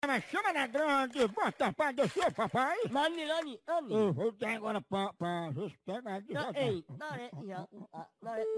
mas chama na grande, bota pra descer, papai. Mamilani, ami. Eu vou dar agora pra gente pegar de Não, ei, não é, não é,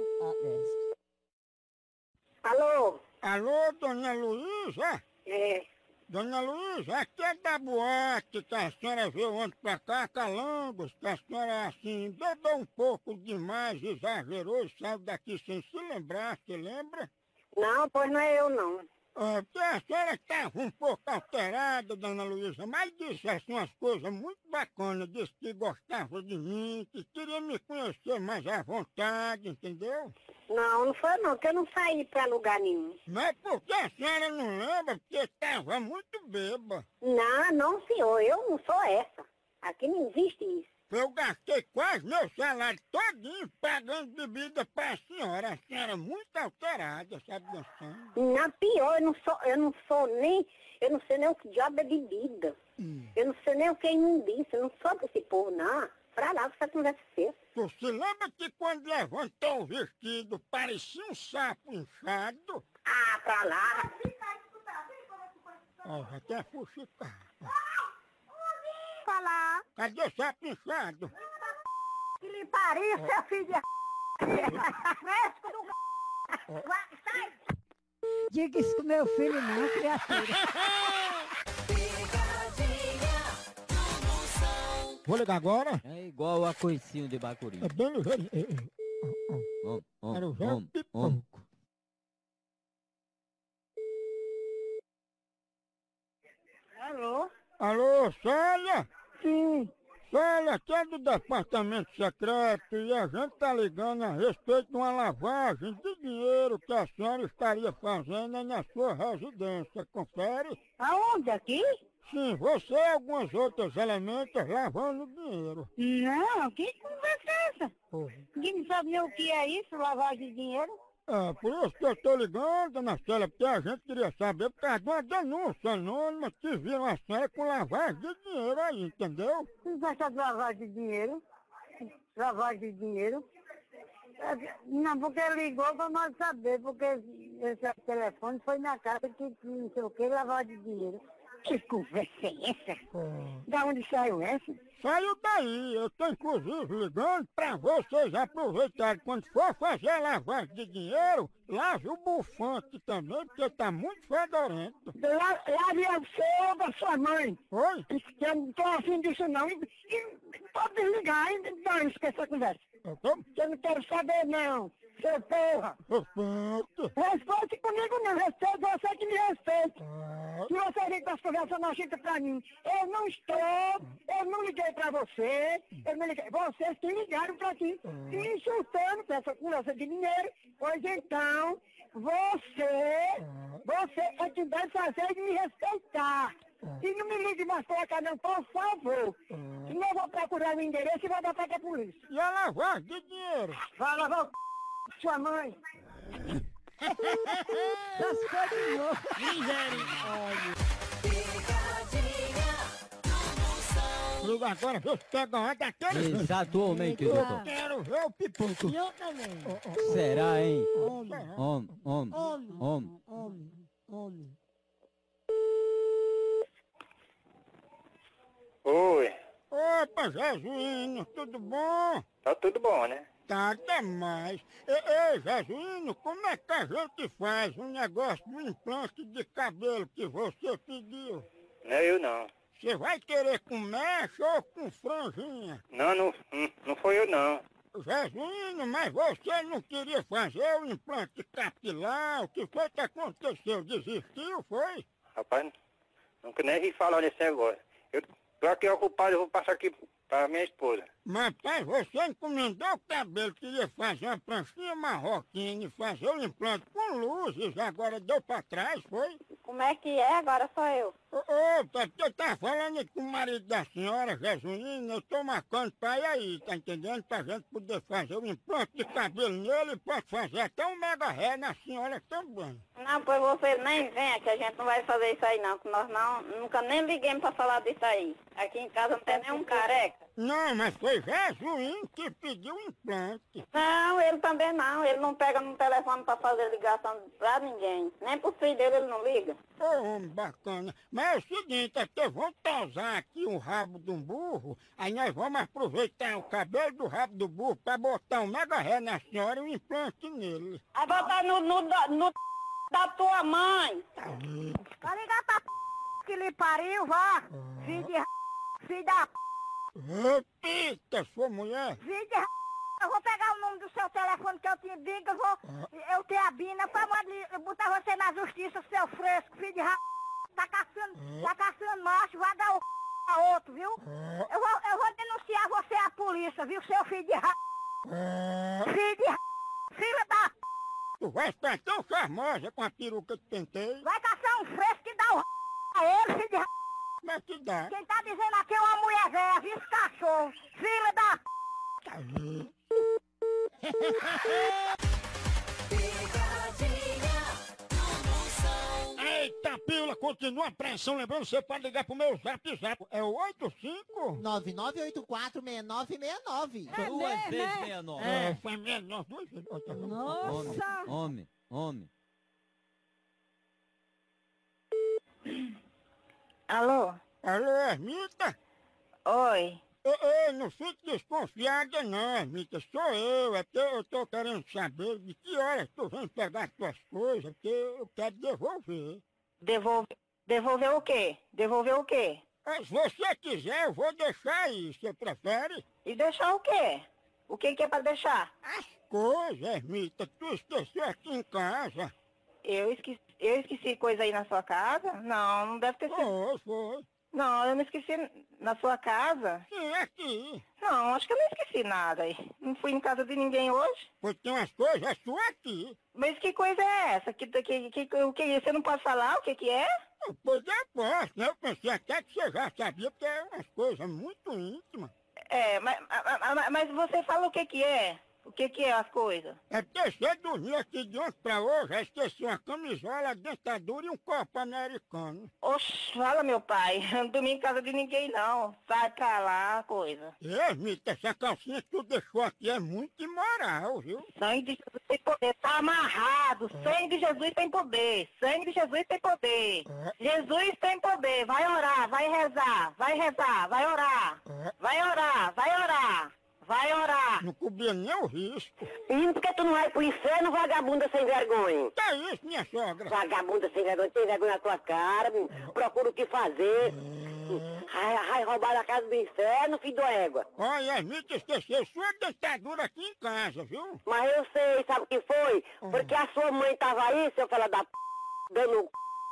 Alô? Alô, dona Luísa? É. Dona Luísa, aqui é da boate que a senhora veio ontem pra cá, Calangos, que a senhora, assim, bebeu um pouco demais, exagerou e saiu daqui sem se lembrar, se lembra? Não, pois não é eu não. É, porque a senhora estava um pouco alterada, dona Luísa, mas disse assim umas coisas muito bacanas, disse que gostava de mim, que queria me conhecer mais à vontade, entendeu? Não, não foi não, que eu não saí pra lugar nenhum. Mas porque a senhora não lembra, porque estava muito bêbada. Não, não senhor, eu não sou essa. Aqui não existe isso. Eu gastei quase meu salário todinho pagando bebida para a senhora é muito alterada, sabe dançando? Na pior, eu não sei nem o que diabo é bebida. Eu não sei nem o que é imundícia, eu não sou desse povo, não. Pra lá, você conversa feia. Tu se lembra que quando levantou o vestido parecia um sapo inchado? Ah, pra lá. Ó, até fuxicar. Falar. Cadê o sapo inchado? Que lhe pariu, seu filho de fresco do sai. Diga isso com meu filho não, criatura. Vou ligar agora? É igual a coicinho de bacuri. É bem ligeiro. Era o velho pipoco. Alô? Alô, Célia? Sim. Célia, aqui é do departamento secreto e a gente tá ligando a respeito de uma lavagem de dinheiro que a senhora estaria fazendo na sua residência. Confere? Aonde? Aqui? Sim, você e alguns outros elementos lavando dinheiro. Não, que conversa é essa? Porra. Ninguém não sabe nem o que é isso, lavagem de dinheiro. É, por isso que eu tô ligando, dona Célia, porque a gente queria saber por causa de uma denúncia anônima que viram a senhora com lavagem de dinheiro aí, entendeu? Não gosta de lavagem de dinheiro? Lavagem de dinheiro? Não, porque ligou para nós saber, porque esse telefone foi na casa que não sei o que, lavagem de dinheiro. Que conversa é essa? Da onde saiu essa? Saiu daí, eu tô inclusive ligando pra vocês aproveitarem quando for fazer a lavagem de dinheiro, lave o bufante também, porque tá muito fedorento. Lave o seu da sua mãe. Oi? Que eu não tô afim disso não. E pode desligar, não esqueça a conversa. Eu tô... Eu não quero saber não, seu porra. Respeito. Respeite comigo não, respeite você que me respeita. Ah, Se você vem com as conversas nojentas pra mim, eu não liguei pra você, eu não liguei, vocês que ligaram pra ti, me insultando com essa conversa de dinheiro, pois então, você é que deve fazer de me respeitar. E não me ligue mais pra cá não, por favor. Senão eu vou procurar o endereço e vou dar pra a polícia. e a lavagem de dinheiro? Vai lavar o sua mãe. Das coisas de novo. Liga agora, vê se pega uma daquele. Exatamente, Eu doutor. quero ver o pipoco. E eu também. Será, hein? Homem, Homem. homem. Oi, Opa, Jesuíno, tudo bom? tá tudo bom, né? Tá demais. Ei, Jesuíno, como é que a gente faz um negócio de um implante de cabelo que você pediu? Não é eu não. Você vai querer com mecha ou com franjinha? Não foi eu não. Jesuíno, mas você não queria fazer o implante capilar? O que foi que aconteceu? Desistiu, foi? Rapaz, nunca nem vi falar nesse negócio. Eu tô aqui ocupado, eu vou passar aqui pra minha esposa. Mas, pai, você encomendou o cabelo, queria fazer uma pranchinha marroquina e fazer o implante com luzes, agora deu pra trás, foi? Como é que é? Agora sou eu. Opa, porque tá falando aí com o marido da senhora, Jesuína, eu tô marcando pra ir aí, tá entendendo? Pra gente poder fazer o implante de cabelo nele e pode fazer até um mega ré na senhora também. Não, pois você nem venha, que a gente não vai fazer isso aí não, que nós nunca nem liguemos pra falar disso aí. Aqui em casa não tem nenhum careca. Não, mas foi Jesuíno que pediu o implante. Não, ele também não. Ele não pega no telefone pra fazer ligação pra ninguém. Nem pro filho dele ele não liga. Ô, homem bacana. Mas é o seguinte, é que vão tosar aqui o rabo de um burro, aí nós vamos aproveitar o cabelo do rabo do burro pra botar um mega ré na senhora e um implante nele. Aí botar no da tua mãe. Vai ligar pra que lhe pariu, vá. Filho de filho da Repita, sua mulher. filho de eu vou pegar o nome do seu telefone que eu te digo, eu tenho a Bina pra botar você na justiça, seu fresco, filho de tá caçando macho, vai dar o a outro, viu? Eu vou denunciar você à polícia, viu, seu filho de filho de filho da Tu vai estar tão charmosa com a peruca que tentei. vai caçar um fresco que dá o a ele, filho de Mas que dá. Quem tá dizendo aqui é uma mulher velha, viu, esse cachorro, filho da Tá vendo? Eita, pila, continua a pressão. Lembrando, você pode ligar pro meu zap. É o 85? 99846969. Duas vezes 69. Foi menor, duas vezes. Nossa! Homem. Alô? Alô, Ermita? Oi. Ei, não fique desconfiada não, Ermita. Sou eu. É que eu tô querendo saber de que horas tu vem pegar tuas coisas, porque eu quero devolver. Devolver o quê? Devolver o quê? Se você quiser, eu vou deixar aí. Você prefere? E deixar o quê? O que é pra deixar? As coisas, Ermita. Tu esqueceu aqui em casa. Eu esqueci coisa aí na sua casa? Não, não deve ter sido. Foi. Não, eu não esqueci na sua casa. Sim, aqui. Não, acho que eu não esqueci nada aí. Não fui em casa de ninguém hoje. Pois tem umas coisas suas aqui. Mas que coisa é essa? O que é? Você não pode falar o que é? Pois eu posso, né? Eu pensei até que você já sabia, porque é umas coisas muito íntimas. É, mas você fala o que é? O que é as coisas? É porque você dormiu aqui de ontem pra hoje, aí esqueci uma camisola, a dentadura e um copo americano. Oxe, fala meu pai, eu não dormi em casa de ninguém não. Sai pra lá, coisa. Ermita, essa calcinha que tu deixou aqui é muito imoral, viu? Sangue de Jesus tem poder, tá amarrado. Sangue de Jesus tem poder. Sangue de Jesus tem poder. Jesus tem poder. Vai orar, vai rezar, vai orar. Vai orar, vai orar. Vai orar. Não cobria nem o risco. E por que tu não vai pro inferno, vagabunda sem vergonha? Que é isso, minha sogra? Vagabunda sem vergonha, tem vergonha na tua cara, procura o que fazer. Vai roubar na casa do inferno, filho da égua. Olha, Ermita esqueceu sua dentadura aqui em casa, viu? Mas eu sei, sabe o que foi? Porque a sua mãe tava aí, seu fela da dando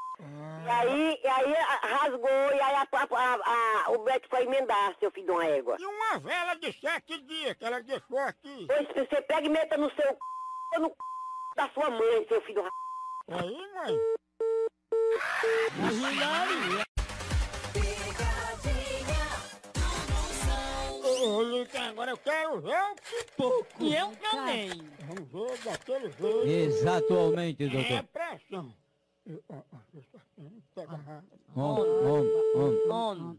E aí rasgou, e aí o médico foi emendar, seu filho de uma égua. E uma vela de 7 dias que ela deixou aqui. Pois você pega e meta no seu no da sua mãe, seu filho do Aí, mãe. Ô, Lica, agora eu quero ver o pipoco. E eu também. Vamos ver daquele jeito. Exatamente, É doutor. pressão. Pega rápido. Homem.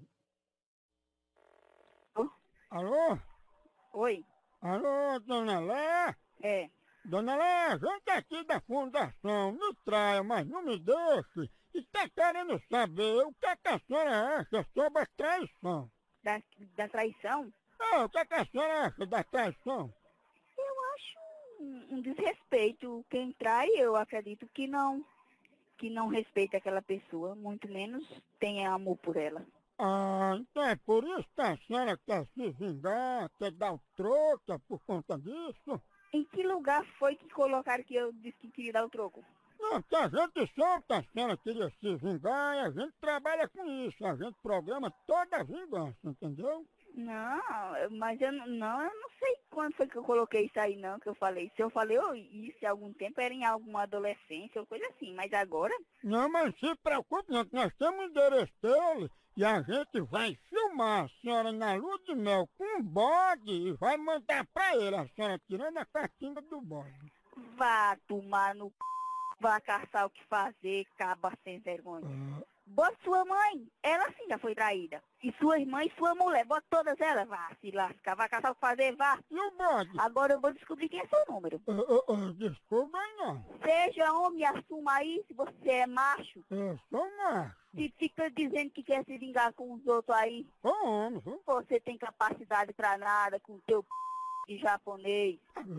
Alô? Oi, Alô, dona Léa? é. Dona Léa, a gente aqui da fundação me traia, mas não me deixe. E tá querendo saber o que a senhora acha sobre a traição. Da traição? O que a senhora acha da traição? Eu acho um desrespeito. Quem trai, eu acredito que não respeita aquela pessoa, muito menos tem amor por ela. Então é por isso que a senhora quer se vingar, quer dar o troco por conta disso? Em que lugar foi que colocaram que eu disse que queria dar o troco? Não, que a gente soube que a senhora queria se vingar e a gente trabalha com isso, a gente programa toda a vingança, entendeu? Não, mas eu não sei quando foi que eu coloquei isso aí não, que eu falei. Se eu falei isso há algum tempo, era em alguma adolescência ou coisa assim, mas agora... Não, mas se preocupe não, que nós temos o endereço dele e a gente vai filmar a senhora na lua de mel com um bode e vai mandar pra ele, a senhora tirando a catinga do bode. Vá tomar no c... Vá caçar o que fazer, caba sem vergonha. Bota sua mãe, ela sim já foi traída. E sua irmã e sua mulher, bota todas elas, vá se lascar, vai caçar o que fazer, vá. E o bode? Agora eu vou descobrir quem é seu número. Desculpa não. Seja homem, assuma aí se você é macho. Eu sou macho. Se fica dizendo que quer se vingar com os outros aí, Sou homem, viu? você tem capacidade pra nada com o teu de japonês.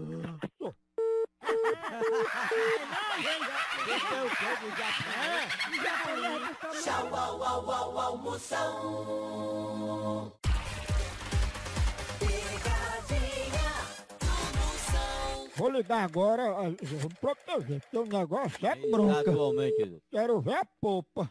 Tchau, au, au, au, almoção. Pegadinha do Moção. Vou ligar agora, vou proteger, porque o negócio é bronca. Atualmente. Quero ver a polpa.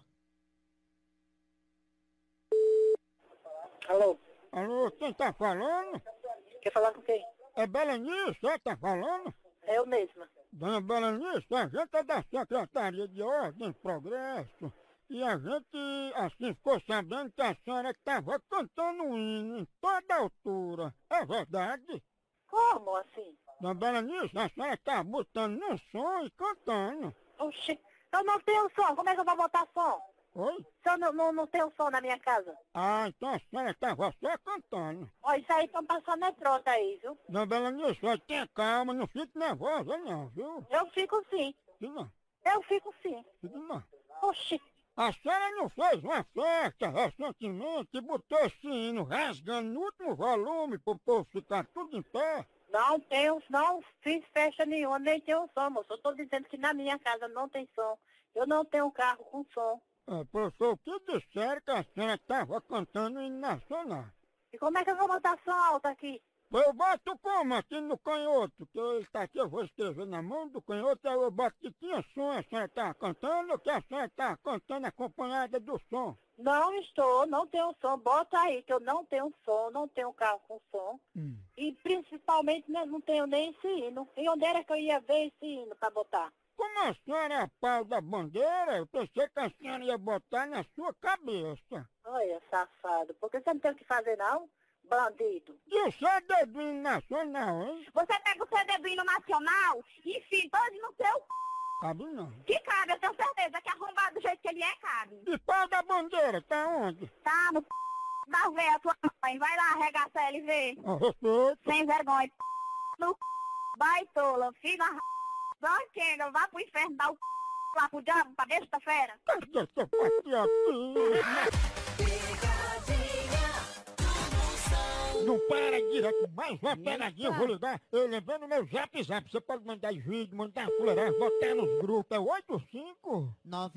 Alô, Alô, quem tá falando? quer falar com quem? É Belenice, tá falando? É eu mesma. Dona Belenice, a gente é da Secretaria de Ordem e Progresso e a gente, assim, ficou sabendo que a senhora estava cantando um hino em toda altura. É verdade? Como assim? Dona Belenice, a senhora tá botando no som e cantando. Oxi, eu não tenho som, como é que eu vou botar som? Oi? Se eu não tenho som na minha casa. Ah, então a senhora estava só cantando. Ó, isso aí estão passando é trota aí, viu? Dona Belenice, tenha calma, não fique nervosa não, viu? Eu fico sim, Fique não, eu fico sim. fique não. Oxi, A senhora não fez uma festa recentemente e botou esse hino rasgando no último volume pro povo ficar tudo em pé? não fiz festa nenhuma, nem tenho som, moço. Eu tô dizendo que na minha casa não tem som. Eu não tenho carro com som. Professor, o que disseram que a senhora estava cantando o hino nacional? E como é que eu vou botar som alto aqui? Eu boto como aqui no canhoto, que ele tá aqui, eu vou escrever na mão do canhoto, aí eu boto que tinha som, a senhora estava cantando, ou que a senhora estava cantando acompanhada do som? Não estou, não tenho som. Bota aí que eu não tenho som, não tenho carro com som. E principalmente né, não tenho nem esse hino. E onde era que eu ia ver esse hino pra botar? Como a senhora é a pau da bandeira, eu pensei que a senhora ia botar na sua cabeça. Olha, safado, porque você não tem o que fazer não? Bandido. E o seu dedinho nacional, hein? Você pega o seu dedo nacional e enfia todo no seu Cabe não. que cabe, eu tenho certeza que arrombado do jeito que ele é, cabe. E pau da bandeira, tá onde? Tá no da véia, tua mãe. Vai lá, arregaça ela e vê. Respeito. Sem vergonha. No baitola, filho da branqueira, vá pro inferno, dá o lá pro diabo, pra besta fera. Cadê essa patriotinha? Pegadinha do Moção. Não para direto, mais uma pegadinha, eu vou ligar. Eu lembrando meu zap zap, você pode mandar vídeo, mandar fuleirar, botar nos grupos, é 85?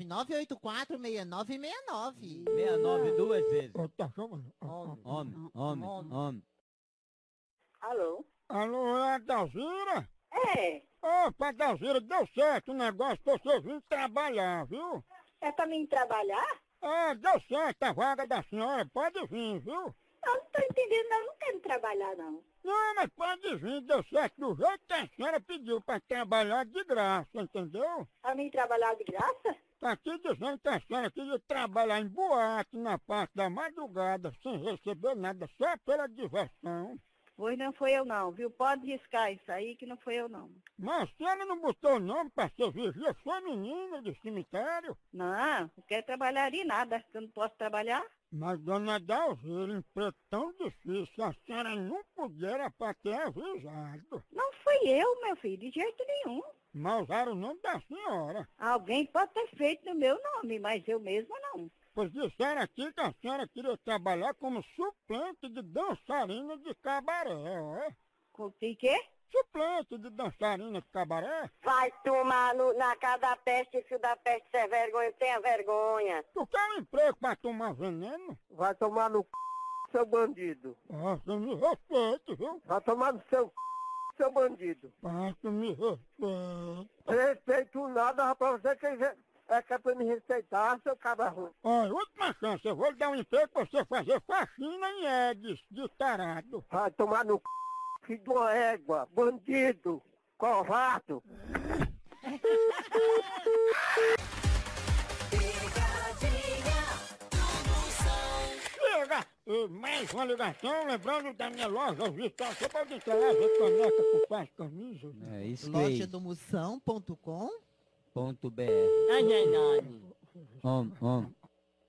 99846969. 69 duas vezes. Tá chamando. Homem. Alô? Alô, é a Dalzira? É, Opa, Dalzira, deu certo o negócio pra você vir trabalhar, viu? é pra mim trabalhar? Deu certo a vaga da senhora, pode vir, viu? Eu não tô entendendo, não quero trabalhar não. Não, mas pode vir, deu certo do jeito que a senhora pediu pra trabalhar de graça, entendeu? Pra mim trabalhar de graça? Tá aqui dizendo que a senhora queria trabalhar em boate na parte da madrugada, sem receber nada, só pela diversão. Pois não foi eu não, viu? Pode riscar isso aí que não foi eu não. Mas a senhora não botou o nome pra ser vigia feminina de cemitério? Não quero trabalhar em nada, que eu não posso trabalhar. Mas, dona Dalzira, emprego tão difícil, a senhora não podia era pra ter avisado. Não fui eu, meu filho, de jeito nenhum. Mas usaram o nome da senhora. Alguém pode ter feito no meu nome, mas eu mesma não. Pois disseram aqui que a senhora queria trabalhar como suplente de dançarina de cabaré, ó. Com quê? Suplente de dançarina de cabaré? Vai tomar na casa da peste, filho da peste, sem vergonha, tenha vergonha. Tu quer um emprego pra tomar veneno? Vai tomar no seu bandido. Você me respeita, viu? Vai tomar no seu bandido. Você me respeita. Respeito nada, rapaz, você que é pra me respeitar, seu cabra ruim. Olha, última chance, eu vou lhe dar um emprego pra você fazer faxina em Edis, de tarado. Vai tomar no filho de uma égua, bandido, covarde. Pegadinha do Moção. Chega! Mais uma ligação, lembrando da minha loja virtual. Você pode entrar lá, ver caneca com faz camisas. É isso Loja aí. do Moção.com. Ponto .br. Ai. Homem.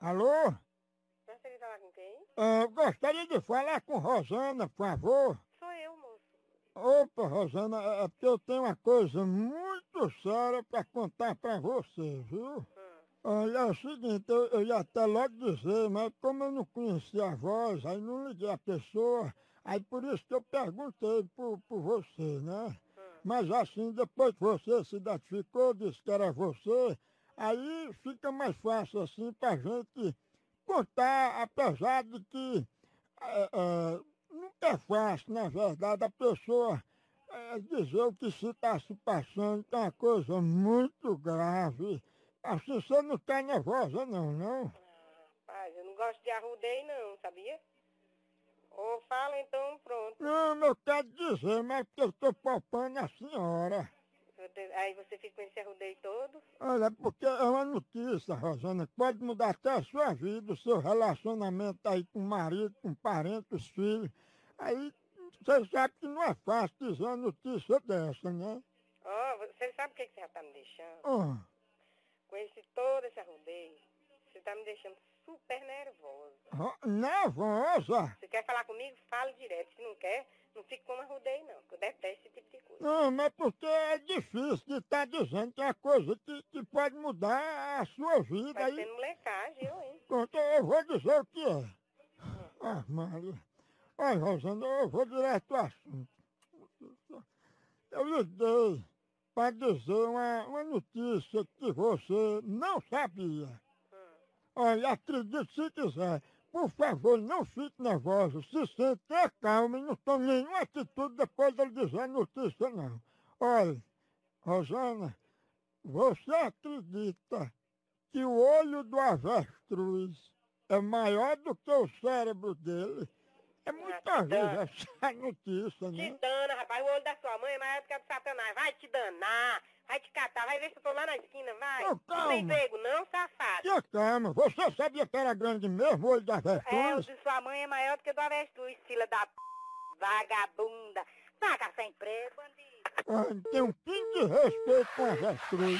Alô? Gostaria de falar com quem? Eu gostaria de falar com Rosana, por favor. Sou eu, moço. Opa, Rosana, é porque eu tenho uma coisa muito séria pra contar pra você, viu? Olha, é o seguinte, eu ia até logo dizer, mas como eu não conhecia a voz, aí não liguei a pessoa, aí por isso que eu perguntei por você, né? Mas assim, depois que você se identificou, disse que era você, aí fica mais fácil assim pra gente contar, apesar de que nunca é fácil, na verdade, a pessoa dizer o que se está se passando, que é uma coisa muito grave. Assim, você não está nervosa não? Rapaz, eu não gosto de arrudeio não, sabia? Ou fala então, pronto. Não, eu quero dizer, mas porque eu estou poupando a senhora. Aí você fica com esse arrudeio todo? Olha, porque é uma notícia, Rosana, que pode mudar até a sua vida, o seu relacionamento aí com o marido, com parentes, filhos. Aí, você sabe que não é fácil dizer uma notícia dessa, né? Ó, você sabe o que você já tá me deixando? Oh. Com todo esse arrudeio, você tá me deixando super nervosa. Nervosa? Se quer falar comigo, fale direto. Se não quer, não fique com arrudeio não, que eu detesto esse tipo de coisa. Não, mas porque é difícil de estar dizendo que é uma coisa que pode mudar a sua vida. Vai Aí, tendo molecagem, hein? pronto, eu vou dizer o que é. Ah, Maria. Olha, Rosana, eu vou direto ao assunto. Eu liguei para dizer uma notícia que você não sabia. Olha, acredite se quiser. Por favor, não fique nervosa. Se sente, tenha calma e não tome nenhuma atitude depois dele dizer a notícia, não. Olha, Rosana, você acredita que o olho do avestruz é maior do que o cérebro dele? É muita vezes essa notícia, né? Te dana, rapaz. O olho da sua mãe é maior do que a do Satanás. Vai te danar. Vai te catar. Vai ver se eu tô lá na esquina, vai. Ô, calma. Não tem emprego não, safado. Tenha calma. Você sabia que era grande mesmo o olho do avestruz? É, o de sua mãe é maior do que o do avestruz, filha da vagabunda. Vaga sem emprego, bandido. Tem um pingo de respeito com o avestruz.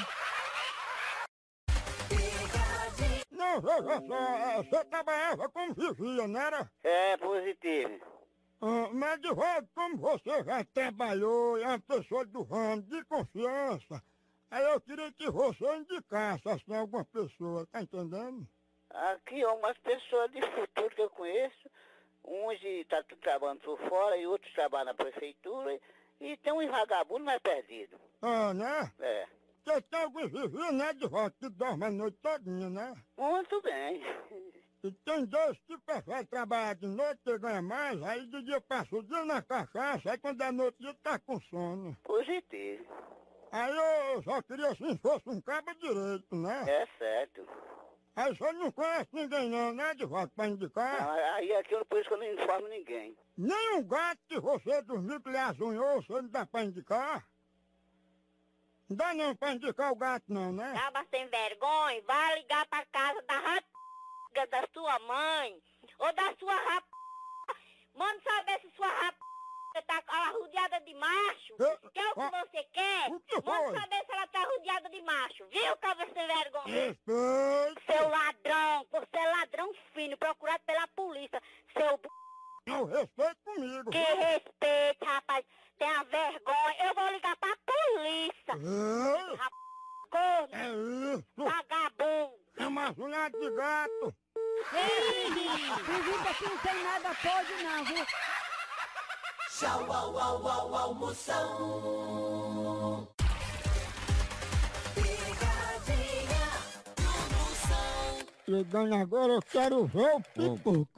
Não, veja só, você trabalhava como vigia, não era? É positivo. Mas de volta, como você já trabalhou, é uma pessoa do ramo, de confiança, aí eu queria que você indicasse assim, alguma pessoa, tá entendendo? Aqui ó, umas pessoas de futuro que eu conheço, uns tá tudo trabalhando por fora e outros trabalham na prefeitura e tem uns vagabundos mais perdidos. Ah, né? É. Porque tem alguns viviam, né, de volta, que dormem a noite todinha, né? Muito bem. E tem dois que preferem trabalhar de noite, que ganha mais, aí de dia passa o dia na cachaça, aí quando é noite dia tá com sono. Positivo. Aí eu só queria assim, se fosse um cabo direito, né? É certo. Aí você não conhece ninguém não, né, de volta pra indicar? Não, aí aqui por isso que eu não informo ninguém. Nem um gato que você dormiu que lhe azunhou, você não dá pra indicar? Não dá não pra indicar o gato não, né? Acaba sem vergonha, vai ligar pra casa da rap... da sua mãe, ou da sua rap... Manda saber se sua rap... tá arrodeada de macho, que é o que você quer. O que foi? Manda saber se ela tá arrodeada de macho, viu, cabra sem vergonha? Respeito! Seu ladrão, você é ladrão fino, procurado pela polícia, seu b... Não, respeito comigo! Que respeito, rapaz, tenha vergonha, eu vou ligar pra polícia. Ei, Rap... corno, é isso! vagabundo. É uma zunhada de gato! Ei, acredita que não tem nada podre não, viu? Tchau, au, au, au, almoção. Pegadinha do Moção. Chegando agora, eu quero ver o pipoco.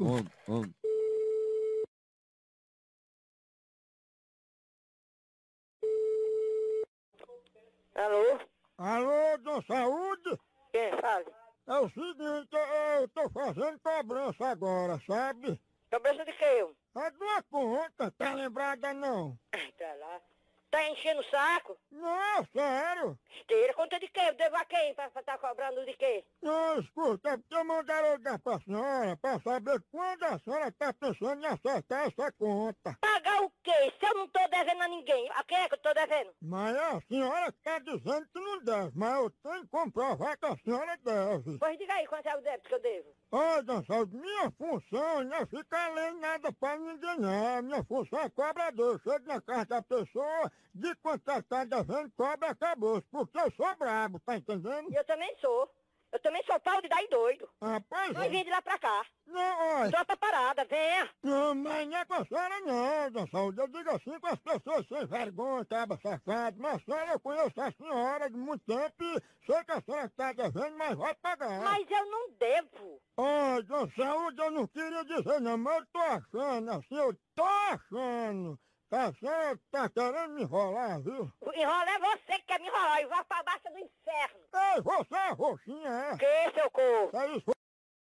Alô? Alô, Dom Saúde? Quem fala? É o seguinte, eu tô fazendo cobrança agora, sabe? Cabeça de quem? É de uma conta, tá lembrada não? Pra lá. Tá enchendo o saco? Não, sério. Esteira, conta de quê? Eu devo a quem pra tá cobrando de quê? Não, escuta, é porque mandaram eu dar pra senhora pra saber quando a senhora tá pensando em acertar essa conta. Pagar o quê? Se eu não tô devendo a ninguém, a quem é que eu tô devendo? Mas a senhora tá dizendo que não deve, mas eu tenho que comprovar que a senhora deve. Pois diga aí quanto é o débito que eu devo. Olha, Gonçalves, minha função não é ficar lendo nada pra ninguém, não. Minha função é cobrador. Chego na casa da pessoa, de quanto ela tá devendo, cobra, acabou. Porque eu sou brabo, tá entendendo? E eu também sou. Eu também sou pau de dar e doido. Ah, pois Vai é. vir de lá pra cá. Não, olha. Tropa parada, venha. Não, mas não é com a senhora não, Gonçalves. Eu digo assim com as pessoas sem vergonha, caba safado. Mas a senhora, eu conheço a senhora de muito tempo e sei que a senhora tá devendo, mas vai pagar. Mas eu não devo. Olha, Gonçalves, eu não queria dizer não, mas eu tô achando, assim, eu tô achando. Que a senhora tá querendo me enrolar, viu? Enrola é você que quer me enrolar e vai pra baixo do inferno. Ei, você é roxinha, é? Que, seu corpo? É isso.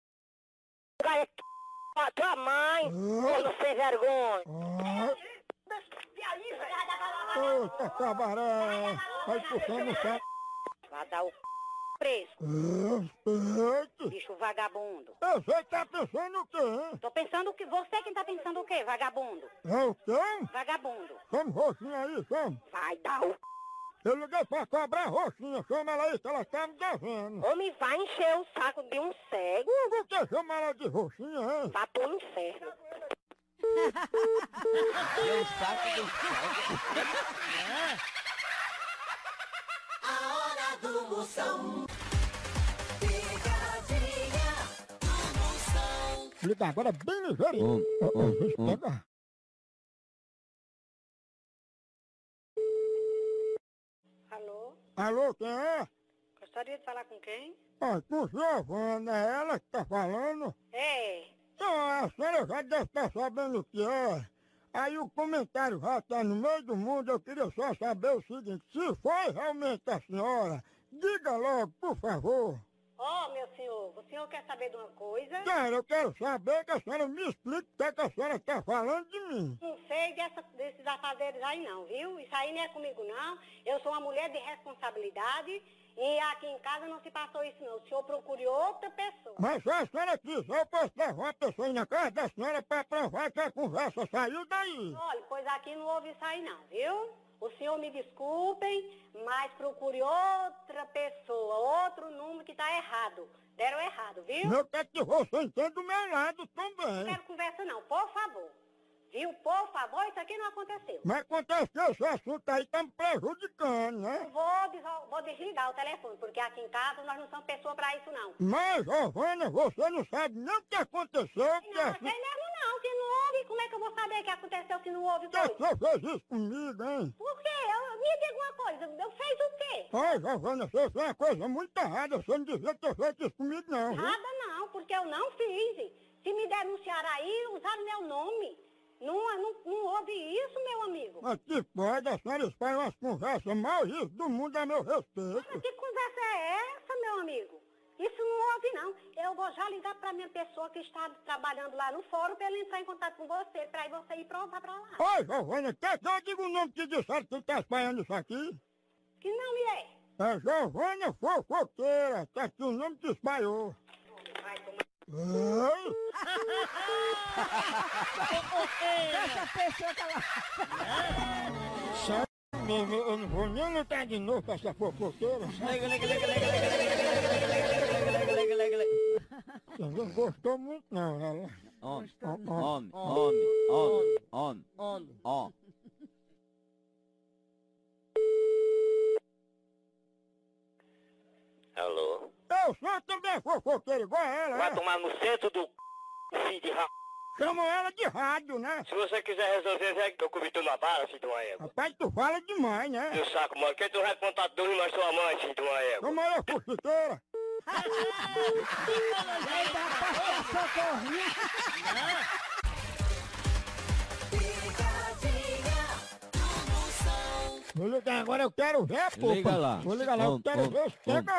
A tua mãe, quando sem vergonha. Eita, cabaré. Vai puxando o saco. Vai dar o preso. Respeite. Bicho vagabundo. Você tá pensando o quê, hein? Tô pensando que você quem tá pensando o quê, vagabundo? É o quê? Vagabundo. Chama roxinha aí, chama. Vai dar o... Eu liguei pra cobrar roxinha, chama ela aí que ela tá me devendo. Homem, vai encher o saco de um cego. Você chama ela de roxinha, hein? Vá pro inferno. É o saco do A hora do Moção. Picadinha do Moção. Liga agora bem ligeirinho. Pega. Alô? Alô, quem é? Gostaria de falar com quem? Ó, com Giovana, é ela que tá falando? É. Não, a senhora já deve estar sabendo o que é. Aí o comentário já tá no meio do mundo, eu queria só saber o seguinte, se foi realmente a senhora, diga logo, por favor. Ó, meu senhor, o senhor quer saber de uma coisa? Cara, eu quero saber que a senhora me explique o que a senhora tá falando de mim. Não sei desses afazeres aí não, viu? Isso aí não é comigo não. Eu sou uma mulher de responsabilidade e aqui em casa não se passou isso não. O senhor procure outra pessoa. Mas se a senhora quiser, eu posso levar uma pessoa aí na casa da senhora pra provar que a conversa saiu daí. Olha, pois aqui não houve isso aí não, viu? O senhor me desculpem, mas procure outra pessoa, outro número que tá errado. Deram errado, viu? Eu quero que você entenda do meu lado também. Não quero conversa não, por favor. Viu? Por favor, isso aqui não aconteceu. Mas aconteceu, esse assunto aí tá me prejudicando, né? Vou desligar o telefone, porque aqui em casa nós não somos pessoa pra isso não. Mas, Giovana, você não sabe nem o que aconteceu. Não, sei mesmo não, se não houve, como é que eu vou saber o que aconteceu se não houve Que coisa? você fez isso comigo, hein? Por quê? Me diga uma coisa, eu fiz o quê? Ai, Giovana, você fez uma coisa muito errada. Você não devia ter feito isso comigo, não, viu? Nada não, porque eu não fiz. Se me denunciaram aí, usaram meu nome. Não houve isso, meu amigo. Mas que pode, a senhora espalha umas conversas mal isso do mundo a meu respeito. Mas que conversa é essa, meu amigo? Isso não houve, não. Eu vou já ligar pra minha pessoa que está trabalhando lá no fórum pra ele entrar em contato com você, pra você ir provar pra lá. Oi, Giovana, quer que eu diga o nome que disseram que tá espalhando isso aqui? Que nome é? É Giovana Fofoqueira, tá aqui o nome que espalhou. Vai tomar... Oi? Essa pessoa que ela... Sério mesmo, eu não vou nem lutar de novo com essa fofoqueira. Você não gostou muito não, ela. Homem, Homem, homem. Alô? Eu sou também fofoqueiro igual a ela. Vai é? tomar no centro do filho de ra... Chamam ela de rádio, né? Se você quiser resolver, vem que eu comi na bala, filho de uma égua. Rapaz, tu fala demais, né? Meu saco, mano. Quem tu vai contar dois, mas sua mãe, filho de uma égua. Como ela é fofoqueira. Vai dar pra socorrinha. Picadinha do Moção. Vou ligar agora, eu quero ver a popa. Liga lá. Vou ligar lá, eu quero ver se pega.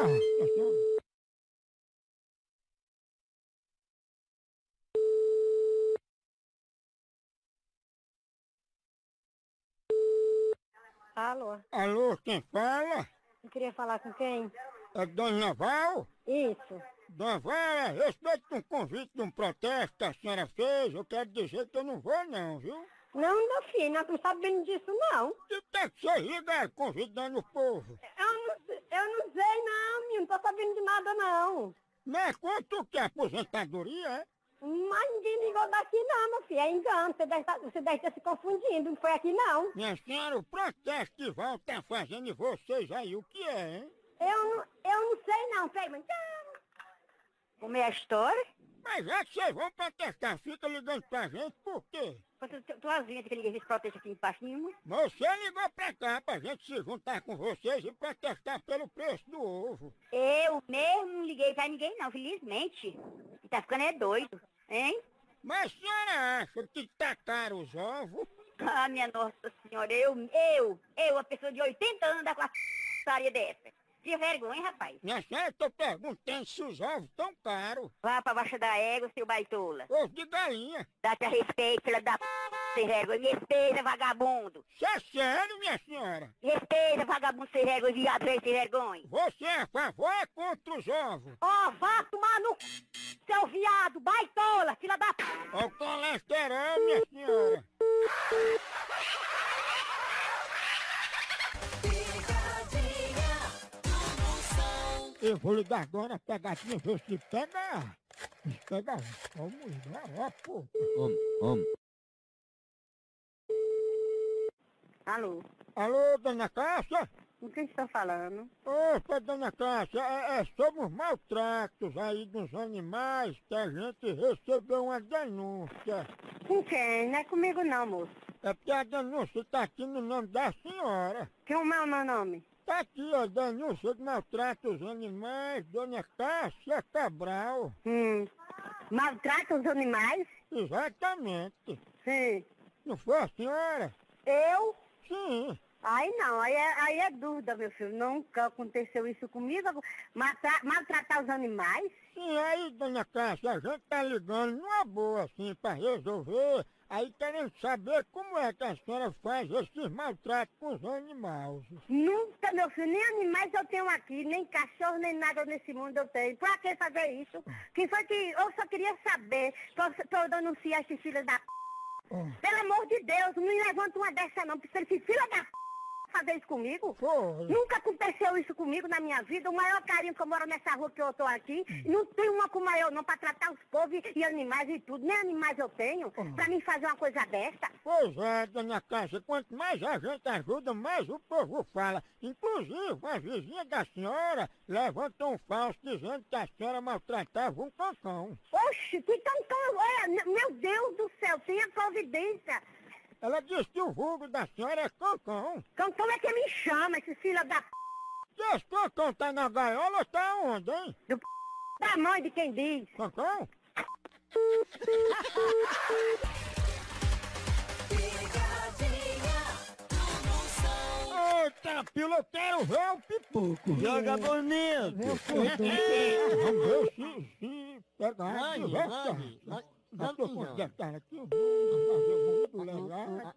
Alô? Alô, quem fala? Eu queria falar com quem? É Dona Val? Isso. Dona Val, a respeito de um convite de um protesto que a senhora fez, eu quero dizer que eu não vou não, viu? Não, meu filho, não tô sabendo disso, não. E que vocês ligaram convidando o povo? Eu não sei, não, menino, não tô sabendo de nada, não. Mas quanto que é aposentadoria, é? Mas ninguém ligou daqui, não, meu filho, é engano, você deve estar se confundindo, não foi aqui, não. Minha senhora, o protesto que Val tá fazendo em vocês aí, o que é, hein? Eu não sei, não, peraí, mas... Como é a história? Mas já que vocês vão protestar, fica ligando pra gente, por quê? Tu avinha que liguei esse protesto aqui embaixo nenhuma? Você ligou pra cá pra gente se juntar com vocês e protestar pelo preço do ovo. Eu mesmo não liguei pra ninguém, não, felizmente. E tá ficando doido, hein? Mas a senhora acha que tá caro os ovos? Ah, minha Nossa Senhora, a pessoa de 80 anos, dá com a p***aria dessa. Que vergonha, rapaz. Minha senhora, eu tô perguntando se os ovos tão caros. Vá pra baixo da égua, seu baitola. Ovo de galinha. Dá-te a respeito, filha da p***, sem vergonha. Me respeita, vagabundo. Isso é sério, minha senhora? Respeita, vagabundo sem vergonha, viado sem vergonha. Você é a favor ou é contra os ovos? Ó, vá tomar no c... seu viado, baitola, filha da p... Ó o colesterol, minha senhora. Eu vou ligar agora a pegadinha, ver se pega. Pega. Vamos lá, pô. Alô? Alô, dona Cássia? Com quem está falando? Opa, dona Cássia, é sobre os maltratos aí dos animais que a gente recebeu uma denúncia. Com quem? Não é comigo não, moço. É porque a denúncia tá aqui no nome da senhora. Como é o meu nome? Tá aqui a denúncia de maltrato aos animais, dona Cássia Cabral. Maltrata os animais? Exatamente. Sim. Não foi a senhora? Eu? Sim. Aí não, aí é dúvida, meu filho. Nunca aconteceu isso comigo. Maltratar os animais? Sim, aí, dona Cássia, a gente tá ligando numa boa, assim, pra resolver. Aí querendo saber como é que a senhora faz esses maltratos com os animais. Nunca, meu filho, nem animais eu tenho aqui, nem cachorro, nem nada nesse mundo eu tenho. Pra que fazer isso? Que foi que eu só queria saber pra eu denunciar esse filho da p... Pelo amor de Deus, não me levanta uma dessa não, porque esse filho da p... fazer isso comigo? Foi. Nunca aconteceu isso comigo na minha vida. O maior carinho que eu moro nessa rua que eu tô aqui, não tem uma com maior não pra tratar os povos e animais e tudo. Nem animais eu tenho pra mim fazer uma coisa dessa. Pois é, dona Cássia, quanto mais a gente ajuda, mais o povo fala. Inclusive, a vizinha da senhora levantou um falso dizendo que a senhora maltratava um cãão. Oxe, que cantão, meu Deus do céu, tenha providência. Ela disse que o vulgo da senhora é cãão. Cantão é que me chama, esse filho da p... E esse cãão tá na gaiola ou tá onde, hein? Da mãe de quem diz. Cãão? Eita, pila, eu quero ver o pipoco. Joga bonito. Vamos ver se pegar. Eu tô com os detalhes aqui, vou fazer muito legal.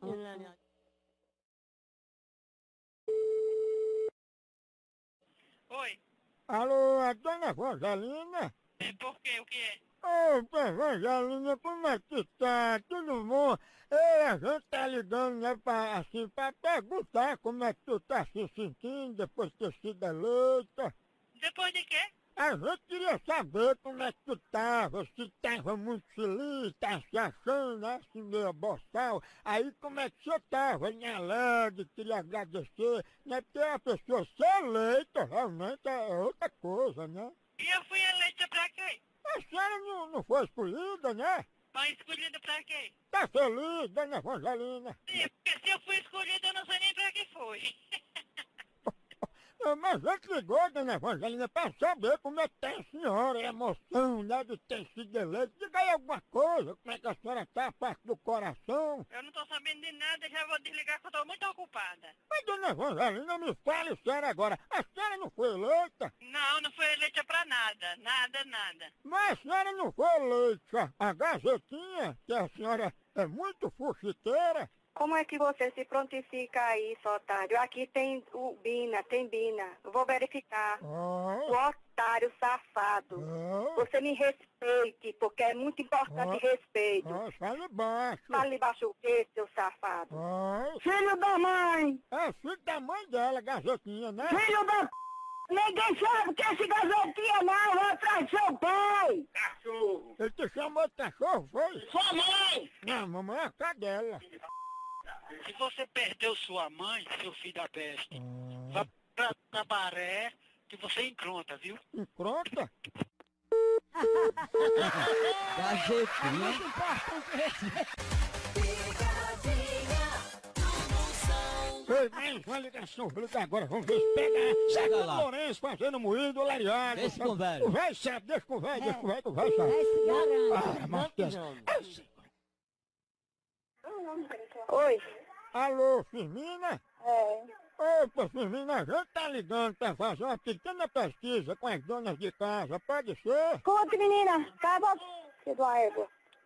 Oi, Alô, a dona Rosalina? por quê? O que é? Ô, Rosalina, como é que tá? Tudo bom? A gente tá ligando, né, pra perguntar como é que tu tá se sentindo depois de ter sido eleita. Depois de quê? A gente queria saber como é que tu tava, se tava muito feliz, tá se achando, né, assim, meio boçal. Aí como é que você tava, né, alegre, queria agradecer, né, porque a pessoa ser eleita realmente é outra coisa, né? E eu fui eleita pra quê? A senhora não foi escolhida, né? Mas escolhida pra quê? Tá feliz, dona Evangelina? Sim, porque se eu fui escolhida, eu não sei nem pra que foi. Mas a gente ligou, dona Evangelina, pra saber como é que tá a senhora, a emoção, né, de ter sido eleita. Diga aí alguma coisa, como é que a senhora tá, a parte do coração. Eu não tô sabendo de nada, já vou desligar que eu tô muito ocupada. Mas, dona Evangelina, me fale sério agora, a senhora não foi eleita? Não, não fui eleita pra nada, nada. Mas a senhora não foi eleita. A Gazetinha, que a senhora é muito fuxiteira, Como é que você se prontifica aí, seu otário? Aqui tem o Bina, tem Bina. Eu vou verificar. O otário safado. Você me respeite, porque é muito importante respeito. Fale baixo. Fale baixo o quê, seu safado? Filho da mãe! É filho da mãe dela, garotinha, né? Filho da... Ninguém sabe que esse garotinho não vai atrás do seu pai! Cachorro! Ele te chamou de cachorro, foi? Sua mãe! Não, mamãe é a cadela. Se você perdeu sua mãe, seu filho da peste, vá pra Tabaré que você encronta, viu? Encronta? É muito importante respeito. Picadinha do Moção. Ei, mais uma ligação, vou ligar agora, vamos ver se pega. Sabe o Lourenço fazendo moído, lariado. Deixa com o velho. O velho sabe, deixa com o velho, deixa com o velho, que o velho sabe. Esse garante. Ah, mas Oi. Alô, Firmina? Opa, Firmina, a gente tá ligando pra fazer uma pequena pesquisa com as donas de casa, pode ser? Conte, menina. Acaba. Filho da égua.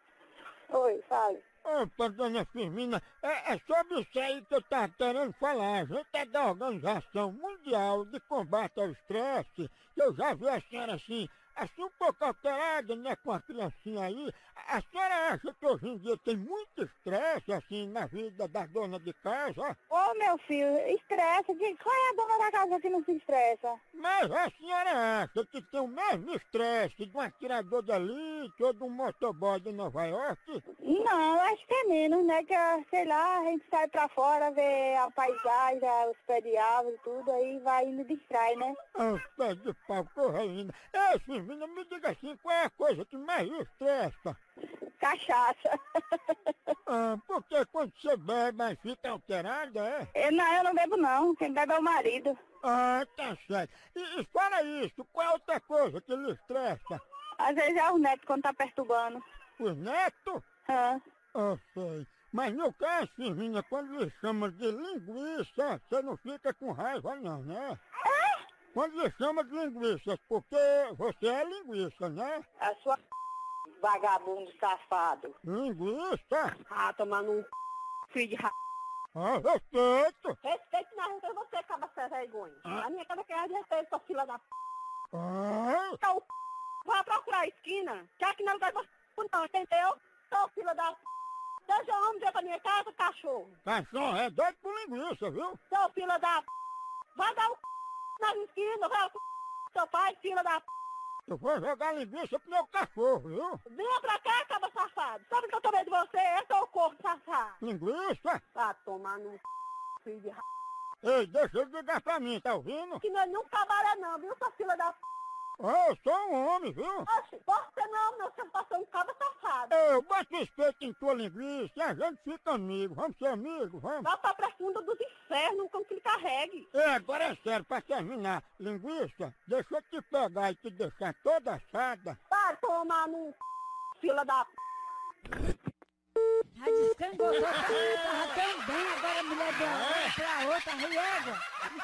Oi, fale. Opa, dona Firmina, é sobre isso aí que eu tava querendo falar. A gente é da Organização Mundial de Combate ao Estresse. Eu já vi a senhora assim um pouco alterada, né, com a criancinha aí. A senhora acha que hoje em dia tem muito estresse, assim, na vida da dona de casa? Ô, meu filho, estressa. Qual é a dona da casa que não se estressa? Mas a senhora acha que tem o mesmo estresse de um atirador de elite ou de um motoboy de Nova York? Não, acho que é menos, né? Que, sei lá, a gente sai pra fora, vê a paisagem, os pés de árvore, tudo, aí vai indo distrai, né? Ah, pé de pau, correndo. Ei, Firmina, me diga assim, qual é a coisa que mais lhe estressa? Cachaça. Ah, porque quando você bebe, aí fica alterada, é? Eu não bebo não, quem bebe é o marido. Ah, tá certo. E fora isso, qual é outra coisa que lhe estressa? Às vezes é os netos quando tá perturbando. Os netos? Ah. Ah, sei. Mas no caso, Firmina, quando lhe chama de linguiça, você não fica com raiva não, né? Quando lhe chama de linguiça, porque você é linguiça, né? A sua vagabundo safado. Linguiça? Ah, tomando um filho de Ah, respeito. Respeito na rua, você acaba sem vergonha. A minha casa quer respeito, sua fila da Ah, Tá o vai procurar a esquina, que aqui não vai não, entendeu? Sua fila da Seja homem, vem pra minha casa, cachorro. cachorro é doido por linguiça, viu? Sua fila da vai dar o na esquina, vai seu pai, fila da Eu vou jogar linguiça pro meu cachorro, viu? Venha pra cá, acaba safado. Sabe que eu tô medo de você? É seu corpo, safado. Linguiça? Tá tomando filho de Ei, deixa ele ligar pra mim, tá ouvindo? Que nós não trabalha não, viu, sua fila da Ah, eu sou um homem, viu? Oxe, você não, meu, você passou um cabo safado. Eu boto respeito em tua linguiça e a gente fica amigo. Vamos ser amigos, vamos? Vá pra profunda dos infernos, como que ele carregue. Agora é sério, pra terminar. Linguiça, deixa eu te pegar e te deixar toda assada. Vai tomar no fila da Já descangou, tava tão bem, agora a mulher deu uma pra outra, riega.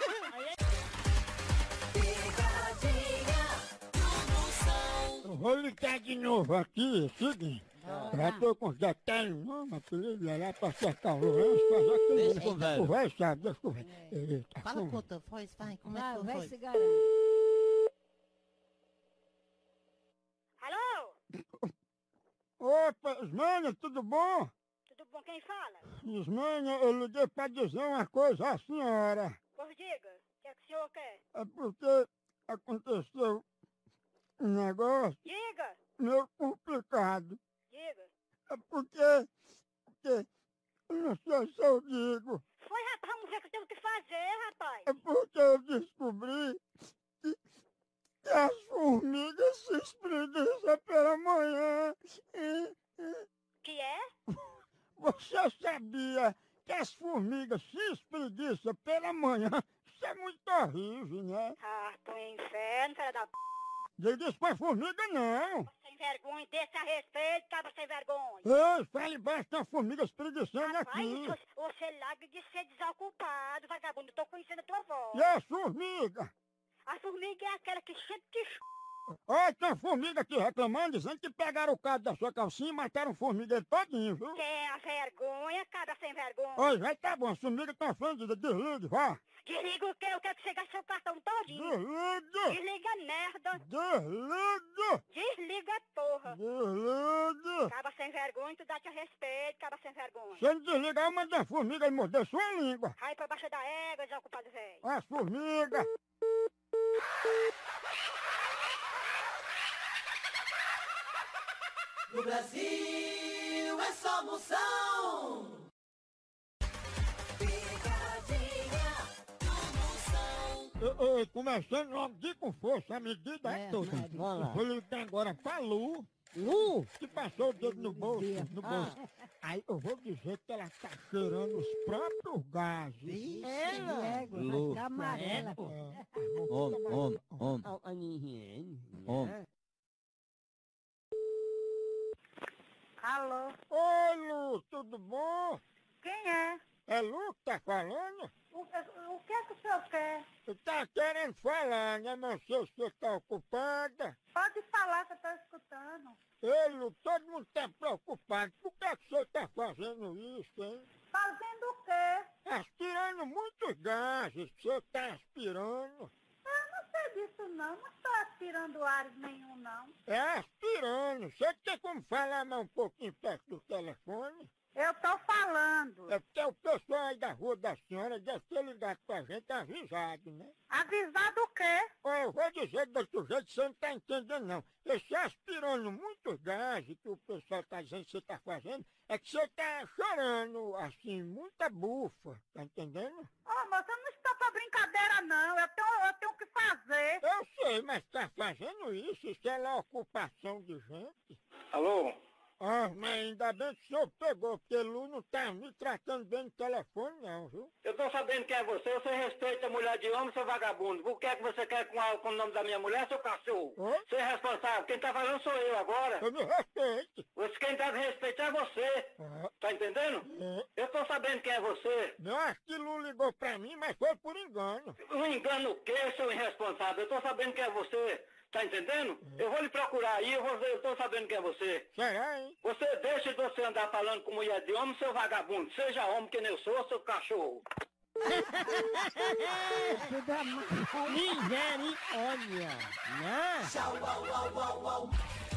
Picadinha do Moção. Eu vou ligar de novo aqui, é o seguinte. Já tô com os detalhes, não, mas queria ir lá pra acertar o Lourenço, fazer aquele... Deixa com o velho. O velho sabe, deixa com o velho. Eita, Fala com outra voz, vai, como é que Vai, tu vai foi? se garante. Alô? Opa, Ismênia, tudo bom? Tudo bom, quem fala? Ismênia, eu liguei pra dizer uma coisa à senhora. Pois diga, o que é que o senhor quer? É porque aconteceu um negócio Diga, meio complicado. diga. É porque, eu não sei se eu digo, Foi, rapaz, vamos ver o que temos que fazer, rapaz. é porque eu descobri que as formigas se espreguiçam pela manhã. Que é? Você sabia que as formigas se espreguiçam pela manhã? Isso é muito horrível, né? Ah, tô em inferno, filha da Diga isso pra formiga não. sem vergonha, deixa a respeito, cabra sem vergonha. Ei, fale baixo, tem uma formiga espreguiçando Rapaz, aqui. você larga de ser desocupado, vagabundo, tô conhecendo a tua voz. E as formigas? A formiga é aquela que sempre te Oi, tem uma formiga aqui reclamando, dizendo que pegaram o cara da sua calcinha e mataram o formigueiro todinho, viu? Que é a vergonha, cada sem vergonha. Oi, vai tá bom, as formigas estão ofendidas, desligue, vá. Desliga o quê? Eu quero que você gaste seu cartão todinho. Desliga! Desliga merda. Desliga! Desliga porra. Desliga! Caba sem vergonha, tu dá-te a respeito, caba sem vergonha. Se ele desligar, eu mando a formiga e morder sua língua. Vai pra baixo da égua, desocupado velho. As formigas! No Brasil é só Moção. Picadinha do Moção. Ei, começando logo de com força, a medida é toda. Eu vou ligar agora pra Lu. Lu, que passou o dedo no bolso, Aí eu vou dizer que ela tá cheirando os próprios gases. Lu. Amarela. Homem. Alô? Oi, Lu, tudo bom? Quem é? É Lu que tá falando? O que é que o senhor quer? Eu tá querendo falar, né? Não sei se você tá ocupada. Pode falar que eu tô escutando. Ei, Lu, todo mundo tá preocupado. Por que você tá fazendo isso, hein? Fazendo o quê? Aspirando muitos gases. Você tá aspirando. Eu não sei disso não estou aspirando ares nenhum não. É aspirando. Você tem como falar mais um pouquinho perto do telefone? Eu tô falando. É porque o pessoal aí da rua da senhora deve ter ligado pra gente avisado, né? Avisado o quê? Olha, eu vou dizer do outro jeito, você não tá entendendo não. Esse aspirando muitos gases que o pessoal tá dizendo que você tá fazendo, é que você tá chorando, assim, muita bufa, tá entendendo? Ô, moça, eu não estou pra brincadeira não, eu tenho o que fazer. Eu sei, mas tá fazendo isso é lá ocupação de gente. Alô? Ah, mas ainda bem que o senhor pegou, porque Lu não tá me tratando bem no telefone não, viu? Eu tô sabendo quem é você respeita a mulher de homem, seu vagabundo. O que é que você quer com o nome da minha mulher, seu cachorro? Oi? Você é responsável. Quem tá falando sou eu agora. Eu me respeito. Quem deve respeitar é você. Tá entendendo? Eu tô sabendo quem é você. Eu acho que Lu ligou pra mim, mas foi por engano. Um engano o quê, seu irresponsável? Eu tô sabendo quem é você. Tá entendendo? Eu vou lhe procurar aí, eu tô sabendo quem é você. Será, hein? Você deixa de você andar falando com mulher de homem, seu vagabundo. Seja homem que nem eu sou, seu cachorro. Misericórdia, né? Tchau, au, au, au, au.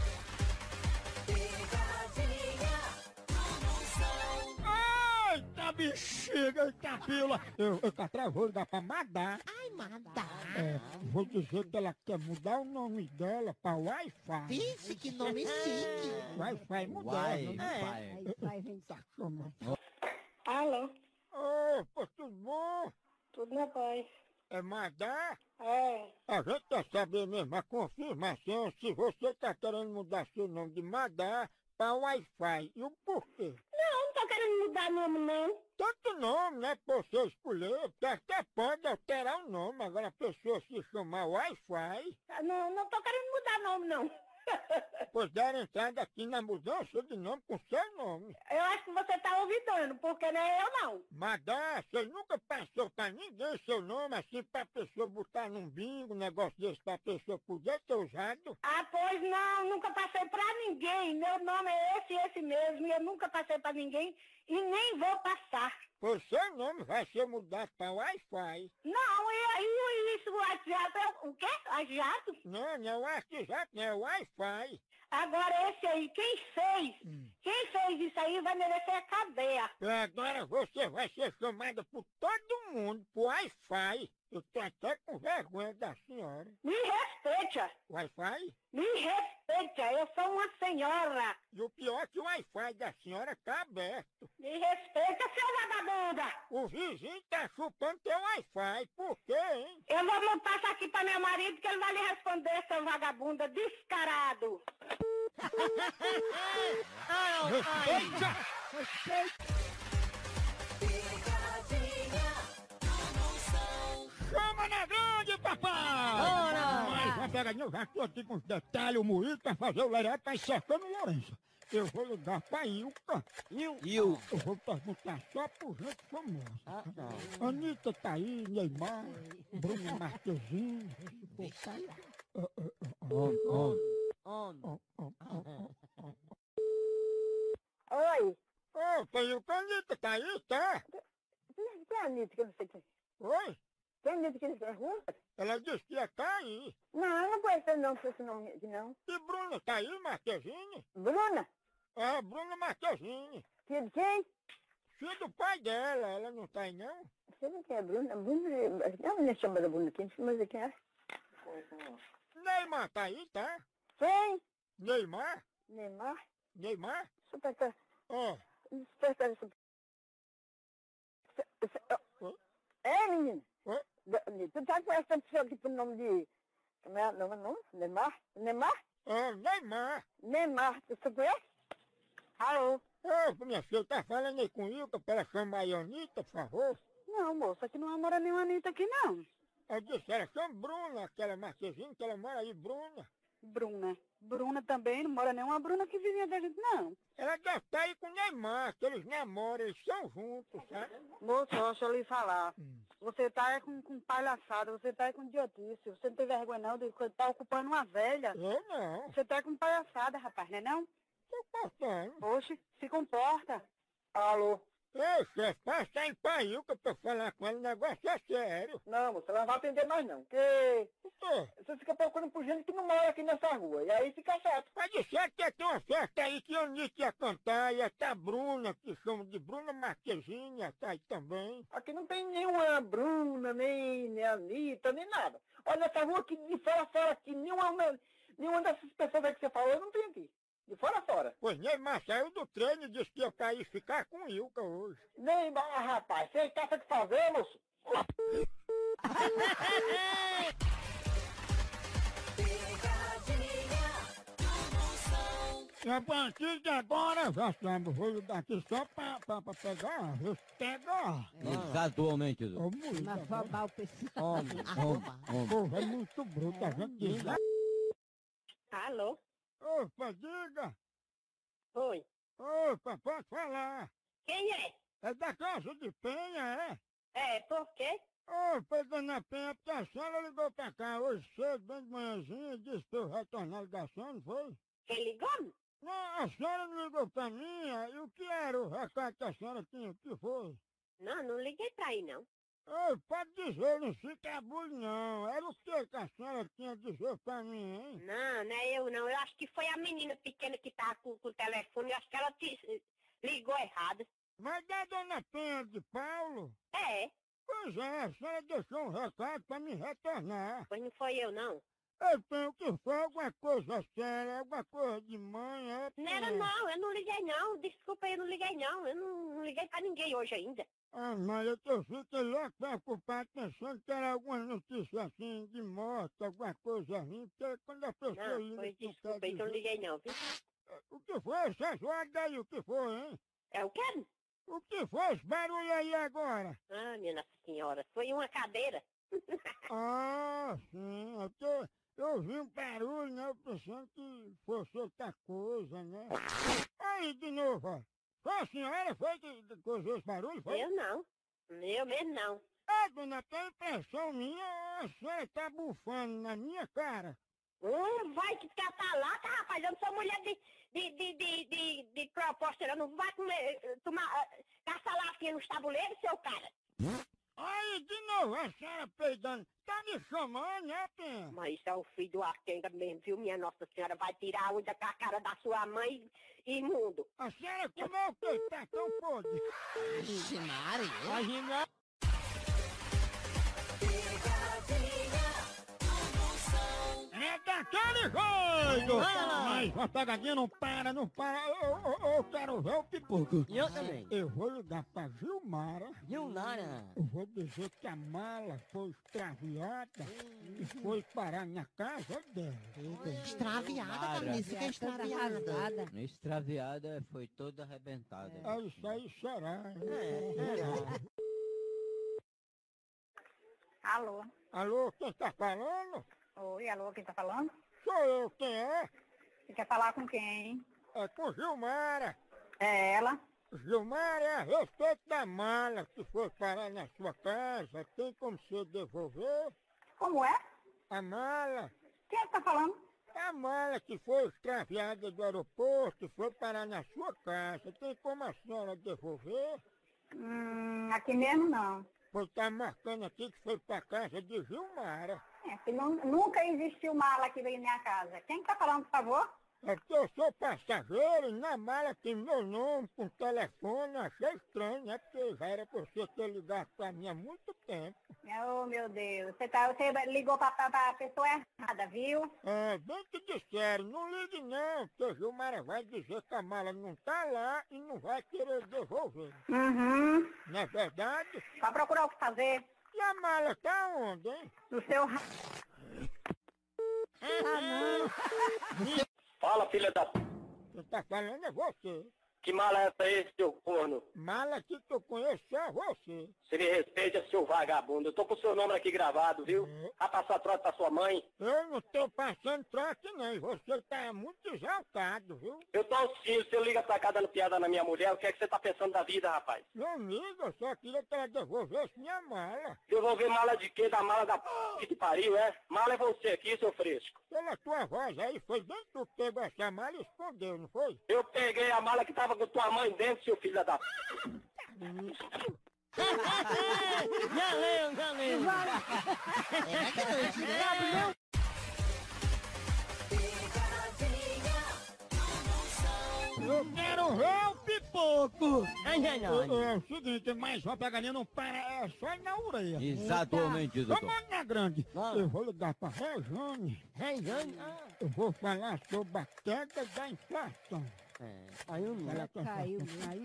Picadinha do Moção. Eita bexiga, eita pila. Eu vou ligar pra Madá. Ai, manda. Vou dizer que ela quer mudar o nome dela pra Wi-Fi. Vixe, que nome chique. Wi-Fi moderno. Wi-Fi. Tá chamando. Alô? Ô, pô, tudo bom? Tudo na paz. É Madá? É. A gente quer saber mesmo a confirmação se você tá querendo mudar seu nome de Madá pra Wi-Fi. E o porquê? Não tô querendo mudar nome não. Tanto nome, né, pra você escolher, porque até pode alterar o nome, agora a pessoa se chamar Wi-Fi. Não tô querendo mudar nome não. Pois deram entrada aqui na mudança de nome com seu nome. Eu acho que você tá ouvidando, porque não é eu não. Madá, você nunca passou pra ninguém seu nome assim pra pessoa botar num bingo, um negócio desse pra pessoa poder ter usado? Ah, pois não, nunca passei pra ninguém. Meu nome é esse mesmo, e eu nunca passei pra ninguém e nem vou passar. Pois seu nome vai ser mudado pra Wi-Fi. Não, e aí isso, o WhatsApp é o quê? WhatsApp? Não é o WhatsApp, não é o Wi-Fi. Agora esse aí, quem fez isso aí vai merecer a cadeia. Agora você vai ser chamada por todo mundo, por Wi-Fi. Eu tô até com vergonha da senhora. Me respeita. Wi-Fi? Me respeita, eu sou uma senhora. E o pior é que o Wi-Fi da senhora tá aberto. Me respeita, seu vagabunda. O vizinho tá chupando teu Wi-Fi. Por quê, hein? Eu vou passar aqui pra meu marido que ele vai lhe responder, seu vagabunda descarado. Picadinha do Moção. Chama na grande, papai! Mas uma pegadinha, eu já tô aqui com os detalhes, o moído pra fazer o leré, tá cercando o Lourenço. Eu vou ligar pra Ilka. Eu vou perguntar só por gente famosa. Anitta tá aí, Neymar, Bruno Marquezine, esse povo tá aí. Oi. Opa, e o Canita tá aí, tá? Quem é a Anitta que eu não sei quem? Oi? Quem é a Anitta que ele pergunta? Ela disse que ia tá aí. Não, eu não conheço não por esse nome aqui, não. E Bruna tá aí, Marquezine? Bruna? É, Bruna Marquezine. Filho de quem? Filho do pai dela, ela não tá aí não? Você não quem é Bruna? Bruna, não me chama da Bruna aqui, mas quem é? Neymar tá aí, tá? Quem? Neymar? Neymar? Neymar? Super. Ó. É, menino? Tu tá com essa pessoa aqui por nome de... Como é o nome? Neymar? Neymar? É, Neymar. Neymar, você conhece? Alô? Ô, minha filha, tá falando aí com Ilka pra ela chamar a Ionita, por favor? Não, moça, aqui não mora nenhuma Anitta aqui, não. Eu disse, ela chama Bruna, aquela Marquezine, que ela mora aí, Bruna. Bruna. Bruna também, não mora nenhuma Bruna que vizinha da gente, não. Ela deve estar aí com o Neymar, que eles namoram, eles são juntos, sabe? Moço, deixa eu lhe falar. Você tá com palhaçada, você tá com idiotice, você não tem vergonha não de tá ocupando uma velha. Eu não. Você tá com palhaçada, rapaz, não é não? Tô cortando. Oxe, se comporta. Alô? Ei, chefe, passa aí pra Ilka pra eu falar com ela, o negócio é sério. Não, moça, ela não vai atender mais não, porque O quê? você fica procurando por gente que não mora aqui nessa rua, e aí fica chato. Mas disseram que ia ter uma festa aí que a Ionita ia cantar, ia estar a Bruna, que chama de Bruna Marquezine, ia estar aí também. Aqui não tem nenhuma Bruna, nem Anitta, nem nada. Olha, essa rua aqui de fora a fora, aqui, nenhuma dessas pessoas aí que você falou, não tem aqui. De fora a fora. Pois Neymar saiu do treino e disse que ia cair ficar com Ilka hoje. Neymar, rapaz, você caça que fazer, moço? Pegadinha do Moção. E a partir de agora, já sabe, eu vou ligar aqui só pra pegar, eu pego. Exatamente. Ô, mulher, Mas roubar o pessoal. Pô, é muito bruto, a gente diz. Alô? Opa, diga. Oi. Opa, pode falar. Quem é? É da Casa de Penha, é? É, por quê? Opa, dona Penha, porque a senhora ligou pra cá hoje cedo, bem de manhãzinha, e disse pra eu retornar a ligação, não foi? Quem ligou? Não, a senhora não ligou pra mim, e o que era o recado que a senhora tinha? O que foi? Não liguei pra aí, não. Ô, pode dizer, não se cabule não. Era o que a senhora tinha a dizer pra mim, hein? Não é eu, não. Eu acho que foi a menina pequena que tá com o telefone. Eu acho que ela ligou errado. Mas da dona Penha de Paulo? É. Pois é, a senhora deixou um recado pra me retornar. Pois não foi eu, não. Eu tenho que foi alguma coisa séria, alguma coisa de mãe, é? Não era, não. Eu não liguei, não. Desculpa, eu não liguei, não. Eu não liguei pra ninguém hoje ainda. Ah, mas eu fiquei logo preocupado pensando que era alguma notícia assim, de morte, alguma coisa assim, porque quando a pessoa Não, liga... pois não desculpa, quer então eu não dizer- liguei, não, viu? O que foi? Essas horas daí, o que foi, hein? É o quê? O que foi esse barulho aí agora? Ah, minha Nossa Senhora. Foi uma cadeira. Ah, sim, é porque eu vi um barulho, né? Eu pensando que fosse outra coisa, né? Aí, de novo, ó. Foi a senhora foi que causou esse barulho, foi? Eu não. Eu mesmo não. Ah, dona, tem impressão minha, a senhora tá bufando na minha cara. Vai que tá lá, tá, rapaz? Eu não sou mulher de proposta, não. Não vai comer, tomar, caçar lafinha nos tabuleiros, seu cara. Aí, de novo, a senhora peidando. Tá me chamando, né, Penha? Mas isso é o filho do Arquenga mesmo, viu? Minha Nossa Senhora vai tirar a unha com a cara da sua mãe, imundo. A senhora comeu o quê? Tá tão podre. Vixe, Maria. Imagina. Pegadinha do Moção. É daquele jeito! Mas a pegadinha não para, não para. Eu quero ver o pipoco. E eu também. Eu vou ligar pra Gilmara. Gilmara. Eu vou dizer que a mala foi extraviada e foi parar na casa dela. Extraviada, Danise, que é extraviada. Extraviada foi toda arrebentada. É isso aí, será? Alô? Alô, quem tá falando? Oi, alô, quem tá falando? Sou eu, quem é? Você quer falar com quem? É com Gilmara. É ela? Gilmara, é a respeito da mala que foi parar na sua casa. Tem como você devolver Como é? a mala? Quem é que tá falando? A mala que foi extraviada do aeroporto foi parar na sua casa. Tem como a senhora devolver? Aqui mesmo não. Pois tá marcando aqui que foi pra casa de Gilmara. Que nunca existiu mala aqui na minha casa. Quem tá falando, por favor? É que eu sou passageiro e na mala tem meu nome com telefone. Achei estranho, né? Porque já era pra você ter ligado pra mim há muito tempo. Oh, meu Deus. Você ligou pra pessoa errada, viu? É, bem que disseram, não ligue não, porque Gilmara vai dizer que a mala não tá lá e não vai querer devolver. Uhum. Não é verdade? Vai procurar o que fazer. E a mala tá onde, hein? No seu Fala, filha da p... Quem tá falando é você. Que mala é essa aí, seu corno? Mala aqui que eu conheço é você. Você me respeita, seu vagabundo. Eu tô com o seu nome aqui gravado, viu? Vai passar trote pra sua mãe? Eu não tô passando trote não, e você tá muito exaltado, viu? Eu tô auxílio, você liga pra cá dando piada na minha mulher, o que é que você tá pensando da vida, rapaz? Meu amigo, eu só queria que ela devolvesse minha mala. Devolver mala de quê? Da mala da p... que te pariu, é? Mala é você aqui, seu fresco. Pela tua voz aí, foi bem tu que pegou essa mala e escondeu, não foi? Eu peguei a mala que tava com tua mãe dentro, seu filho da p... Já leu. Eu quero ver o pipoco! não. É o seguinte, mais uma pegadinha não para, é só na orelha. Exatamente, doutor. Vamos na grande. Eu vou ligar pra Rejane. Rejane? Eu vou falar sobre a queda da inflação. Caiu, Ela tá caiu.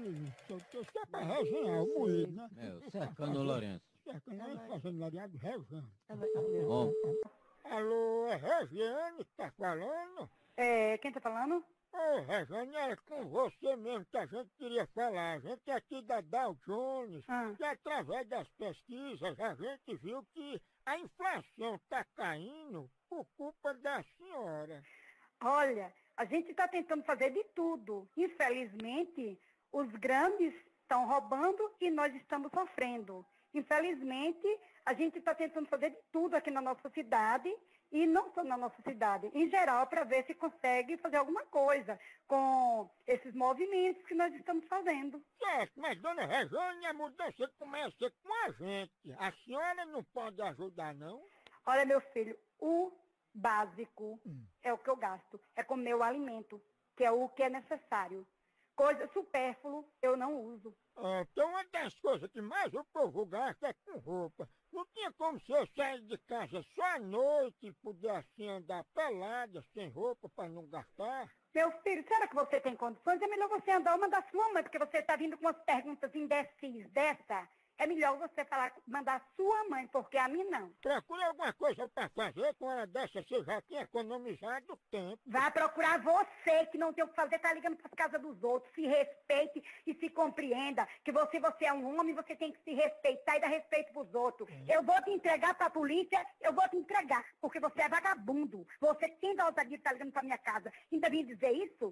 Só pra resenhar o moído, né? Cercando o Lourenço. Cercando a inflação do Lariado, Rejane. Bom, Alô, é Regiane que tá falando? Quem tá falando? Ô, Rejane, é com você mesmo que a gente queria falar. A gente é aqui da Dow Jones, que através das pesquisas a gente viu que a inflação tá caindo por culpa da senhora. Olha, a gente está tentando fazer de tudo. Infelizmente, os grandes estão roubando e nós estamos sofrendo. Infelizmente, a gente está tentando fazer de tudo aqui na nossa cidade, e não só na nossa cidade, em geral, para ver se consegue fazer alguma coisa com esses movimentos que nós estamos fazendo. Certo, mas dona Rejane, a mudança começa com a gente. A senhora não pode ajudar, não? Olha, meu filho, o básico é o que eu gasto, é com meu alimento, que é o que é necessário. Coisa supérfluo eu não uso. Então uma das coisas que mais o povo gasta é com roupa. Não tinha como você sair de casa só à noite e poder assim andar pelada, sem roupa, para não gastar? Meu filho, será que você tem condições? É melhor você andar uma da sua mãe, porque você está vindo com umas perguntas indecis dessa. É melhor você mandar a sua mãe, porque a mim não. Procure alguma coisa para fazer com hora dessa, você já tinha economizado tempo. Vai procurar você, que não tem o que fazer, tá ligando para as casas dos outros. Se respeite e se compreenda que você é um homem, você tem que se respeitar e dar respeito pros outros. Eu vou te entregar pra polícia, eu vou te entregar, porque você é vagabundo. Você tem da ousadia de estar ligando pra minha casa. Ainda vim dizer isso?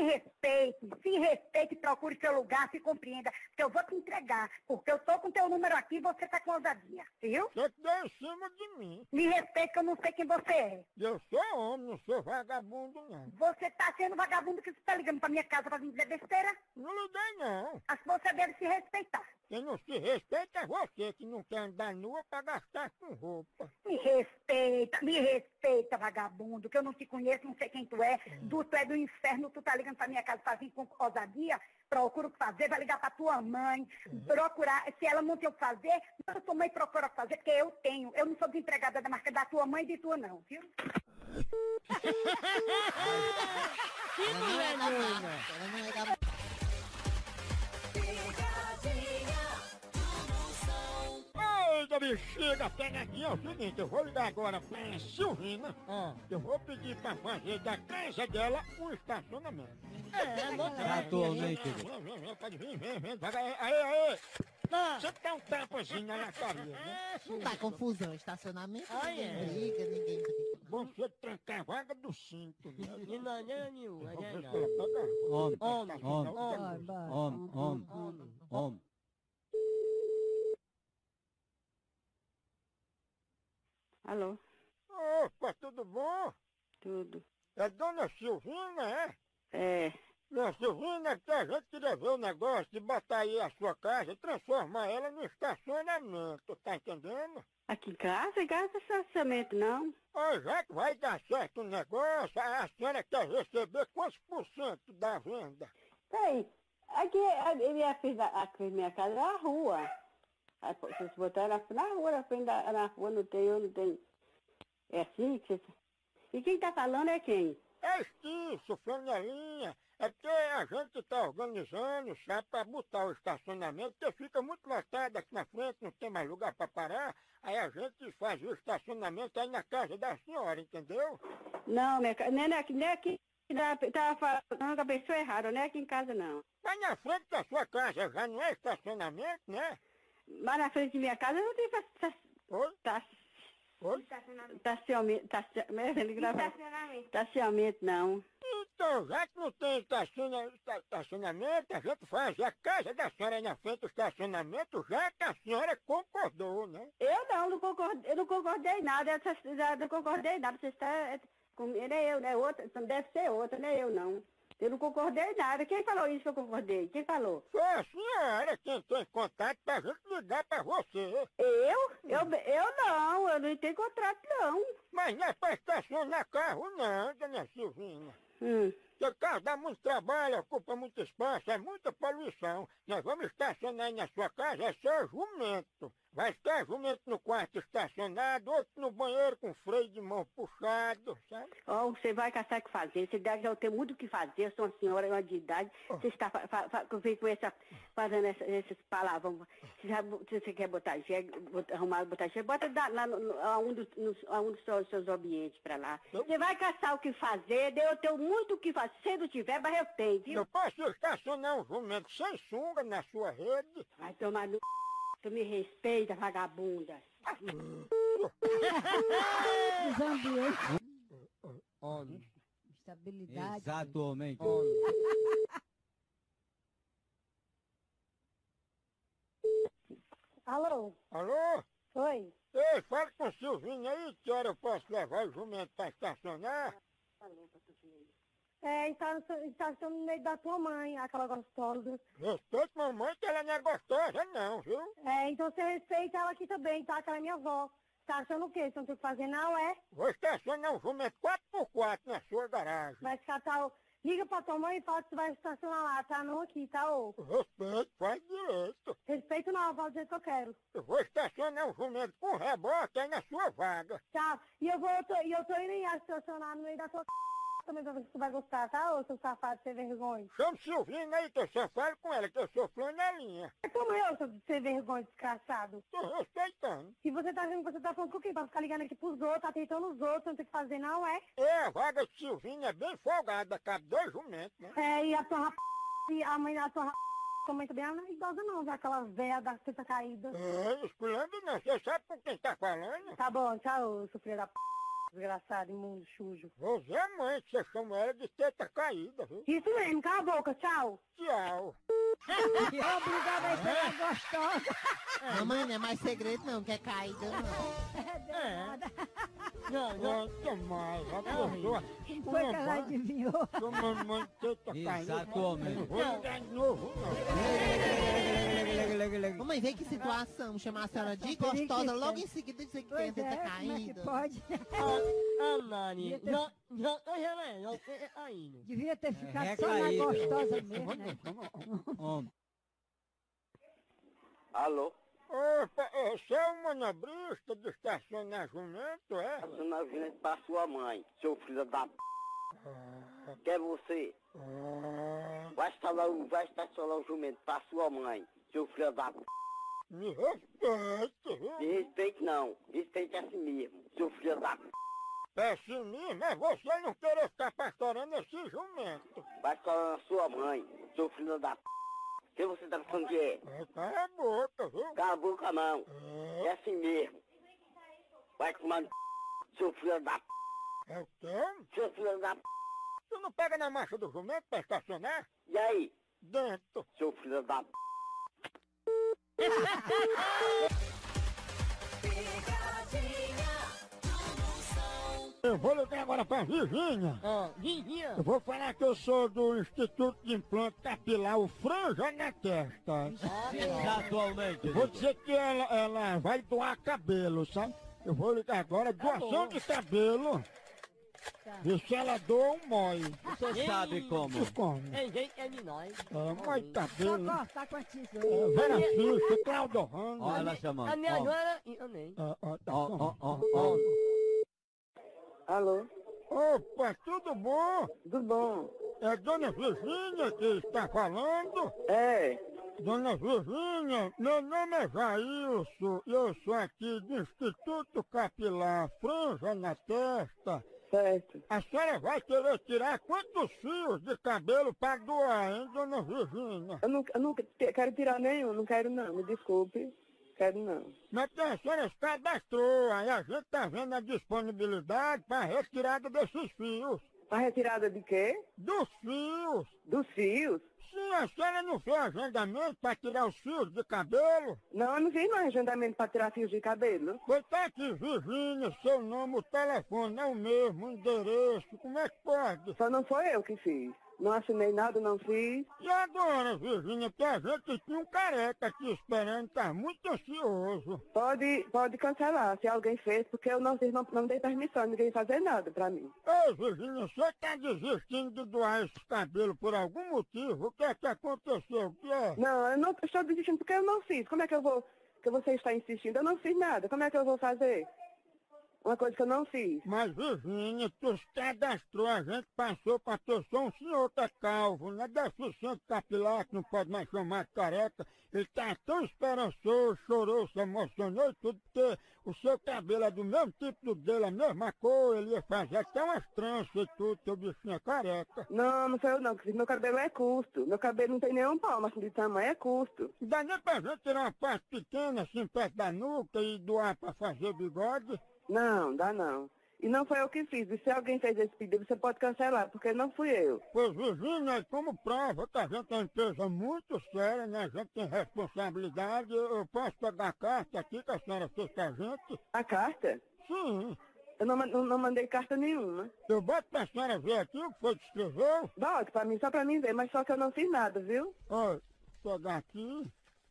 Se respeite, procure seu lugar, se compreenda, porque eu vou te entregar, porque eu tô com teu número aqui e você tá com ousadia, viu? Você deu em cima de mim. Me respeite que eu não sei quem você é. Eu sou homem, não sou vagabundo, não. Você tá sendo vagabundo que você tá ligando pra minha casa pra vir dizer besteira? Não liguei, não. Acho que você deve se respeitar. Quem não se respeita é você, que não quer andar nua pra gastar com roupa. Me respeita, vagabundo, que eu não te conheço, não sei quem tu é. Tu é do inferno, tu tá ligando pra minha casa pra vir com ousadia, procura o que fazer, vai ligar pra tua mãe, procurar, se ela não tem o que fazer, a tua mãe procura o que fazer, porque eu tenho. Eu não sou desempregada da marca da tua mãe e de tua não, viu? Que mulher doida! Eita, bexiga, pega aqui, é o seguinte, eu vou ligar agora pra Silvina, eu vou pedir pra fazer da casa dela um estacionamento. Atualmente. Vem, pode vir, vem, devagar, aí. Você tem um tapazinho na cabeça, né? Não dá confusão, estacionamento, ninguém briga, ninguém briga. Bom, você trancar a vaga do cinto, né? Homem. Alô? Opa, tudo bom? Tudo. É Dona Silvina, é? É. Dona Silvina, é que a gente queria ver o negócio de botar aí a sua casa e transformar ela no estacionamento, tá entendendo? Aqui em casa é estacionamento, não. Ó, já que vai dar certo o negócio, a senhora quer receber quantos por cento da venda? Peraí, aqui minha casa é a rua. Aí, pô, vocês botaram na rua, na frente na rua, não tem. É assim que vocês... E quem tá falando é quem? É isso, flanelinha. É porque a gente tá organizando, sabe, pra botar o estacionamento, porque fica muito lotado aqui na frente, não tem mais lugar pra parar. Aí a gente faz o estacionamento aí na casa da senhora, entendeu? Não, minha casa, não é aqui. Tava falando com a pessoa errada, não é aqui em casa, não. Mas na frente da sua casa já não é estacionamento, né? Mas na frente de minha casa não tem Oi? Oi? Estacionamento, não. Então, já que não tem estacionamento, a gente faz a casa da senhora aí na frente do estacionamento, já que a senhora concordou, né? Eu não concordei nada, não concordei nada, você está comigo, é eu, né? Outra, deve ser outra, não é eu não. Eu não concordei nada. Quem falou isso que eu concordei? Quem falou? Foi a senhora que entrou em contato pra gente ligar pra você. Eu não tenho contrato não. Mas não é pra estacionar carro não, dona Silvina. Porque carro dá muito trabalho, ocupa muito espaço, é muita poluição. Nós vamos estacionar aí na sua casa, é só jumento. Vai estar jumento no quarto estacionado, outro no banheiro com freio de mão puxado, sabe? Ó, você vai caçar o que fazer, você deve já ter muito o que fazer, eu sou uma senhora de idade, você está fazendo esses palavrões. Se você quer botar jegue, botar jegue, bota lá a um dos seus ambientes pra lá. Você vai caçar o que fazer, eu tenho muito o que fazer, se não tiver, mas eu tenho, viu? Eu posso estacionar um jumento sem sunga na sua rede? Vai tomar no... Tu me respeita, vagabunda. Desambiente. Estabilidade. Exatamente. Alô? Alô? Oi? Ei, fala com o Silvinho aí, que hora eu posso levar o jumento pra estacionar? Está no meio da tua mãe, aquela gostosa. Respeita mamãe que ela não é gostosa não, viu? Então você respeita ela aqui também, tá? Que ela é minha avó. Tá achando o quê? Você não tem o que fazer não, é? Vou estacionar um jumento 4x4 na sua garagem. Vai catar Liga pra tua mãe e fala que tu vai estacionar lá, tá? Não aqui, tá, ô? Respeito, faz direito. Respeito não, fala do jeito que eu quero. Eu vou estacionar um jumento com reboque aí na sua vaga. Tá, e eu tô indo em estacionar no meio da tua também pra ver se tu vai gostar, tá, ô, seu safado, sem vergonha? Chama Silvina aí, que eu só falo com ela, que eu sou flanelinha. É como eu, seu sem vergonha, desgraçado. Tô respeitando. E você tá achando que você tá falando com quem? Pra ficar ligando aqui pros outros, tá tentando os outros, não tem o que fazer não, é? A vaga de Silvina é bem folgada, cabe 2 jumentos, né? E a tua e a mãe da tua tua mãe também não é idosa não, já aquela velha da teta caída. Esculhando não, você sabe com quem tá falando? Tá bom, tchau, seu filho da desgraçado, imundo, sujo. Você é mãe, que você chama ela de teta caída, viu? Isso mesmo, cala a boca, tchau. Tchau. Obrigada a ser gostosa. Mamãe, não é mais segredo não, que é caída não. Não mais, a pessoa. Quem foi que ela adivinhou? Sua mamãe teta caída. Exatamente. Não vou ligar de novo, não. Mamãe, vê que situação, chamar a senhora de gostosa, logo em seguida dizer que tem a teta caída. Pode. Nani, não ainda. Devia ter ficado só na gostosa mesmo, né? Alô? Opa, você é um manobrista de estacionar jumento, é? Estacionar jumento pra sua mãe, seu filho da p... Quer você? Vai estacionar o jumento pra sua mãe, seu filho da p... Me respeite, viu? Me respeite não, respeite a si mesmo, seu filho da p... É assim mesmo, é você não querer ficar pastorando esse jumento. Vai estacionar a sua mãe, seu filho da p... Quem você tá falando que é? Cala a boca, viu? Cala a boca não, é assim mesmo. Vai tomar seu filho da p... É o quê? Seu filho da p... Tu não pega na marcha do jumento pra estacionar? E aí? Dentro. Seu filho da p... Pegadinha do Moção. Eu vou ligar agora pra Virgínia. Vizinha. Eu vou falar que eu sou do Instituto de Implante Capilar, o Franja na Testa. Atualmente. Vou dizer que ela vai doar cabelo, sabe? Eu vou ligar agora, doação de cabelo. Vê se ela doa um mói. Você sabe como? Como? É gente, é de nós. Mói de cabelo. Só cortar com a tesoura. Vera Ficha, Claudio Rando. Olha ela chamando. A minha nora e eu nem. Ó. Alô? Opa, tudo bom? Tudo bom? É Dona Virgínia que está falando? É. Dona Virgínia, meu nome é Jailson e eu sou aqui do Instituto Capilar Franja na Testa. Certo. A senhora vai querer tirar quantos fios de cabelo para doar, hein, Dona Virgínia? Eu não quero tirar nenhum, não quero não, me desculpe. Quero não. Mas que a senhora se cadastrou, aí a gente tá vendo a disponibilidade para retirada desses fios. A retirada de quê? Dos fios. Dos fios? Sim, a senhora não fez agendamento para tirar os fios de cabelo? Não, eu não fiz mais agendamento para tirar fios de cabelo. Pois tá aqui, Virgínia, seu nome, o telefone é o mesmo, o endereço, como é que pode? Só não foi eu que fiz. Não assinei nada, não fiz. E agora, Virgínia, que a gente tinha um careca aqui esperando, tá muito ansioso. Pode cancelar, se alguém fez, porque eu não dei permissão, ninguém fazer nada pra mim. Ei, Virgínia, você tá desistindo de doar esses cabelos por algum motivo? O que é que aconteceu? O que é? Não, eu não estou desistindo porque eu não fiz. Como é que eu vou, que você está insistindo? Eu não fiz nada, como é que eu vou fazer? Uma coisa que eu não fiz. Mas, Virgínia, tu se cadastrou, a gente passou pra ter só um senhor que é calvo, não é deficiente capilar, que não pode mais chamar de careca. Ele tá tão esperançoso, chorou, se emocionou e tudo, porque o seu cabelo é do mesmo tipo do dele, a mesma cor, ele ia fazer até umas tranças e tudo, teu bichinho é careca. Não, não sou eu não, porque meu cabelo é custo. Meu cabelo não tem nenhum palmo, assim, de tamanho é custo. Não dá nem pra gente tirar uma parte pequena, assim, perto da nuca e doar pra fazer bigode? Não, dá não. E não foi eu que fiz. E se alguém fez esse pedido, você pode cancelar, porque não fui eu. Pois, Virgínia, como prova que a gente é uma empresa muito séria, né? A gente tem responsabilidade. Eu posso pegar a carta aqui que a senhora fez com a gente? A carta? Sim. Eu não mandei carta nenhuma. Eu boto pra senhora ver aqui o que foi que escreveu? Bote pra mim, só pra mim ver, mas só que eu não fiz nada, viu? Olha, vou pegar aqui.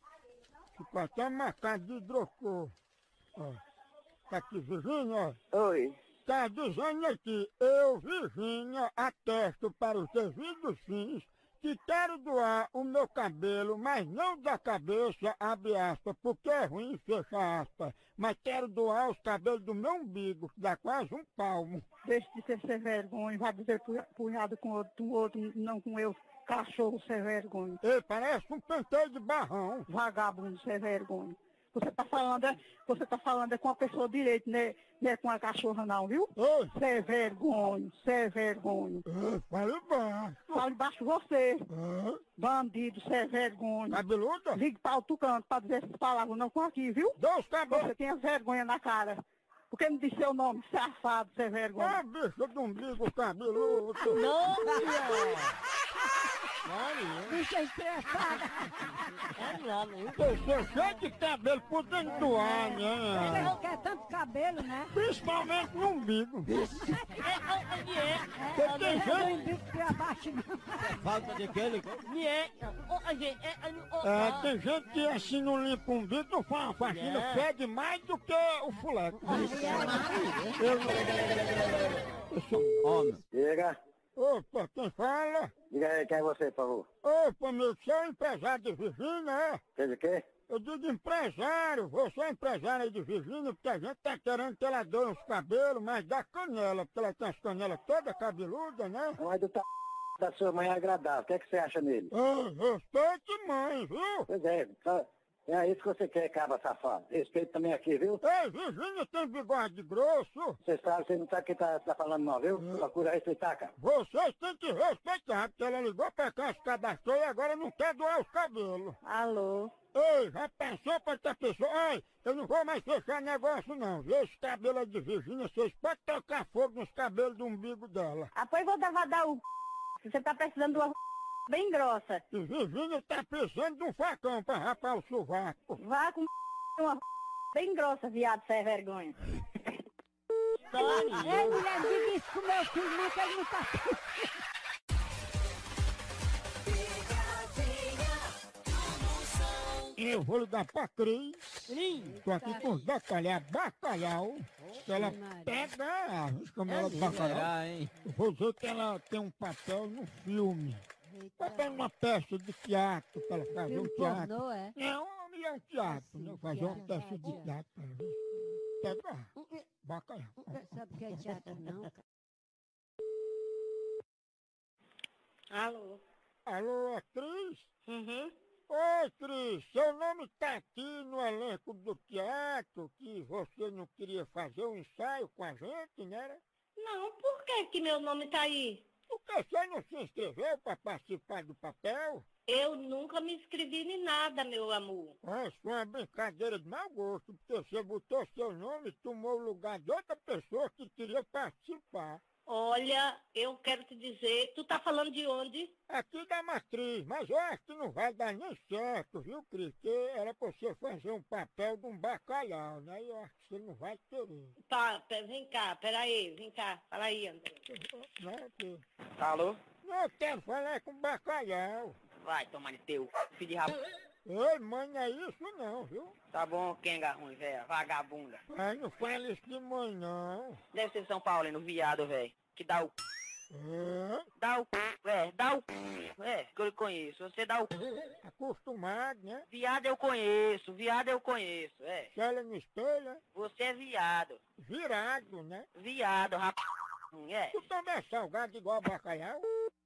Ficou até marcado de hidrocor. Ó. Tá aqui, Virgínia, ó. Oi. Tá dizendo aqui, eu, Virgínia, atesto para os devidos fins que quero doar o meu cabelo, mas não da cabeça, abre aspas, porque é ruim, fecha aspas, mas quero doar os cabelos do meu umbigo, que dá quase um palmo. Deixe de ser sem vergonha, vai dizer punhado com outro, não com eu, cachorro sem vergonha. Ei, parece um penteio de barrão. Vagabundo sem vergonha. Você tá falando com a pessoa direito, né? Não é com a cachorra não, viu? Oi. Sem vergonha, sem vergonha. Fale baixo. Fale baixo você. Bandido, sem vergonha. Cabeluda? Ligue para outro canto para dizer essas palavras, não com aqui, viu? Deus cabelos. Você tem vergonha na cara. Por que não disse seu nome, safado, sem vergonha? Ah, bicho do umbigo cabeludo. Não, bicho é estressada. É nada, hein? Você cheio de cabelo podendo doar, né? Ele quer tanto cabelo, né? Principalmente no umbigo. É tem gente... umbigo que abaixo, não. Falta de aquele? Tem gente que assim não limpa o umbigo, não faz uma faxina, fede mais do que o fuleco. Eu sou homem. Diga. Opa, quem fala? Diga aí, quem é você, por favor? Opa, meu, você é empresário de Virgínia, é? Quer dizer o quê? Eu digo empresário, você é empresário aí de Virgínia, porque a gente tá querendo que ela doe uns cabelos, mas da canela, porque ela tem as canelas toda cabeluda, né? Mas do da sua mãe é agradável, o que é que você acha nele? Respeite mãe, viu? Pois é, é isso que você quer, cabra safado. Respeito também aqui, viu? Ei, Virgínia tem bigode grosso. Você sabe, você não sabe quem tá falando não, viu? Procura respeitar, cara. Vocês têm que respeitar, porque ela ligou pra cá, se cadastrou e agora não quer doar os cabelos. Alô? Ei, já pensou pra outra pessoa? Ei, eu não vou mais fechar negócio não, viu? Esse cabelo é de Virgínia, vocês podem tocar fogo nos cabelos do umbigo dela. Apoio vou dar o você tá precisando de uma bem grossa. E Virgínia tá precisando de um facão pra rapar o sovaco. Vá com uma bem grossa, viado, sem vergonha. putaria. Ei, mulher, não diga isso pro meu filho, não, que ele não tá... Eu vou ligar pra Cris. Tô aqui com os bacalhau. Se ela pega a escamela do bacalhau, eu vou dizer que ela tem um papel no filme. Papel numa peça de teatro, pra ela fazer um teatro. Pornô, é? Não, é um teatro, né? Fazer uma peça de teatro. Pega bacalhau. Sabe o que é teatro, não? Alô? Alô, é Cris? Uhum. Oi, Cris, seu nome tá aqui no elenco do teatro, que você não queria fazer um ensaio com a gente, né? Não, por que meu nome tá aí? Porque você não se inscreveu para participar do papel? Eu nunca me inscrevi em nada, meu amor. Isso foi uma brincadeira de mau gosto, porque você botou seu nome e tomou o lugar de outra pessoa que queria participar. Olha, eu quero te dizer, tu tá falando de onde? Aqui da matriz, mas eu acho que não vai dar nem certo, viu, Cris? Que era pra você fazer um papel de um bacalhau, né? E eu acho que você não vai querer. Tá, vem cá, peraí, vem cá, fala aí, André. Não, que... Alô? Não, eu quero falar com bacalhau. Vai, tomar de teu, filho de rabo. Ei, mãe, não é isso não, viu? Tá bom, quenga ruim, velho, vagabunda. Ai, não fala isso de mãe, não. Deve ser São Paulino, viado, velho. Que dá o... É? Dá o... dá o... que eu lhe conheço. Você dá o... Acostumado, né? Viado eu conheço, é. Se olha no espelho, é? Você é viado. Virado, né? Viado, rapaz, é. Tu também é salgado igual bacalhau?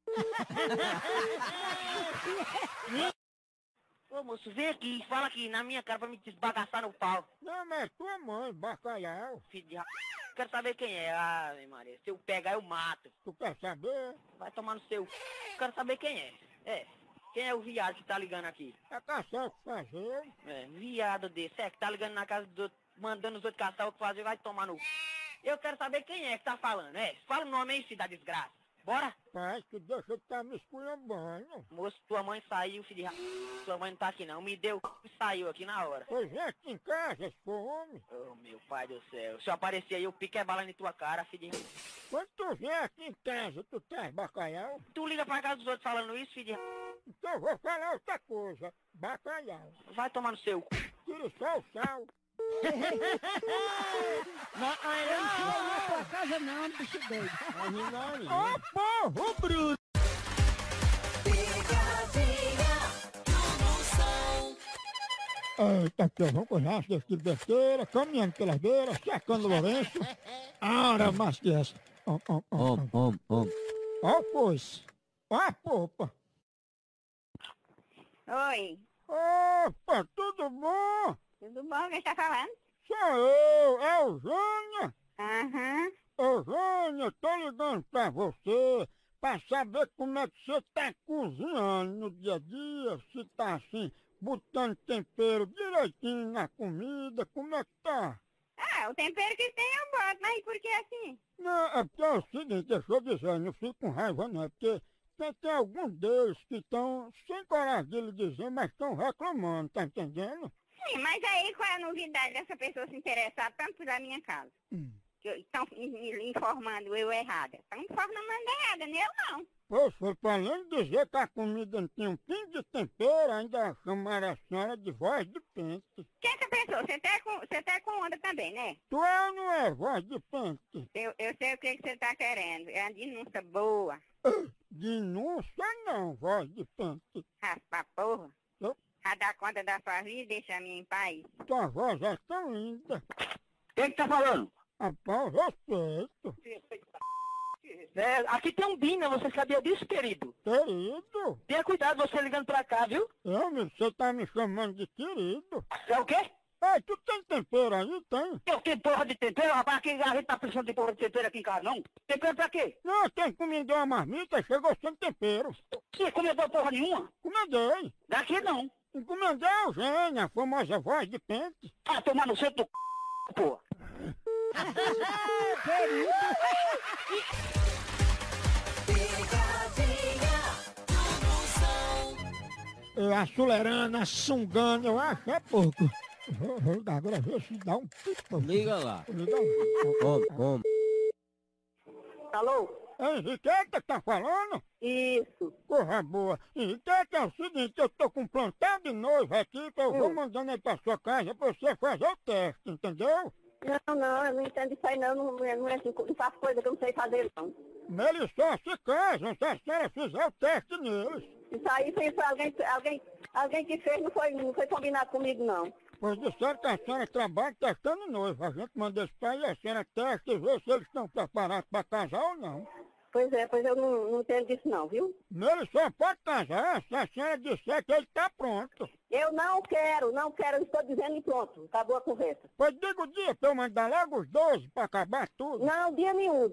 Ô moço, vem aqui, fala aqui na minha cara pra me desbagaçar no pau. Não, mas tua mãe, bacalhau. Filho de quero saber quem é. Ah, Maria, se eu pegar eu mato. Tu quer saber? Vai tomar no seu... Quero saber quem é. É. Quem é o viado que tá ligando aqui? É caçar o que fazer. É, viado desse. É, que tá ligando na casa dos outros, mandando os outros caçar o que fazer, vai tomar no... Eu quero saber quem é que tá falando. É, fala o nome aí, filho da desgraça. Bora? Pai, tu deixa eu estar me esculhambando. Moço, tua mãe saiu, filho de... Tua mãe não tá aqui não. Me deu e saiu aqui na hora. Pois é, aqui em casa, se for homem. Oh, meu pai do céu. Se eu aparecer aí, eu pico é bala na tua cara, filho de... Quando tu vier aqui em casa, tu traz bacalhau? Tu liga pra casa dos outros falando isso, filho de... Então eu vou falar outra coisa. Bacalhau. Vai tomar no seu... Tira só o sal. Não chega na tua casa não, bicho doido. Ô, povo bruto! Eita, que eu vou com raça desse besteira, caminhando pelas beiras, sacando o Lourenço. Ora, mas que essa. Ó, pois. Ó a popa. Oi, Opa, tudo bom? tudo bom? Quem está falando? Sou eu, é o Eugênia. Aham. Eugênia, tô ligando pra você pra saber como é que você tá cozinhando no dia a dia, se tá assim, botando tempero direitinho na comida, como é que tá? Ah, o tempero que tem eu boto, mas por que assim? Não, é porque é o seguinte, deixa eu dizer, não fico com raiva não, é porque tem alguns deles que estão sem coragem de lhe dizer, mas estão reclamando, tá entendendo? Sim, mas aí qual é a novidade dessa pessoa se interessar tanto pela minha casa? Que estão me informando eu errada. Estão me informando errada, nem eu não. Pois foi, pra além de dizer que a comida não tinha um pingo de tempero, ainda chamaram a senhora de voz de pente. Quem é essa pessoa? Você tá com onda também, né? Tu é ou não é voz de pente? Eu sei o que você tá querendo. É uma denúncia boa. Denúncia não, voz de pente. Raspa porra. Eu? A dar conta da sua vida e deixa a minha em paz. Tua voz é tão linda. Quem que tá falando? Rapaz, respeito. É, aqui tem um Bina, você sabia disso, querido? Querido? Tenha cuidado você ligando pra cá, viu? Amigo, você tá me chamando de querido. É o quê? Ei, tu tem tempero aí? Tem? Eu tenho porra de tempero, rapaz, aqui a gente tá precisando de porra de tempero aqui em casa, não? Tempero pra quê? Não, quem encomendou uma marmita chegou sem tempero. Você encomendou porra nenhuma? Encomendei. Daqui não. Encomendei a Eugênia, a famosa voz de pente. Ah, tomar no centro do porra. A Sulerana, Sungana, eu acho é pouco. Vou ligar agora, ver se dá um pipo. Liga lá. Liga lá. Como? Alô? É Henriqueta que tá falando? Isso. Porra boa. Henriqueta, é o seguinte, eu tô com um plantão de noiva aqui que eu vou mandando aí pra sua casa pra você fazer o teste, entendeu? Não, eu não entendo isso aí não, não faço coisa que eu não sei fazer não. Eles só se casam se a senhora fizer o teste neles. Isso aí foi alguém que fez, não foi combinado comigo não. Pois disseram que a senhora trabalha testando noiva. A gente manda isso pra aí, a senhora testa e vê se eles estão preparados pra casar ou não. Pois eu não entendo disso não, viu? Ele só pode casar se a senhora disser que ele tá pronto. Eu não quero, eu estou dizendo e pronto, acabou a conversa. Pois diga o dia pra eu mandar logo os 12 pra acabar tudo. Não, dia nenhum,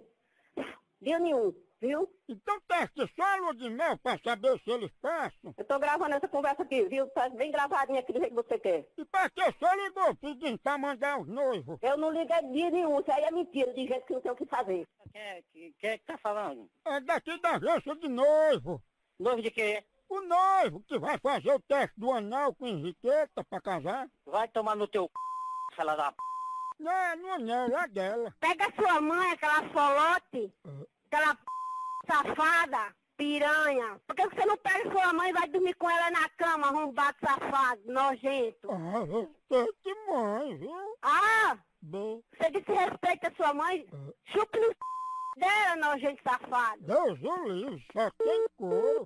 viu? Então teste só a lua de mel pra saber se eles passam. Eu tô gravando essa conversa aqui, viu? Tá bem gravadinha aqui do jeito que você quer. E pra que só ligou pedindo pra mandar os noivos? Eu não liguei dia nenhum, isso aí é mentira, de gente que não tem o que fazer. Quem é que tá falando? É daqui da agência de noivo. Noivo de quê? O noivo que vai fazer o teste do anel com Henriqueta pra casar. Vai tomar no teu fela da Não, no anel é dela. Pega sua mãe, aquela folote, aquela safada, piranha. Por que você não pega sua mãe e vai dormir com ela na cama, arrombado safado, nojento? Ah, respeito demais, viu? Ah! Bem. Você disse respeito a sua mãe? Chupe no dela, nojento safado. Deus o livre, só tem couro.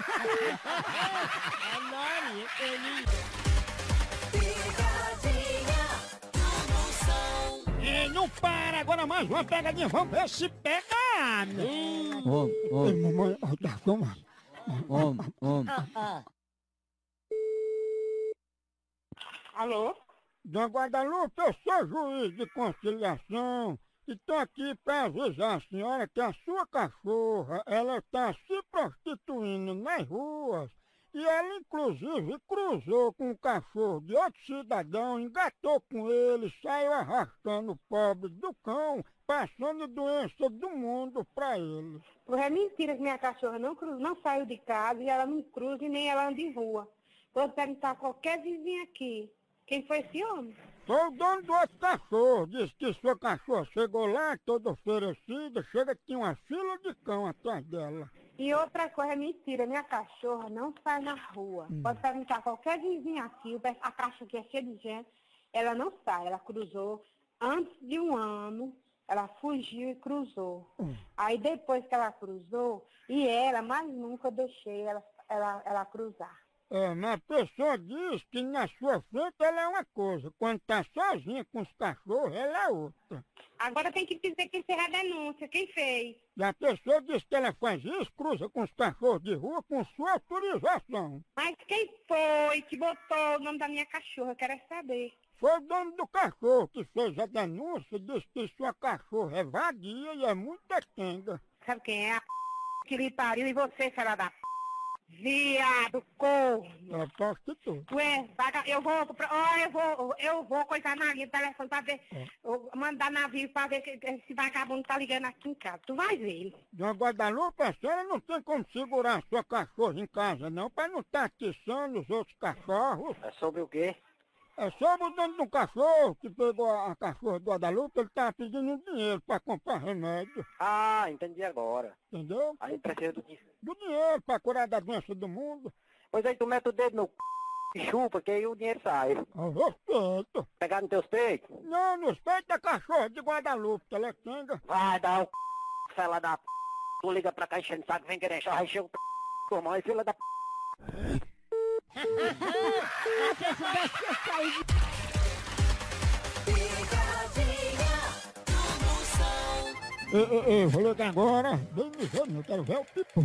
Pegadinha do Moção. E não para, agora mais uma pegadinha, vamos ver se pega. Ei, mamãe, tá filmando. Alô? Dona Guadalupe, eu sou juiz de conciliação e tô aqui para avisar a senhora que a sua cachorra, ela está se prostituindo nas ruas e ela inclusive cruzou com um cachorro de outro cidadão, engatou com ele, saiu arrastando o pobre do cão, passando doença do mundo para ele. É mentira que minha cachorra não saiu de casa e ela não cruza e nem ela anda em rua. Pode perguntar a qualquer vizinho aqui. Quem foi esse homem? Foi o dono do outro cachorro, disse que sua cachorra chegou lá, toda oferecida, chega que tinha uma fila de cão atrás dela. E outra coisa, é mentira, minha cachorra não sai na rua. Pode perguntar a qualquer vizinho aqui, a caixa aqui é cheia de gente, ela não sai, ela cruzou antes de um ano, ela fugiu e cruzou. Aí depois que ela cruzou, e ela, mais nunca deixei ela cruzar. É, mas a pessoa diz que na sua frente ela é uma coisa, quando tá sozinha com os cachorros, ela é outra. Agora tem que dizer quem fez a denúncia, quem fez. E a pessoa diz que ela faz isso, cruza com os cachorros de rua com sua autorização. Mas quem foi que botou o nome da minha cachorra, eu quero saber. Foi o dono do cachorro que fez a denúncia, disse que sua cachorra é vadia e é muito quenga. Sabe quem é a que lhe pariu e você, filha da viado, corno. É prostituta. Ué, eu vou coisar na linha do telefone pra ver, mandar navio pra ver que esse vagabundo tá ligando aqui em casa. Tu vai ver. Dona Guadalupe, a senhora não tem como segurar a sua cachorra em casa não, pra não estar atiçando os outros cachorros. É sobre o quê? É sobre o dono do cachorro que pegou a cachorra do Guadalupe, ele tava pedindo dinheiro pra comprar remédio. Ah, entendi agora. Entendeu? Aí precisa do dinheiro. Do dinheiro pra curar da doença do mundo. Pois aí tu mete o dedo no e chupa, que aí o dinheiro sai. Eu respeito. Pegar nos teus peitos? Não, nos peitos da cachorra de Guadalupe, que ela é quenga. Vai dar o fela da tu liga pra cá enchendo o saco, vem querer enxerrar, encher o tua mãe, fila da Pegadinha do Moção. Ei, vou ligar agora. Bem ligeiro, eu quero ver o pipo.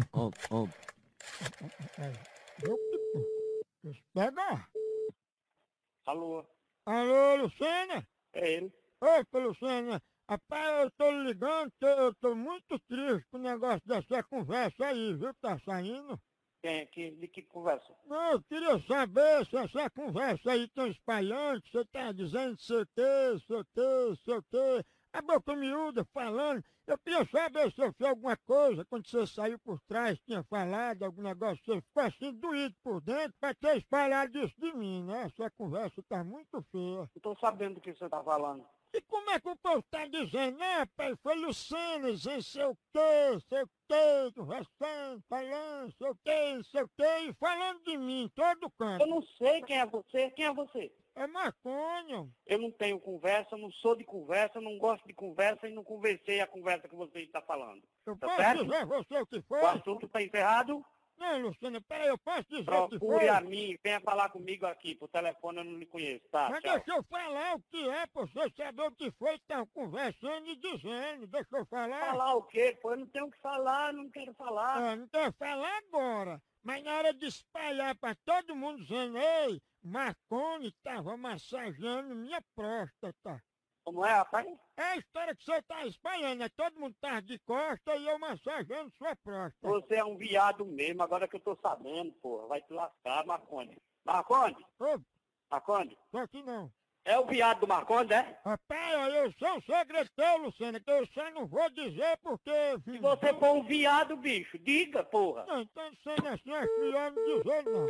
Ver o pipo. Pega. Alô? Alô, Lucena? É ele. Oi, Lucena. Rapaz, eu tô ligando que eu tô muito triste com o negócio dessa conversa aí, viu? Tá saindo? De que conversa? Não, eu queria saber se essa conversa aí tão espalhante, você tá dizendo sei o quê. a boca miúda falando. Eu queria saber se eu fiz alguma coisa quando você saiu por trás, tinha falado algum negócio, você ficou assim doído por dentro pra ter espalhado isso de mim, né? Sua conversa tá muito feia. Não tô sabendo do que você tá falando. E como é que o povo tá dizendo, né, pai? Foi Luciano, dizendo sei o quê, conversando, falando, sei o quê, e falando de mim em todo canto. Eu não sei quem é você. Quem é você? É maconha. Eu não tenho conversa, não sou de conversa, não gosto de conversa e não conversei a conversa que você está falando. Eu Tá posso certo? dizer você o que foi? O assunto está encerrado? Não, Luciano, peraí, eu posso dizer o que foi? Procure a mim, venha falar comigo aqui, por telefone eu não lhe conheço, tá? Mas Tchau. deixa eu falar o que é, pra você saber o que foi que estão conversando e dizendo. Deixa eu falar. Falar o quê? Pô, eu não tenho o que falar, não quero falar. Ah, não quero falar agora. Mas na hora de espalhar pra todo mundo dizendo, ei, Marconi tava massageando minha próstata. Como é, rapaz? É a história que você tá espalhando, né? Todo mundo tá de costa e eu massageando sua próstata. Você é um viado mesmo, agora que eu tô sabendo, porra. Vai te lascar, Marconde. Marconde? Ô, Marconde? só que não. É o viado do Marconde, é? Rapaz, ó, eu sou um segredo teu, Luciana, que eu só não vou dizer porque... Se você for um viado, bicho, diga, porra. Não, então sendo assim, acho melhor não dizer não.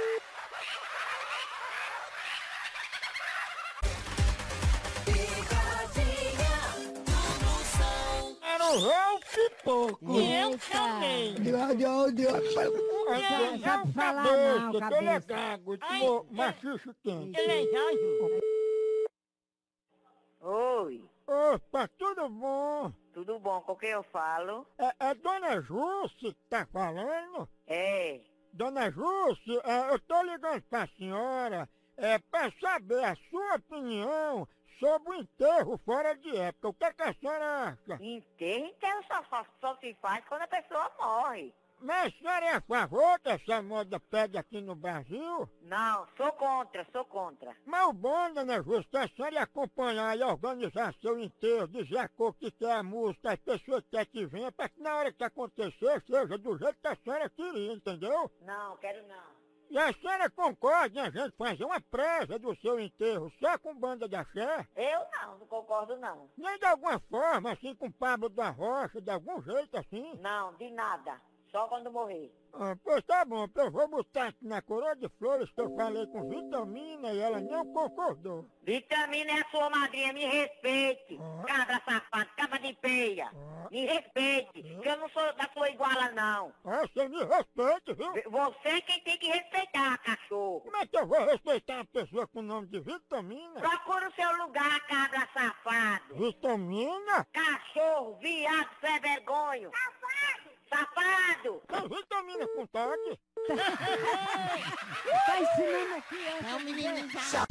Era o João Pipoco. Eu também. Sabe falar não, Tô cabeça. legal, machicho quente. Oi, Opa, tudo bom? tudo bom? Com quem eu falo? É Dona Jússi que tá falando? É, Dona Jússi, eu tô ligando pra senhora pra saber a sua opinião sobre o enterro fora de época. O que, é que a senhora acha? enterro só se faz quando a pessoa morre. Mas a senhora é a favor dessa moda pede aqui no Brasil? Não, sou contra, sou contra. Mas o bom, Dona Jússi, é a senhora ia acompanhar e organizar seu enterro, dizer a cor que quer a música, as pessoas querem que venha, pra que na hora que acontecer seja do jeito que a senhora queria, entendeu? Não, quero não. E a senhora concorda em a gente fazer uma prévia do seu enterro só com banda de axé? Eu não concordo não. Nem de alguma forma, assim, com Pablo da Rocha, de algum jeito assim? Não, de nada. Só quando morrer. Ah, pois tá bom, eu vou botar aqui na coroa de flores que eu falei com Vitamina e ela não concordou. Vitamina é a sua madrinha, me respeite. Cabra safado, cabra de peia. Me respeite, que eu não sou da sua iguala não. Ah, você me respeita, viu? Você é quem tem que respeitar, cachorro. Como é que eu vou respeitar uma pessoa com o nome de Vitamina? Procura o seu lugar, cabra safado. Vitamina? Cachorro, viado, sem vergonho. Safado! Safado! Tem Vitamina com toque? Tá ensinando aqui, ó. É um menino já.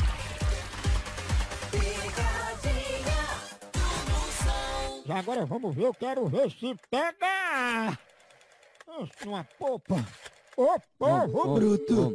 Já agora vamos ver, eu quero ver se pega uma popa. Ô povo bruto!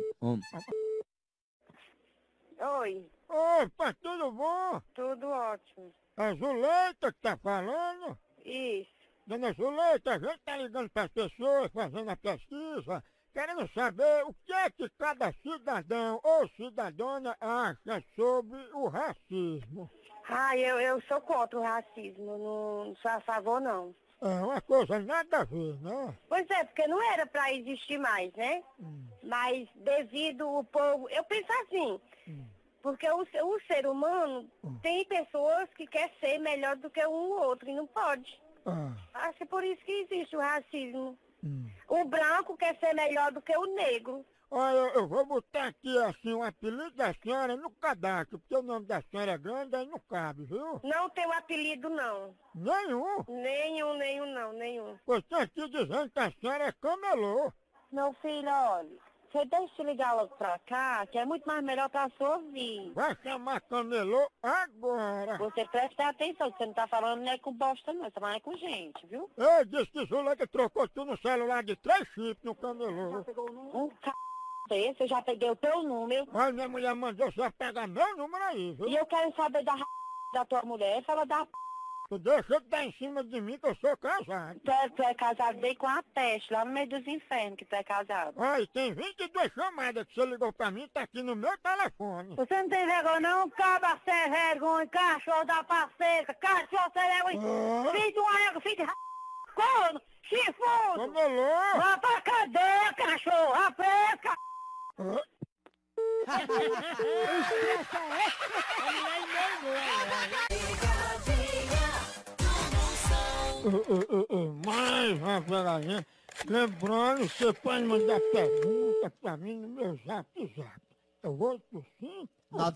Oi, Opa, tudo bom? tudo ótimo. É Zuleika que tá falando? Isso. Dona Zuleika, a gente tá ligando para as pessoas, fazendo a pesquisa, querendo saber o que é que cada cidadão ou cidadã acha sobre o racismo. Ah, eu sou contra o racismo, não sou a favor não. É uma coisa nada a ver, né? Pois é, porque não era pra existir mais, né? Mas devido o povo, eu penso assim, porque o ser humano tem pessoas que quer ser melhor do que um outro e não pode. Acho que é por isso que existe o racismo. O branco quer ser melhor do que o negro. Olha, eu vou botar aqui assim o apelido da senhora no cadastro, porque o nome da senhora é grande, aí não cabe, viu? Não tem apelido não. Nenhum? Nenhum. Pois tem aqui dizendo que a senhora é camelô. Meu filho, olha, você deixa eu ligar logo pra cá, que é muito mais melhor pra sua ouvir. Vai chamar camelô agora. Você presta atenção, que você não tá falando nem com bosta não, você tá falando com gente, viu? Ei, disse que Zuleika trocou tu no celular de 3 chips no camelô. Um desse, eu já peguei o teu número. Olha, minha mulher mandou você pegar meu número aí, viu? E eu quero saber da tua mulher, fala da Tu deixa de dar em cima de mim que eu sou casado. Tu é casado bem com a peste, lá no meio dos infernos que tu é casado. Olha, tem 22 chamadas que você ligou pra mim, tá aqui no meu telefone. Você não tem vergonha não? Caba sem vergonha, cachorro da paceca, cachorro sem vergonha, filho de uma égua, filho de corno, chifrudo. Ô, meu louco. Vá pra cadeia, cachorro, a pesca. Mais uma pegadinha. Lembrando, você pode mandar pergunta pra mim no meu zap. É o 85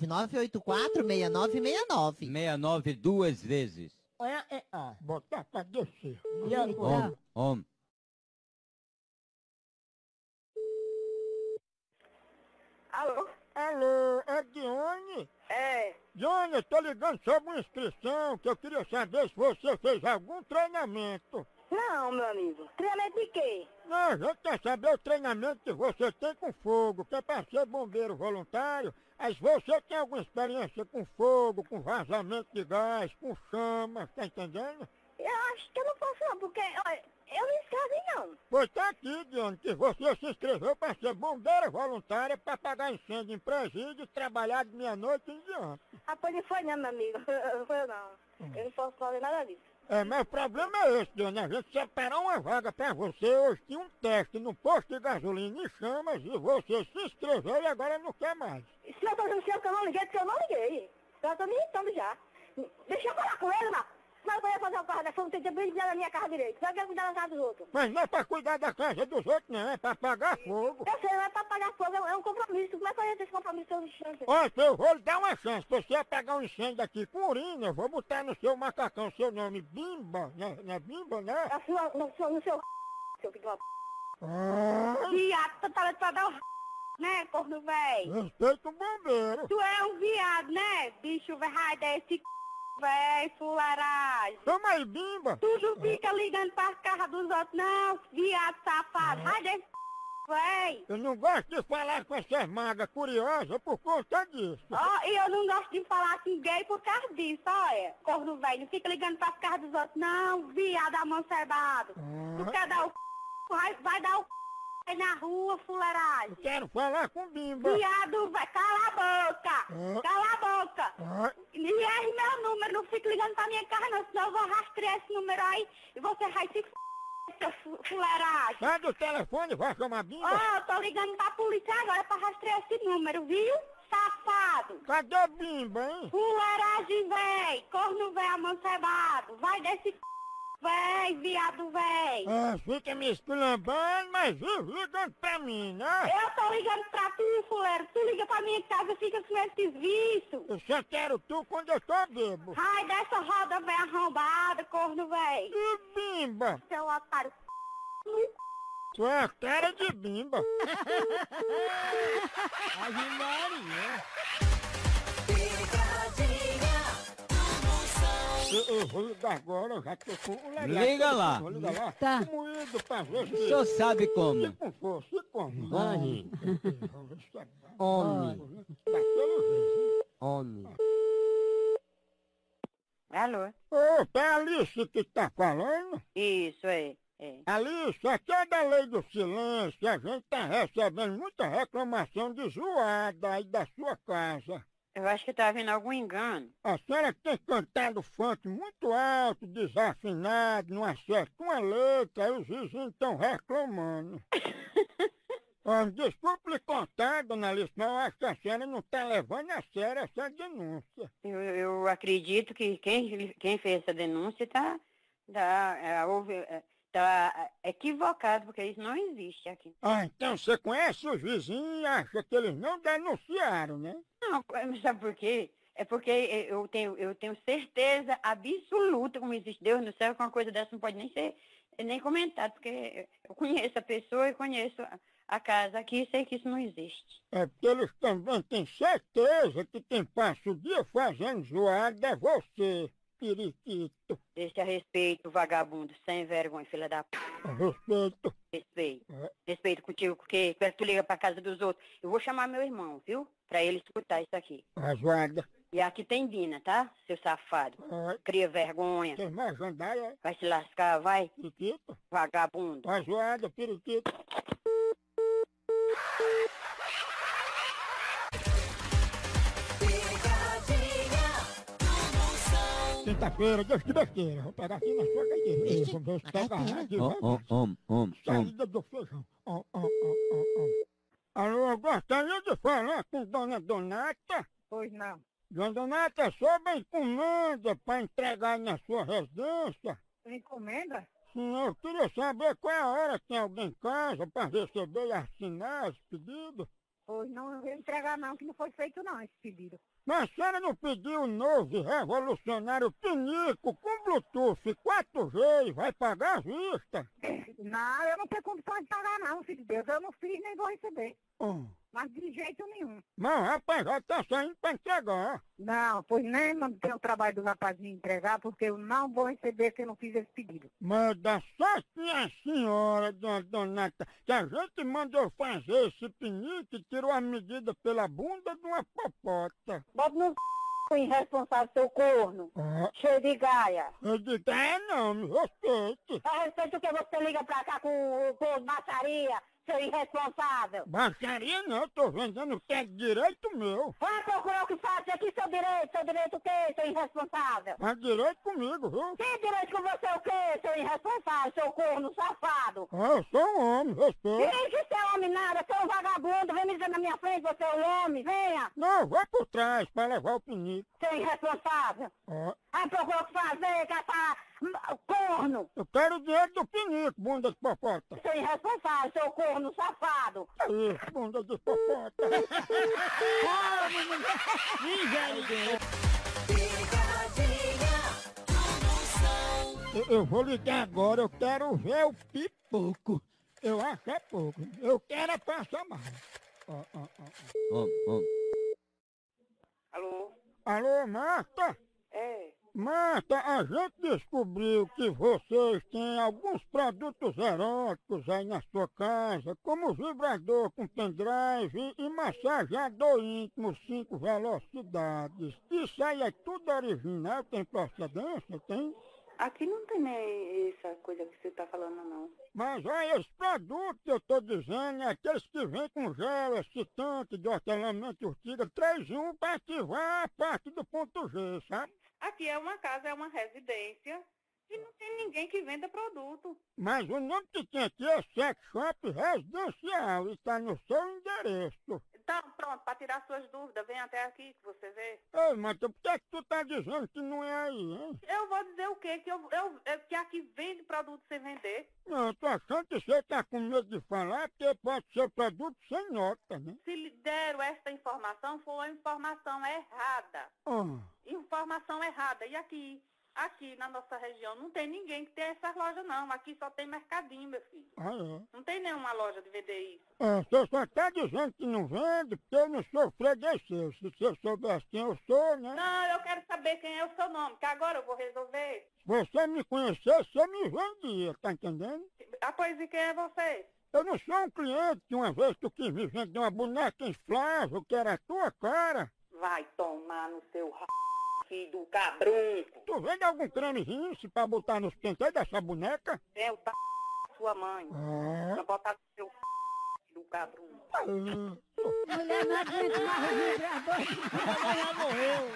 9984-6969. 69 duas vezes. Olha, botar pra descer. Om. Alô? Alô, é Dione? É. Dione, eu tô ligando sobre uma inscrição que eu queria saber se você fez algum treinamento. Não, meu amigo. Treinamento de quê? Não, a gente quer saber o treinamento que você tem com fogo, que é para ser bombeiro voluntário. Aí se você tem alguma experiência com fogo, com vazamento de gás, com chama, tá entendendo? Eu acho que eu não posso não, porque olha, eu não escrevi não. Pois tá aqui, Dione, que você se inscreveu para ser bombeira voluntária para apagar incêndio em presídio e trabalhar de meia-noite em diante. Rapaz, não foi não, meu amigo. Não foi eu não. Eu não posso fazer nada disso. É, mas o problema é esse, Dione, a gente separou uma vaga para você, hoje tinha um teste no posto de gasolina em Chamas e você se inscreveu e agora não quer mais. Se eu tô dizendo que eu não liguei, porque eu não liguei. Eu tô me irritando já. Deixa eu falar com ele, mano. Mas eu vou fazer o carro da sua, não tem tempo de cuidar da minha casa direito. Só quer cuidar da casa dos outros. Mas não é pra cuidar da casa dos outros, não, é pra apagar fogo. Eu sei, não é pra apagar fogo, é um compromisso. Como é que eu ia ter esse compromisso se eu não chance? Olha, eu vou lhe dar uma chance. Se você apagar um incêndio daqui com urina, eu vou botar no seu macacão seu nome Bimba, né? Não é Bimba, né? No seu filho de uma Ah, viado, tu tá pra dar o né, corno velho? respeita o bombeiro. Tu é um viado, né? Bicho vai desse véi, fularagem. Toma aí, Bimba. Tu não fica ligando para casa dos outros, não, viado safado. Vai desse véi. Eu não gosto de falar com essas magas curiosas por conta disso. Ó, e eu não gosto de falar com gay por causa disso, olha. Corno velho, não fica ligando para casa dos outros, não, viado amancebado. Tu quer dar o vai dar o aí na rua, fularagem. Eu quero falar com Bimba. Viado, vai, cala a boca! Cala a boca! E erre meu número, não fique ligando pra minha casa não, senão eu vou rastrear esse número aí e você vai se seu fularagem. Sai do telefone, vai chamar Bimba. Ó, eu tô ligando pra polícia agora pra rastrear esse número, viu? Safado! Cadê Bimba, hein? Fularagem, véi! Corno véi amancebado! Vai desse véi, viado véi! Ah, fica me esculambando, mas vive ligando pra mim, né? Eu tô ligando pra tu, fuleiro. Tu liga pra minha casa, fica com esse vício. Eu só quero tu quando eu tô bebo. Ai, dessa roda véi arrombada, corno véi. E Bimba? Seu otário. Tu é a cara de Bimba. Ave Maria. Eu vou ligar agora, eu já tô com o legal. Liga lá. Vou ligar lá. Tá. Moído pra ver se... O senhor sabe como? Se com força, se como. Vai. Homem. Homem. Alô? Ô, é a Alice que tá falando? Isso, é. Alice, aqui é da lei do silêncio, a gente tá recebendo muita reclamação de zoada aí da sua casa. Eu acho que tá havendo algum engano. A senhora tem cantado funk muito alto, desafinado, não acerta uma letra, aí os vizinhos estão reclamando. Desculpe lhe contar, dona Alice, mas eu acho que a senhora não está levando a sério essa denúncia. Eu acredito que quem fez essa denúncia tá equivocado, porque isso não existe aqui. Ah, então você conhece os vizinhos e acha que eles não denunciaram, né? Não, sabe por quê? É porque eu tenho certeza absoluta, como existe Deus no céu, que uma coisa dessa não pode nem ser nem comentado, porque eu conheço a pessoa e conheço a casa aqui e sei que isso não existe. É porque eles também têm certeza que quem passa o dia fazendo zoada é você, periquito. Deixa a respeito, vagabundo, sem vergonha, filha da p... Respeito. Respeito. Respeito contigo, porque quando tu liga pra casa dos outros, eu vou chamar meu irmão, viu? Pra ele escutar isso aqui. A zoada. E aqui tem Dina, tá? Seu safado. Cria vergonha. Tem mais jandaia? Vai se lascar, vai. Periquito? Vagabundo. Tá zoada, periquito. Quinta-feira, Deus de besteira. Vou pegar aqui na sua carteira. Vamos ver se pega a rádio. Saída do feijão. Alô, eu gostaria de falar com Dona Donata. Pois não. Dona Donata, é sobre a encomenda para entregar na sua residência. Encomenda? Sim, eu queria saber qual é a hora que tem alguém em casa para receber e assinar esse pedido. Pois não, eu vou entregar não, que não foi feito não esse pedido. Mas a senhora não pediu o novo e revolucionário Pinico com Bluetooth 4G e vai pagar à vista? Não, eu não tenho condição de pagar não, filho de Deus. Eu não fiz nem vou receber. Mas de jeito nenhum. Mas rapaz, já tá saindo para entregar. Não, pois nem não tem o trabalho do rapazinho entregar, porque eu não vou receber se eu não fiz esse pedido. Mas dá sorte minha senhora, Dona Donata, que a gente mandou fazer esse pinico e tirou a medida pela bunda de uma popota. Bota no irresponsável, seu corno. Cheio de gaia. Eu digo, não, me respeite. A respeito que você liga pra cá com baixaria, seu irresponsável. Baixaria não, eu tô vendendo o que é direito meu. Vai procurar o que faz aqui, seu direito o quê, seu irresponsável? Mas direito comigo, viu? Que direito com você o quê, seu irresponsável, seu corno safado? Eu sou um homem, respeito. Diz que você é homem nada, você é um vagabundo, vem me dizer na minha frente, você é um homem, venha. Não, vai por trás pra levar o pinico. Seu irresponsável. Vai procurar o que fazer, que essa corno. Eu quero o dinheiro do pinico, bunda de popota. Seu irresponsável, seu corno safado. É isso, bunda de popota. Eu vou ligar agora, eu quero ver o pipoco. Eu acho é pouco. Eu quero é passar mais. Alô? Alô, Marta? É. Marta, a gente descobriu que vocês têm alguns produtos eróticos aí na sua casa, como vibrador com pendrive e massageador íntimo 5 velocidades. Isso aí é tudo original, tem procedência, tem? Aqui não tem nem essa coisa que você tá falando, não. Mas olha, esse produto que eu tô dizendo é aqueles que vêm com gel excitante de hortelã-mente urtiga 3 em 1 para ativar a parte do ponto G, sabe? Aqui é uma casa, é uma residência e não tem ninguém que venda produto. Mas o nome que tem aqui é Sex Shop Residencial e está no seu endereço. Então, pronto, para tirar suas dúvidas, vem até aqui que você vê. Ei, Marta, por que é que tu tá dizendo que não é aí, hein? Eu vou dizer o quê? Que aqui vende produto sem vender. Não, eu tô achando que você tá com medo de falar, porque pode ser produto sem nota, né? Se lhe deram esta informação, foi uma informação errada. Informação errada. E aqui na nossa região não tem ninguém que tem essas lojas não. Aqui só tem mercadinho, meu filho. Não tem nenhuma loja de vender isso. Você só tá dizendo que não vende porque eu não sou freguês seu. Se você soubesse quem eu sou, né? Não, eu quero saber quem é o seu nome, que agora eu vou resolver. Se você me conhecer, você me vendia, tá entendendo? Ah, pois e quem é você? Eu não sou um cliente que uma vez tu quis me vender uma boneca inflável que era a tua cara. Vai tomar no seu filho do cabrunco. Tu vende algum cremezinho pra botar nos penteiros dessa boneca? É o sua mãe. Pra botar no seu do cabrunco. Mulher não aguenta mais o vibrador. Ela já morreu.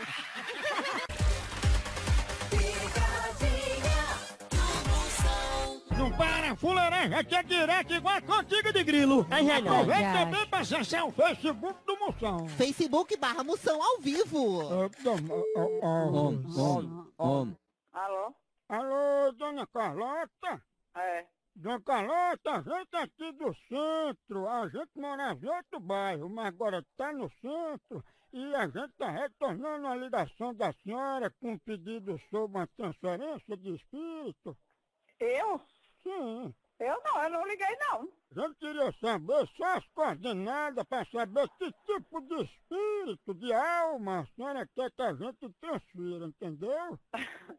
Não para, fuleiragem, aqui é direto igual a cantiga de grilo. Aproveita também pra acessar o Facebook do Moção. Facebook/Moção ao vivo. Alô? Alô, dona Carlota? É. Dona Carlota, a gente aqui do centro, a gente morava em outro bairro, mas agora tá no centro e a gente tá retornando a ligação da senhora com um pedido sobre uma transferência de espírito. Eu? Sim. Eu não liguei não. A gente queria saber só as coordenadas para saber que tipo de espírito, de alma a senhora quer que a gente transfira, entendeu?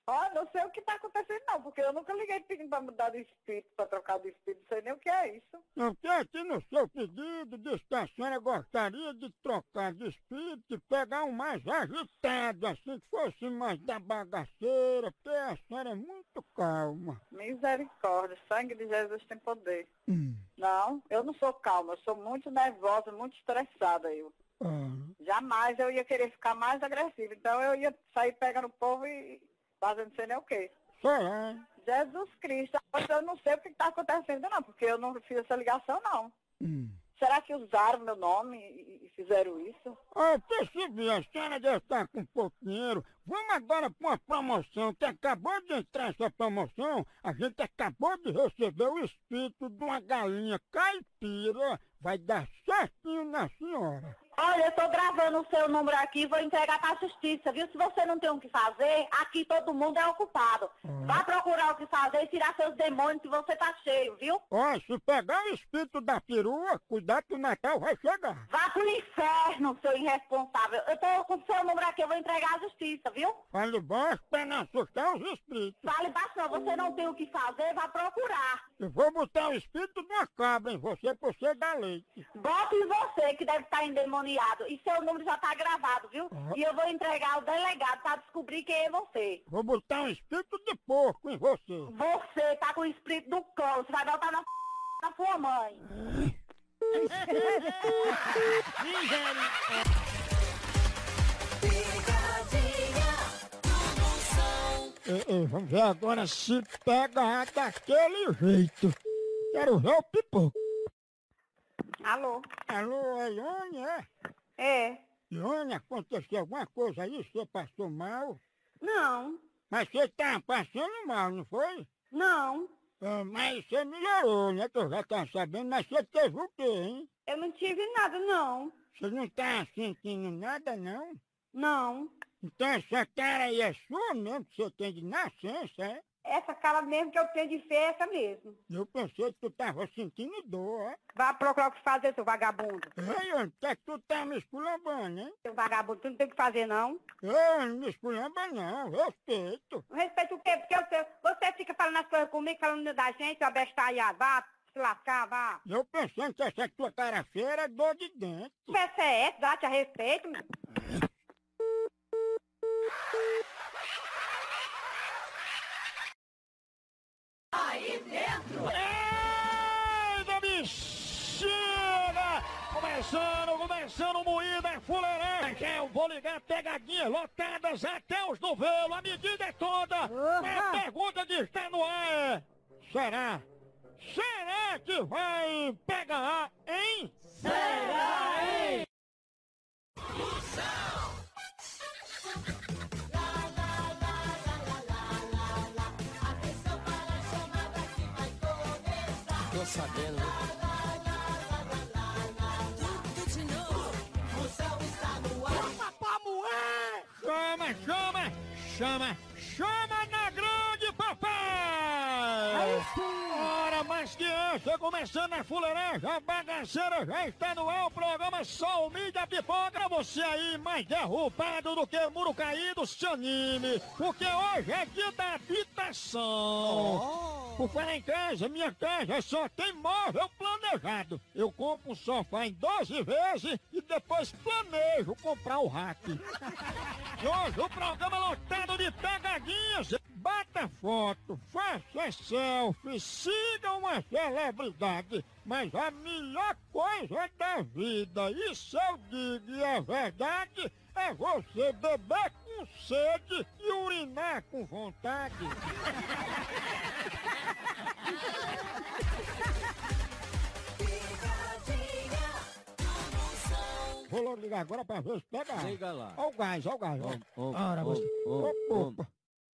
Ó, não sei o que tá acontecendo não, porque eu nunca liguei pedindo pra mudar de espírito, pra trocar de espírito, não sei nem o que é isso. Não tem aqui no seu pedido, diz que a senhora gostaria de trocar de espírito e pegar um mais agitado, assim, que fosse mais da bagaceira, porque a senhora é muito calma. Misericórdia, sangue de Jesus tem poder. Não, eu não sou calma, eu sou muito nervosa, muito estressada eu. Jamais eu ia querer ficar mais agressiva, então eu ia sair pegando o povo e fazendo não sei nem o quê. Será? Jesus Cristo, mas eu não sei o que está acontecendo não, porque eu não fiz essa ligação não. Será que usaram meu nome e fizeram isso? Eu percebi, a senhora deve estar com pouco dinheiro. Vamos agora para uma promoção, que acabou de entrar essa promoção. A gente acabou de receber o espírito de uma galinha caipira. Vai dar certinho na senhora. Olha, eu tô gravando o seu número aqui e vou entregar pra justiça, viu? Se você não tem o que fazer, aqui todo mundo é ocupado. Vá procurar o que fazer e tirar seus demônios que você tá cheio, viu? Ó, se pegar o espírito da perua, cuidado que o Natal vai chegar. Vá pro inferno, seu irresponsável. Eu tô com o seu número aqui, eu vou entregar à justiça, viu? Fale baixo pra não assustar os espíritos. Fale baixo não, você não tem o que fazer, vá procurar. Eu vou botar o espírito de uma cabra em você pra você dar leite. Bota em você, que deve estar endemoniado. E seu número já tá gravado, viu? E eu vou entregar ao delegado pra descobrir quem é você. Vou botar um espírito de porco em você. Você tá com o espírito do colo, você vai botar na da sua mãe. Vamos ver agora se pega daquele jeito. Quero ver o pipoco. Alô? Alô, é Ione, é? É. Ione, aconteceu alguma coisa aí? Você passou mal? Não. Mas você tá passando mal, não foi? Não. Mas você melhorou, né? Que eu já tava sabendo, mas você teve o quê, hein? Eu não tive nada, não. Você não tá sentindo nada, não? Não. Então essa cara aí é sua mesmo, que você tem de nascença, é? Essa cara mesmo que eu tenho de fer, essa mesmo. Eu pensei que tu tava sentindo dor, ó. Vá procurar o que fazer, seu vagabundo. Ei, Ione, que tu tá me esculambando, hein? Seu vagabundo, tu não tem o que fazer, não. Eu não me esculamba não, respeito. Respeito o quê? Porque você fica falando as coisas comigo, falando da gente, ó, bestalhado. Vá se lascar, vá. Eu pensando que essa tua cara feia era dor de dente. Peça é essa, dá-te a respeito, meu. Aí dentro! Eita, bexiga! Começando o moído, é fuleiragem. Eu vou ligar pegadinhas lotadas até os novelos. A medida é toda. A pergunta que está no ar é... Será que vai pegar, hein? Será, hein? Tô sabendo, né? Tudo de novo. O céu está no ar. Papai! Chama na grande, papai! Ora, mas que essa, começando a fuleiragem, a bagaceira já está no ar, o programa Só o Mídia Pipoca. Você aí, mais derrubado do que muro caído, se anime, porque hoje é dia da habitação. Por falar em casa, minha casa só tem móvel planejado. Eu compro um sofá em 12 vezes e depois planejo comprar o rack. E hoje o programa lotado de pegadinhas. Bata foto, faça selfie, siga uma celebridade. Mas a melhor coisa da vida, isso eu digo e é verdade, é você beber com sede e urinar com vontade. Vou logo ligar agora pra ver se pega. Liga lá. Ó o gás, ó. Ora, Om, você. Opa.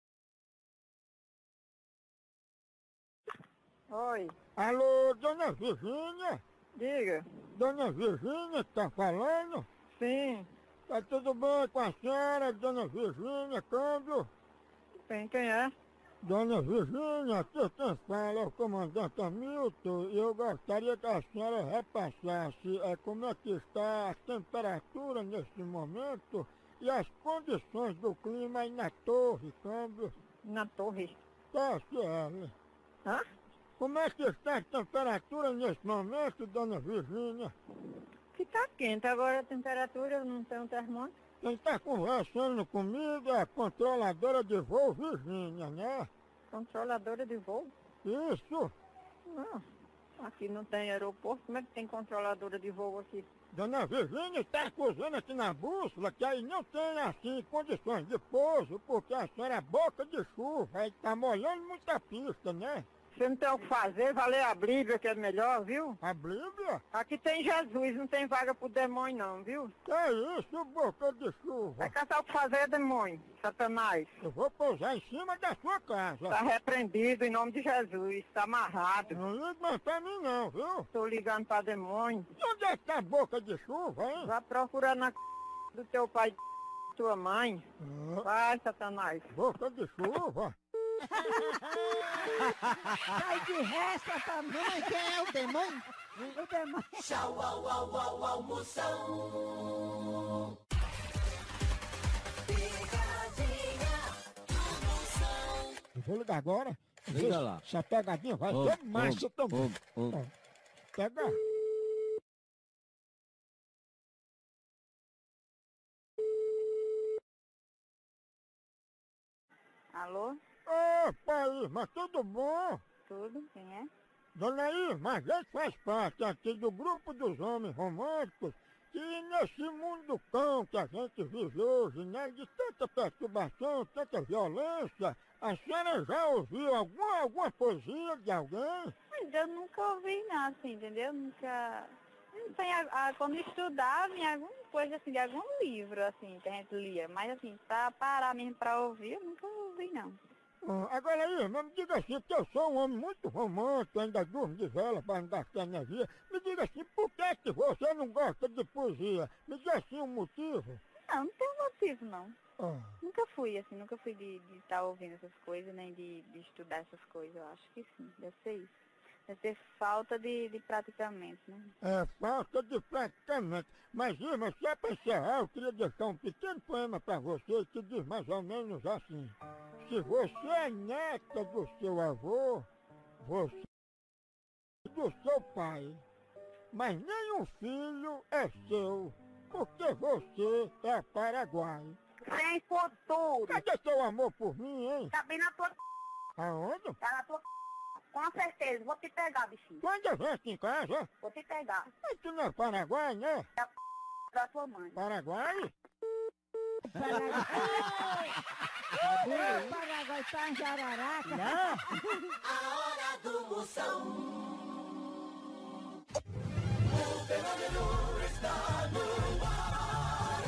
Oi. Alô, dona Virgínia? Diga. Dona Virgínia que tá falando? Sim. Tá tudo bem com a senhora, dona Virgínia, câmbio? Quem é? Dona Virgínia, aqui quem fala é o comandante Hamilton e eu gostaria que a senhora repassasse como é que está a temperatura nesse momento e as condições do clima aí na torre, câmbio. Na torre. Cassiane. Hã? Como é que está a temperatura nesse momento, dona Virgínia? Que tá quente, agora a temperatura eu não tenho termômetro. Quem está conversando comigo é a controladora de voo Virgínia, né? Controladora de voo? Isso. Não, aqui não tem aeroporto, como é que tem controladora de voo aqui? Dona Virgínia está acusando aqui na bússola que aí não tem, assim, condições de pouso, porque a senhora é boca de chuva, aí tá molhando muita pista, né? Você não tem o que fazer, vai ler a Bíblia que é melhor, viu? A Bíblia? Aqui tem Jesus, não tem vaga pro demônio não, viu? Que é isso, boca de chuva? Vai caçar o que fazer, demônio, Satanás. Eu vou pousar em cima da sua casa. Tá repreendido em nome de Jesus, tá amarrado. Não liga mais pra mim não, viu? Tô ligando pra demônio. E onde é que tá a boca de chuva, hein? Vai procurar na do teu pai, tua mãe. Vai, Satanás. Boca de chuva? Sai de resta também, quem é o demônio? O demônio. Tchau, au, au, au, almoção. Eu vou ligar agora. Liga lá. Essa pegadinha vai ser massa também. Ó, pega. Alô? Opa, Irma, tudo bom? Tudo, quem é? Dona Irma, a gente faz parte aqui do grupo dos homens românticos e nesse mundo do cão que a gente vive hoje, né, de tanta perturbação, tanta violência, a senhora já ouviu alguma poesia de alguém? Mas eu nunca ouvi nada, assim, entendeu? Nunca... Não tem quando estudava em alguma coisa assim, de algum livro, assim, que a gente lia. Mas assim, pra parar mesmo pra ouvir, eu nunca ouvi não. Agora aí, me diga assim, porque eu sou um homem muito romântico, ainda durmo de vela para não gastar energia. Me diga assim, por que você não gosta de poesia? Me diga assim um motivo. Não, não tem motivo não. Ah. Nunca fui de estar ouvindo essas coisas, nem de estudar essas coisas. Eu acho que sim, deve ser isso. Deve ter falta de praticamento, né? É, falta de praticamento. Mas, Irma, só para encerrar, eu queria deixar um pequeno poema para você que diz mais ou menos assim. Se você é neta do seu avô, você é do seu pai. Mas nenhum filho é seu, porque você é Paraguai. Sem futuro. Cadê teu amor por mim, hein? Tá bem na tua... Aonde? Tá na tua... Com certeza, vou te pegar, bichinho. Quando vem aqui em casa? Vou te pegar. Mas tu não é Paraguai, né? Da tua mãe. Paraguai? Paraguai tá em Jararaca. A hora do Moção. O fenômeno está no ar.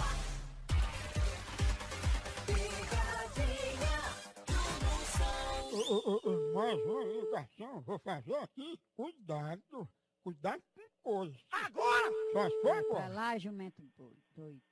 Picadinha do Moção. Mais uma ligação, vou fazer aqui. Cuidado. Cuidado com coisa. Agora! Só se for agora. Vai lá, jumento doido.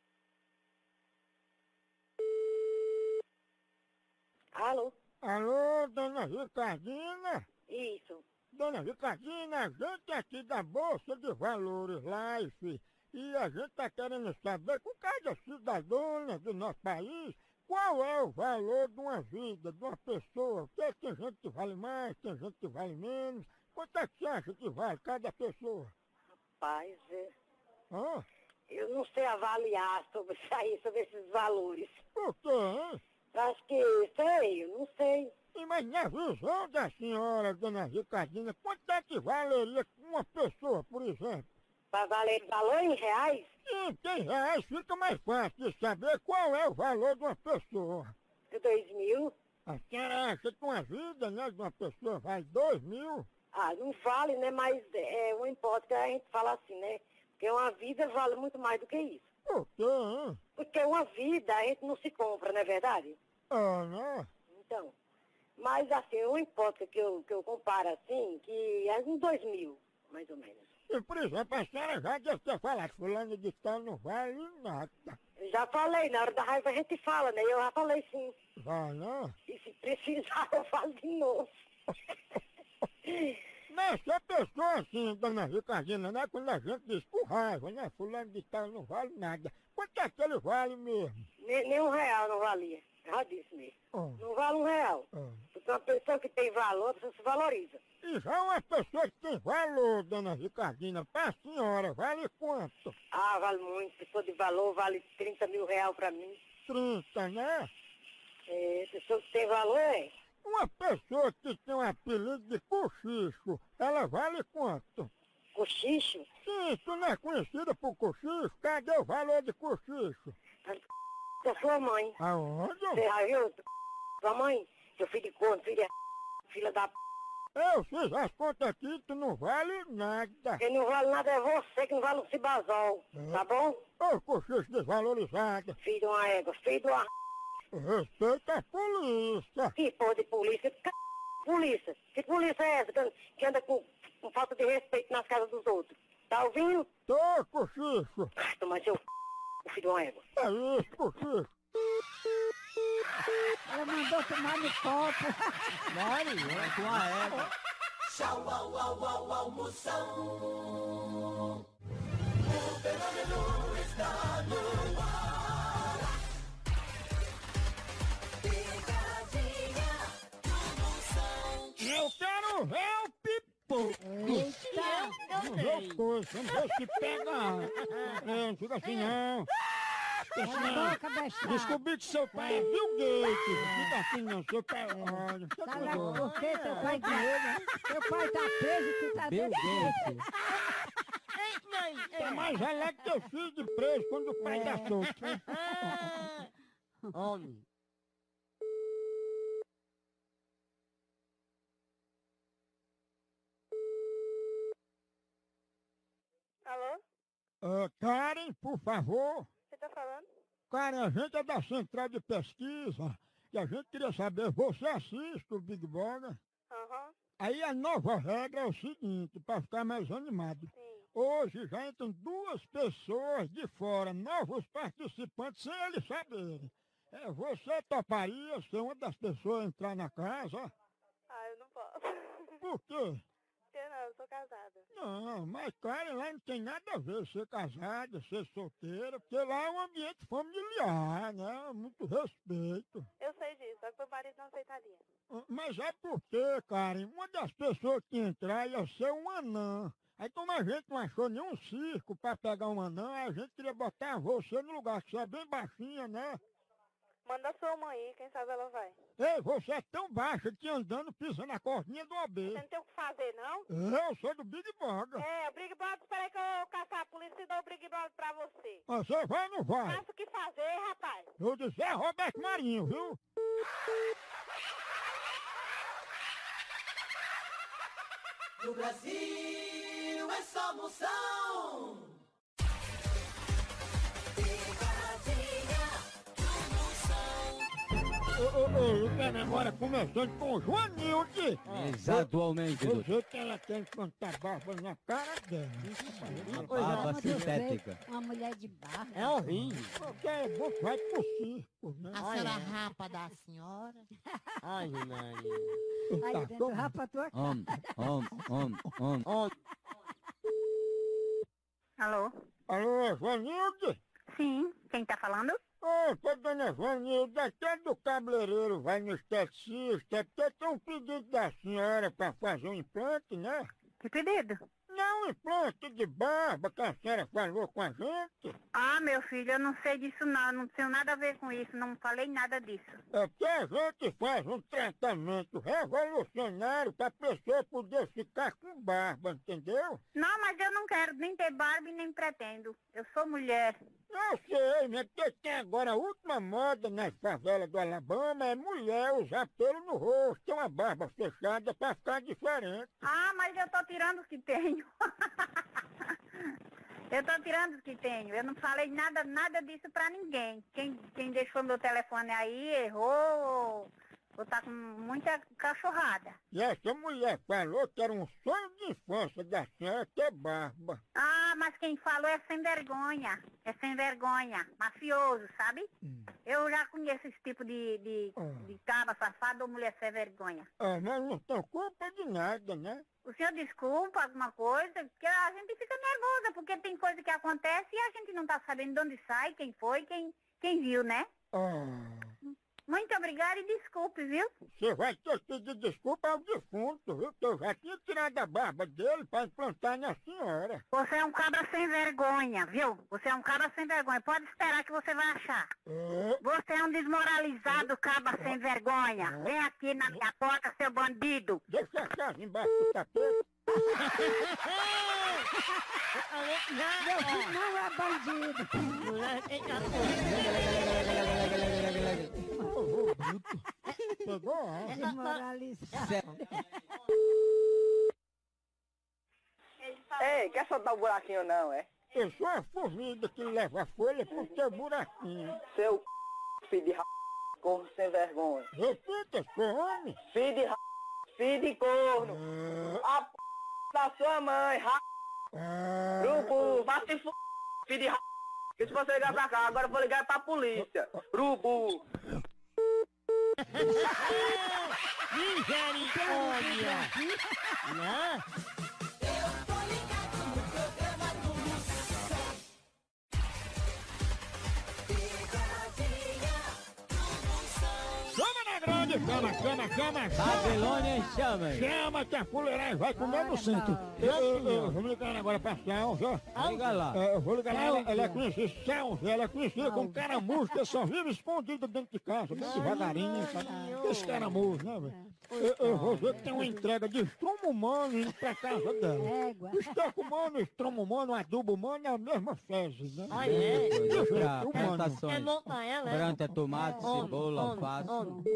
Alô? Alô, dona Ricardina? Isso. Dona Ricardina, a gente aqui da Bolsa de Valores Life e a gente tá querendo saber, com cada cidadã do nosso país, qual é o valor de uma vida, de uma pessoa. Porque tem gente que vale mais, tem gente que vale menos. Quanto é que você acha que vale cada pessoa? Rapaz, Hã? eu não sei avaliar sobre isso aí, sobre esses valores. Por quê, hein? Acho que sei, eu não sei. Mas na visão da senhora, dona Ricardina, quanto é que valeria uma pessoa, por exemplo? Para valer valor em reais? Sim, tem reais, fica mais fácil de saber qual é o valor de uma pessoa. De 2.000? A senhora acha que uma vida, né, de uma pessoa vale 2.000? Ah, não vale, né? Mas é um imposto que a gente fala assim, né? Porque uma vida vale muito mais do que isso. Por quê, hein? Porque uma vida a gente não se compra, não é verdade? Ah, né? Então, mas assim, um imposto que eu comparo assim, que é uns 2.000, mais ou menos. E, por exemplo, a senhora já deve ter falado, fulano de tal não vale nada. Já falei, na hora da raiva a gente fala, né? Eu já falei sim. Vai, né? E se precisar eu falo de novo. Mas se a pessoa assim, dona Ricardina, né? Quando a gente diz com raiva, né? Fulano de tal não vale nada. Quanto é que ele vale mesmo? Nem R$1 não valia. Já disse mesmo. Não vale R$1. Porque uma pessoa que tem valor, a pessoa se valoriza. E já uma pessoa que tem valor, dona Ricardina, pra senhora, vale quanto? Ah, vale muito. Pessoa de valor vale R$30.000 pra mim. 30, né? É, pessoa que tem valor é. Uma pessoa que tem um apelido de cochicho, ela vale quanto? Cochicho? Sim, tu não é conhecida por cochicho? Cadê o valor de cochicho? Da sua mãe. Aonde? Você já viu? Sua mãe? Seu filho de corno, filha da p... Eu fiz as contas aqui, tu não vale nada. Quem não vale nada é você que não vale um cibazol, tá bom? Ô, cochicho desvalorizado. Filho de uma égua, filho de uma... Respeita a polícia. Que porra de polícia? Polícia? Que polícia é essa que anda com falta de respeito nas casas dos outros? Tá ouvindo? Tô, cochicho. Toma seu filho de uma égua. É isso, cochicho. Ela mandou tomar no copo. Maria, com a égua. Tchau, au, au, au, almoção. O fenômeno está no ar. Picadinha do Moção. Eu quero ver o pipoco. Eita. Vamos ver as coisas, vamos ver se pega. Não fica assim não. Descobri que seu pai é Bill Gates. Fica assim não, seu pai olha. Sabe por que teu pai tá... Teu pai tá preso e tu tá Bill desse jeito. É mais alegre que eu fiz de preso quando o pai dá solto. Homem. Alô? Karen, por favor. Você tá falando? Karen, a gente é da Central de Pesquisa e a gente queria saber, você assiste o Big Brother? Aham. Aí a nova regra é o seguinte, para ficar mais animado. Hoje já entram 2 pessoas de fora, novos participantes, sem eles saberem. Você toparia ser uma das pessoas a entrar na casa? Ah, eu não posso. Por quê? Porque não, eu sou casada. Não, mas Karen, lá não tem nada a ver ser casada, ser solteira, porque lá é um ambiente familiar, né? Muito respeito. Eu sei disso, só que meu marido não aceitaria. Mas é porque, Karen, uma das pessoas que entrar ia ser um anã. Aí como a gente não achou nenhum circo pra pegar um anã, a gente queria botar você no lugar, que você é bem baixinha, né? Manda sua mãe aí, quem sabe ela vai. Ei, você é tão baixa que andando pisa na cordinha do OB. Você não tem o que fazer, não? Eu sou do Big Brother. É, o Big Brother, espera aí que eu caçar a polícia e dou o Big Brother pra você. Você vai ou não vai? Faça o que fazer, rapaz. Eu disse é Roberto Marinho, viu? No Brasil é só Moção. Picadinha do Moção. Eu quero agora começando com o Joanilde. Exatamente, Eu doutor. sei que ela tem que plantar barba na cara dela. Barba sintética. Uma mulher de barba. É horrível. Porque é bom que vai pro circo, né? A senhora rapa da senhora? Ai, Maria. Aí dentro, rapa a tua cara. Alô? Alô, Joanilde? Sim, quem tá falando? Ô, dona Joanilde, até do cabeleireiro vai no esteticista, porque tem um pedido da senhora pra fazer um implante, né? Que pedido? Não, um implante de barba que a senhora falou com a gente. Ah, meu filho, eu não sei disso não tenho nada a ver com isso, não falei nada disso. É que a gente faz um tratamento revolucionário pra pessoa poder ficar com barba, entendeu? Não, mas eu não quero nem ter barba e nem pretendo. Eu sou mulher. Eu sei, né? Porque tem agora a última moda nas favelas do Alabama é mulher usar pelo no rosto, ter uma barba fechada pra ficar diferente. Ah, mas eu tô tirando os que tenho. Eu tô tirando os que tenho. Eu não falei nada disso pra ninguém. Quem deixou meu telefone aí errou ou tá com muita cachorrada. E essa mulher falou que era um sonho de infância da senhora ter barba. Ah, mas quem falou é sem vergonha. É sem vergonha. Mafioso, sabe? Eu já conheço esse tipo de cabra safado ou mulher sem vergonha. Ah, mas não tem culpa de nada, né? O senhor desculpa alguma coisa? Porque a gente fica nervosa, porque tem coisa que acontece e a gente não tá sabendo de onde sai, quem foi, quem viu, né? Ah, Muito obrigada e desculpe, viu? Você vai ter que pedir desculpa ao defunto, viu? Que eu já tinha tirado a barba dele pra implantar na senhora. Você é um cabra sem vergonha, viu? Você é um cabra sem vergonha. Pode esperar que você vai achar. Você é um desmoralizado cabra sem vergonha. Vem aqui na minha porta, seu bandido. Deixa a chave embaixo do tapete. Meu filho não é bandido. Pegou? Desmoralizado. Ei, quer soltar o buraquinho não, é? Eu sou a formiga que leva a folha pro teu buraquinho. Seu filho de corno sem vergonha. Repita, seu homem. Filho de filho de corno. A da sua mãe, Urubu, vá se f... filho de que se você ligar pra cá, agora eu vou ligar pra polícia. Urubu. Misericórdia! Né? Eu tô ligado no programa do Moção. Pegadinha do Moção. Chama na grande, chama. Babilônia chama. Chama que a fuleiragem vai comer no centro. Eu vou ligar agora pra Selja. Liga lá. Eu vou ligar lá, ela é conhecida, Selja, ela é conhecida como caramujo, que só vive escondido dentro de casa, bem devagarinho, sabe? Esse caramujo, né, velho? Eu vou ver que tem uma entrega de estrumo humano indo pra casa dela. Estoque humano, estrumo humano, adubo humano é a mesma fezes, né? Ah, é? Pra Humano. plantações. É bom pra ela, é? Planta tomate, cebola, alface.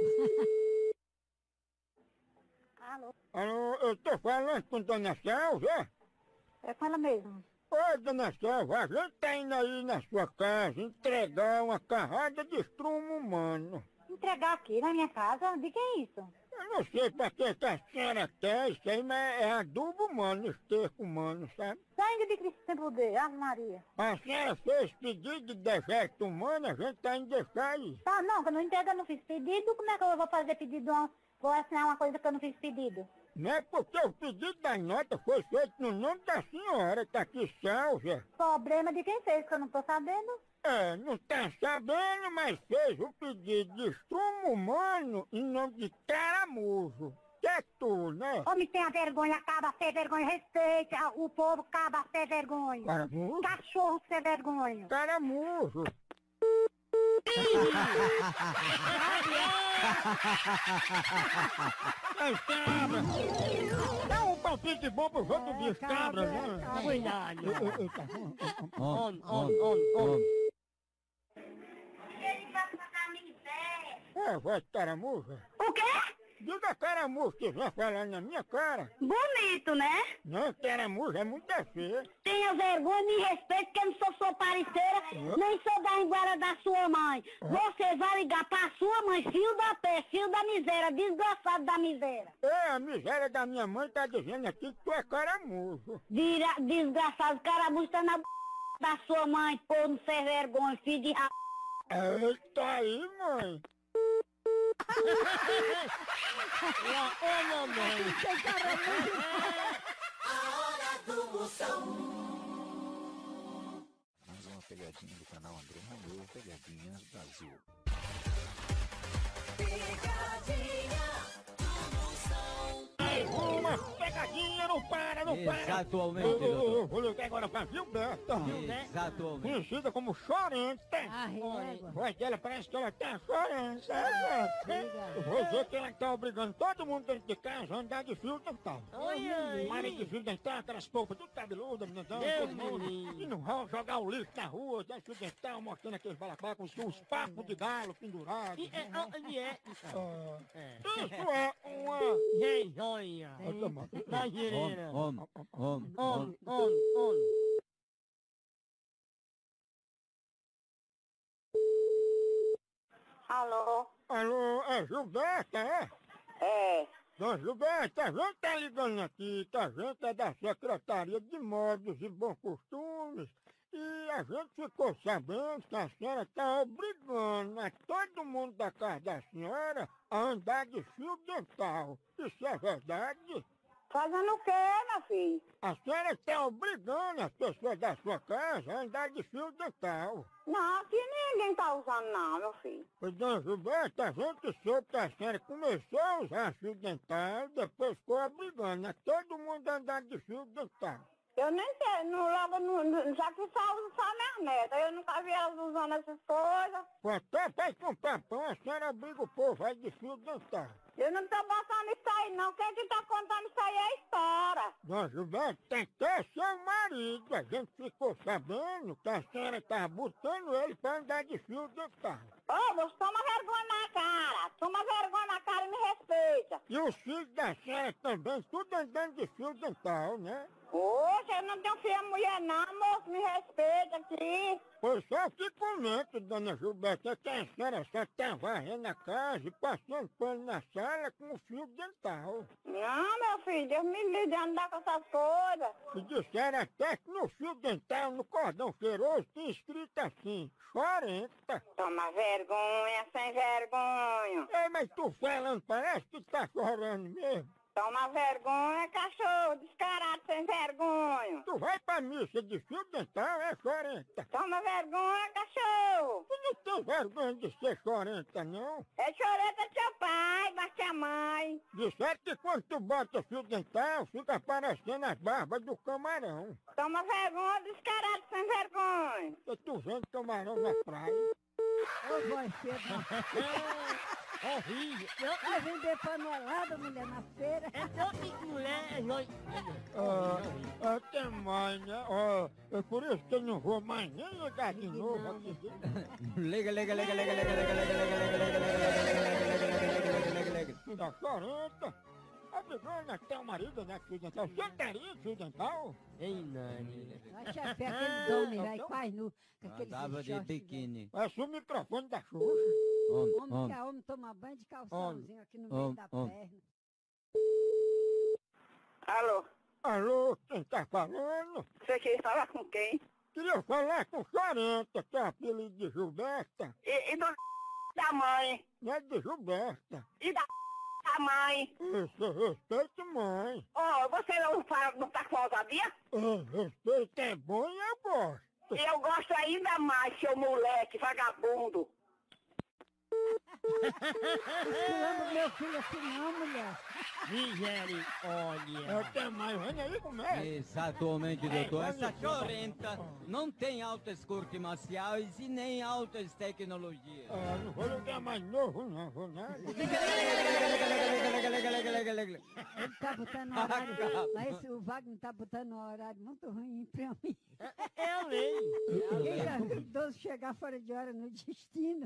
Alô, eu tô falando com Dona Selja? É com ela mesmo. Oi, Dona Selva, a gente tá indo aí na sua casa entregar uma carrada de estrumo humano. Entregar aqui na minha casa? De que é isso? Eu não sei pra que a senhora quer isso aí, mas é adubo humano, esterco humano, sabe? Sangue de Cristo sem poder, Ave Maria. A senhora fez pedido de dejeto humano, a gente tá indo deixar aí. Tá, não, que eu não entrego, eu não fiz pedido. Como é que eu vou fazer pedido? Vou assinar uma coisa que eu não fiz pedido. Não é porque o pedido da nota foi feito no nome da senhora, tá aqui, Selja. Problema de quem fez, que eu não tô sabendo. É, não tá sabendo, mas fez o pedido de estrumo humano em nome de caramujo. Que é tu, né? Homem, tenha vergonha, acaba sem vergonha, respeite o povo, acaba sem vergonha. Caramujo? Cachorro sem vergonha. Caramujo. Ai, cabra! Dá um palpite bom pro outro bicho, cabra, né? Cuidado. Ele vai passar a minha ideia. É, vai caramuja. O quê? Diga caramujo que vai falar na minha cara. Bonito, né? Não, caramujo é muito feio. Tenha vergonha, me respeite, que eu não sou sua parceira, nem sou da iguara da sua mãe. Você vai ligar pra sua mãe, filho da peste, filho da miséria, desgraçado da miséria. É, a miséria da minha mãe tá dizendo aqui que tu é caramujo. Desgraçado, caramujo tá na da sua mãe, povo sem vergonha, filho de Eita aí, mãe. Ô, mamãe. A hora do Moção. Mais uma pegadinha do canal André Romeu, Pegadinhas Brasil. Pegadinha do Moção. Uma pegadinha, não para. Exatamente, eu vou ligar agora pra Gilberta. Exatamente. Conhecida como Chorenta. A voz dela parece que ela tá chorando, sabe? Eu vou dizer que ela tá obrigando todo mundo dentro de casa a andar de fio dental. Marido de fio dental, aquelas polpas tudo cabeludas, todo mundo. E não vão jogar o lixo na rua, dar fio dental, mostrando aqueles balacacos com os papos de galo pendurados. Isso é uma... Vergonha. Imagina. Alô? Alô, é Gilberta, é? É. Dona Gilberta, a gente tá ligando aqui, que a gente é da Secretaria de Modos e Bons Costumes, e a gente ficou sabendo que a senhora tá obrigando a todo mundo da casa da senhora a andar de fio dental. Isso é verdade? Fazendo o quê, meu filho? A senhora está obrigando as pessoas da sua casa a andar de fio dental. Não, aqui ninguém tá usando não, meu filho. Pois, dona Gilberta, a gente soube que a senhora começou a usar fio dental, depois ficou obrigando a todo mundo a andar de fio dental. Eu nem sei, já que só uso só minhas netas. Eu nunca vi elas usando essas coisas. Pô, até pra ir comprar pão, a senhora obriga o povo a ir de fio dental. Eu não tô botando isso aí não. Quem que tá contando isso aí é a história. Dona Gilberta, até seu marido, a gente ficou sabendo que a senhora tava botando ele pra andar de fio dental. Ô, moço, toma vergonha na cara. Toma vergonha na cara e me respeita. E os filhos da senhora também, tudo andando de fio dental, né? Oxe, eu não tenho filha mulher não, moço, me respeita aqui. Pois só que comento, dona Gilberta, que a senhora só tá varrendo a casa e passando pano na sala com o fio dental. Não, meu filho, Deus me livre de andar com essas coisas. E disseram até que no fio dental, no cordão cheiroso, tem escrito assim, chorenta. Toma vergonha, sem vergonha. É, mas tu falando, parece que tá chorando mesmo. Toma vergonha, cachorro, descarado, sem vergonha. Tu vai pra missa de fio dental, é chorenta. Toma vergonha, cachorro. Tu não tem vergonha de ser chorenta, não? É chorenta do seu pai, bate a mãe. Disseram que quando tu bota fio dental, fica parecendo as barbas do camarão. Toma vergonha, descarado, sem vergonha. Eu tô vendo camarão na praia. Ô, voz cedo. Horrível. Vai vender panelada, mulher, na feira. É só mulher, nós... Até mais, né? É por isso que eu não vou mais nem ligar de novo aqui. Liga. Da chorenta. A brigona até o marido, né, fio dental. Você teria fio dental? Ei, Nani. Vai chefe, aquele dono, vai quase nu. Com aquele Andava de biquíni. Parece o microfone da Xuxa. Homem que é homem toma banho de calçãozinho aqui no meio da perna. Alô? Alô, quem tá falando? Você quer falar com quem? Queria falar com Chorenta, que é o apelido de Gilberta. E do da mãe? Não é de Gilberta. E da mãe? Isso, respeito, mãe. Você não tá com ousadia? Respeito é bom e eu gosto. Eu gosto ainda mais, seu moleque, vagabundo. Não meu filho assim não, mulher. Misericórdia. Até mais, vem aí comer. Exatamente, doutor. Essa chorenta não tem altas cortes marciais e nem altas tecnologias. Não vou ligar mais novo, não, vou nada. Ele tá botando horário, mas o Wagner tá botando um horário muito ruim pra mim. Eu nem. Quem já viu idoso chegar fora de hora no destino?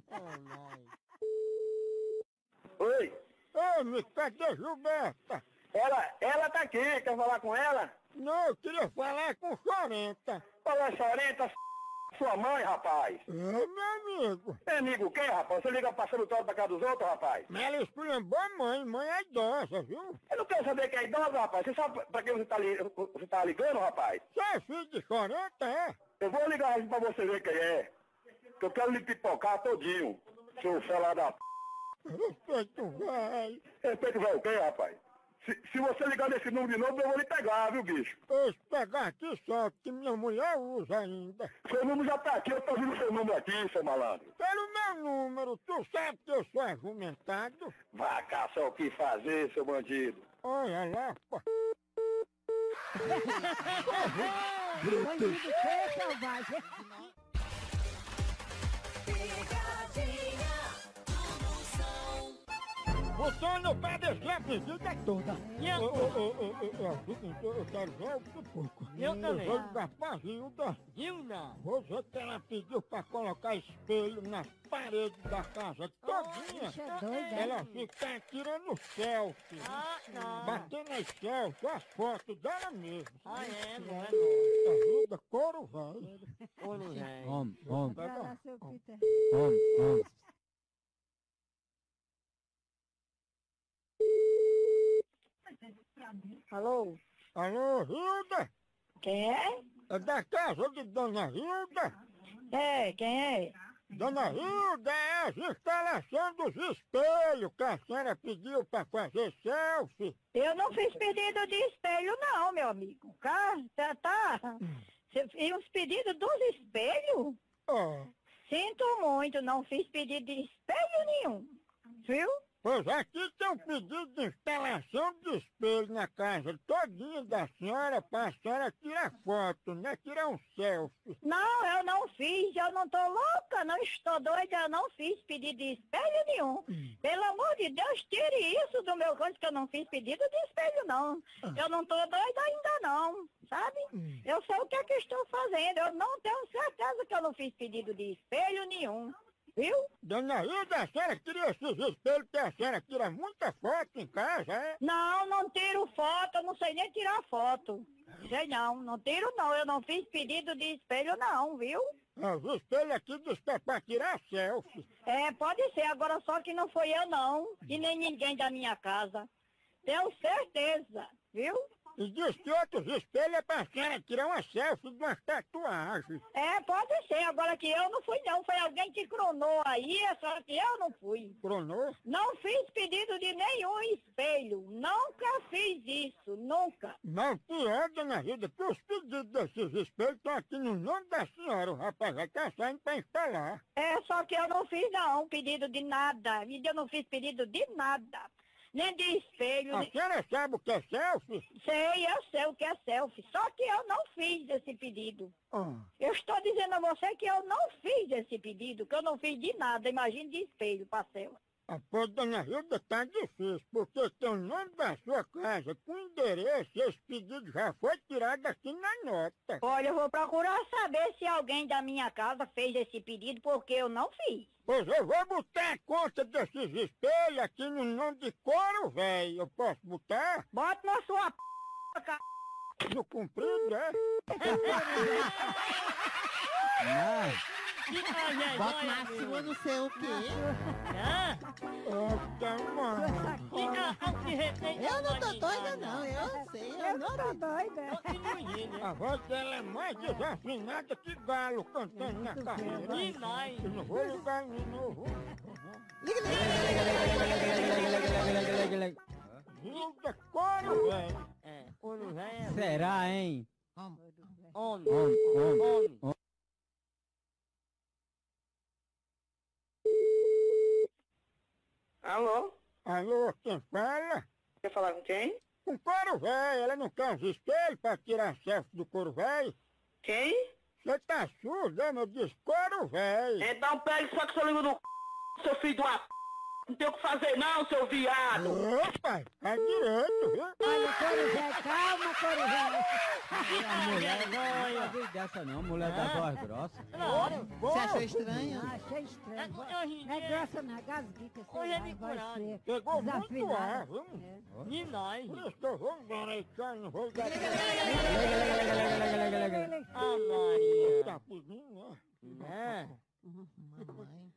Oi, Ô, cadê Gilberta? ela tá aqui, quer falar com ela? Não, eu queria falar com Chorenta. Fala, Chorenta, sua mãe, rapaz. É, meu amigo. É amigo quem, rapaz? Você liga passando todo pra casa dos outros, rapaz? Mas ela esculhambou a mãe é idosa, viu? Eu não quero saber quem é idosa, rapaz. Você sabe pra quem você tá ligando, rapaz? Você é filho de Chorenta, é? Eu vou ligar pra você ver quem é. Que eu quero lhe pipocar todinho, seu celular da p... Respeito, velho. Respeito, velho, o quê, rapaz? Se você ligar nesse número de novo, eu vou lhe pegar, viu, bicho? Eu pegar aqui só, que minha mulher usa ainda. Seu número já tá aqui, eu tô ouvindo seu número aqui, seu malandro. Pelo meu número, tu sabe que eu sou argumentado? Vá caçar o que fazer, seu bandido. Olha lá, pô. Bandido feio, selvagem. Botando pra deixar a pedida toda. Eu quero ver o pouco. Eu também. Eu vou ligar pra Gilda. Gilda? Você que ela pediu pra colocar espelho na parede da casa todinha. bicha é doida, Ela fica tirando selfie. Não. Batendo as selfies, as fotos dela mesmo. É, bom. Ajuda, couro, velho. Couro, velho. Homem. Vai lá, seu Peter. Alô? Alô, Hilda? Quem é? É da casa de Dona Hilda? Quem é? Dona Hilda, é as instalações dos espelhos que a senhora pediu para fazer selfie. Eu não fiz pedido de espelho não, meu amigo. Você fez os pedidos dos espelhos? Sinto muito, não fiz pedido de espelho nenhum. Viu? Pois aqui tem um pedido de instalação de espelho na casa todinha da senhora para a senhora tirar foto, né? Tirar um selfie. Não, eu não fiz, eu não tô louca, não estou doida, eu não fiz pedido de espelho nenhum. Pelo amor de Deus, tire isso do meu canto que eu não fiz pedido de espelho não. Eu não tô doida ainda não, sabe? Eu sei o que é que estou fazendo, eu não tenho certeza que eu não fiz pedido de espelho nenhum. Viu? Dona Hilda, a senhora queria esses espelhos porque a senhora tira muita foto em casa, é? Não, não tiro foto, eu não sei nem tirar foto. Sei não tiro não, eu não fiz pedido de espelho não, viu? Os espelhos aqui diz que é pra tirar selfie. É, pode ser, agora só que não foi eu não, e nem ninguém da minha casa. Tenho certeza, viu? E diz que outros espelhos é pra senhora tirar uma selfie de umas tatuagens. É, pode ser, agora que eu não fui não, foi alguém que cronou aí, só que eu não fui. Cronou? Não fiz pedido de nenhum espelho, nunca fiz isso, nunca. Não, pior, Dona Hilda, que os pedidos desses espelhos estão aqui no nome da senhora, o rapaz já tá saindo pra instalar. É, só que eu não fiz não, pedido de nada, eu não fiz pedido de nada. Nem de espelho. A senhora sabe o que é selfie? Sei, eu sei o que é selfie. Só que eu não fiz esse pedido. Eu estou dizendo a você que eu não fiz esse pedido, que eu não fiz de nada. Imagine de espelho para selfie. Pô, Dona Hilda, tá difícil, porque tem o nome da sua casa com endereço, esse pedido já foi tirado aqui na nota. Olha, eu vou procurar saber se alguém da minha casa fez esse pedido, porque eu não fiz. Pois eu vou botar a conta desses espelhos aqui no nome de Couro Velho. Eu posso botar? Bota na sua No comprido, é? Bota na sua não sei o quê. Eu não tô doida não, eu sei. Eu não tô doida. A voz dela é mais desafinada que galo cantando na carreira. Eu não vou ligar de novo. Hilda Couro Velho. Couro Velho. Será, hein? Homem. Alô? Alô, quem fala? Quer falar com quem? Com Couro Velho, ela não quer uns espelhos pra tirar selfie do Couro Velho? Quem? Você tá surdo, hein? Eu disse Couro Velho. Então pega só que seu língua no seu filho de uma Não tem o que fazer não, seu viado. Opa, tá direito, viu? Olha, Couro Velho, calma, Couro Velho. Mulher, não ouvi dessa não, mulher da voz grossa. Você achou estranho? Achei estranho. Não é grossa não, é gasguita. Hoje é decorado. Pegou muito ar, viu? De nós. Por isso que eu vou embora aí, que eu não vou dar. Ah, Maria. Tá pedindo, É. Mamãe.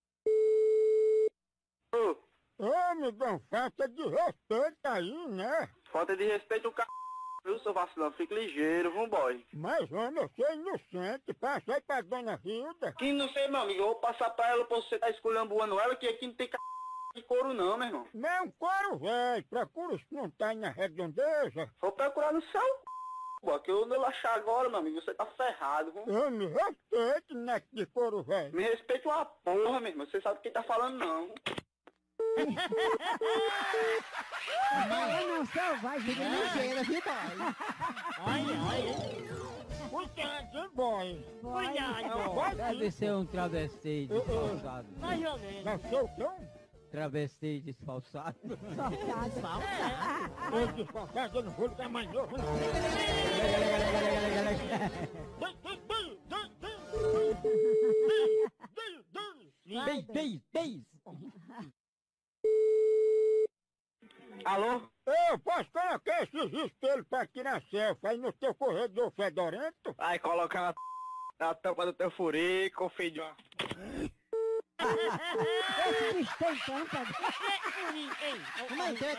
Ô, amigão, falta de respeito aí, né? Falta de respeito o c... Viu, seu vacilão? Fique ligeiro, vambora. Mas, homem, eu sou inocente. Passa aí pra Dona Hilda. Que não sei, meu amigo. Eu vou passar pra ela pra você tá esculhambando ela, que aqui não tem c... de couro não, meu irmão. Não, Couro Velho. Procura os que não tá aí na redondeza. Vou procurar no seu c... que eu não achar agora, meu amigo. Você tá ferrado, viu? Eu me respeito, neto de Couro Velho. Me respeita uma porra, meu irmão. Você sabe quem tá falando, não. Eu não sou, vai, Fica ligeira, viu, boy? Cuidado, boy. Cuidado. Deve ser um travesti disfarçado. Mais ou menos. Não sei o que? Travesti disfarçado. Eu disfarçado, eu não vou ligar mais novo. Alô? Eu posso colocar esses espelhos pra tirar selfie aí no teu corredor fedorento? Vai colocar na tampa do teu furico, filho de uma... Esse bicho tem tampa. Mas é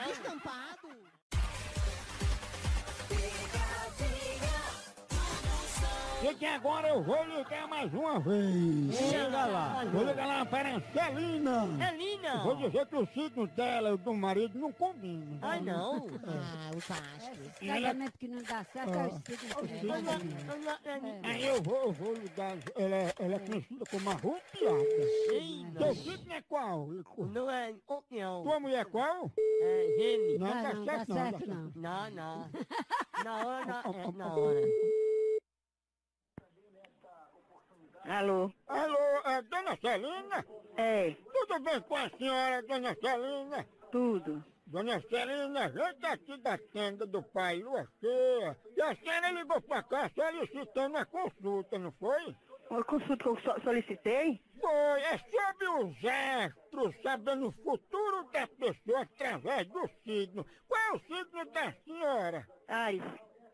destampado. você que agora eu vou ligar mais uma vez. Chega lá. Vou ligar lá para a Celina. Celina. Vou dizer que o signo dela e o do marido não combinam. Ai, não. Os astros. Casamento que não dá certo é o signo que não dá certo. Aí eu vou ligar, ela é conhecida como a rupiada. Teu signo é qual? Não é opinião. Tua mulher é qual? É gêmeo. Não dá certo não. Não. Na hora, na hora. Alô? Alô, é dona Celina? É. Tudo bem com a senhora, dona Celina? Tudo. Dona Celina, a gente aqui da tenda do Pai Lua Cheia. E a senhora ligou pra cá solicitando uma consulta, não foi? Uma consulta que eu solicitei? Foi, é sobre os astros, sabendo o futuro da pessoa através do signo. Qual é o signo da senhora? Ares.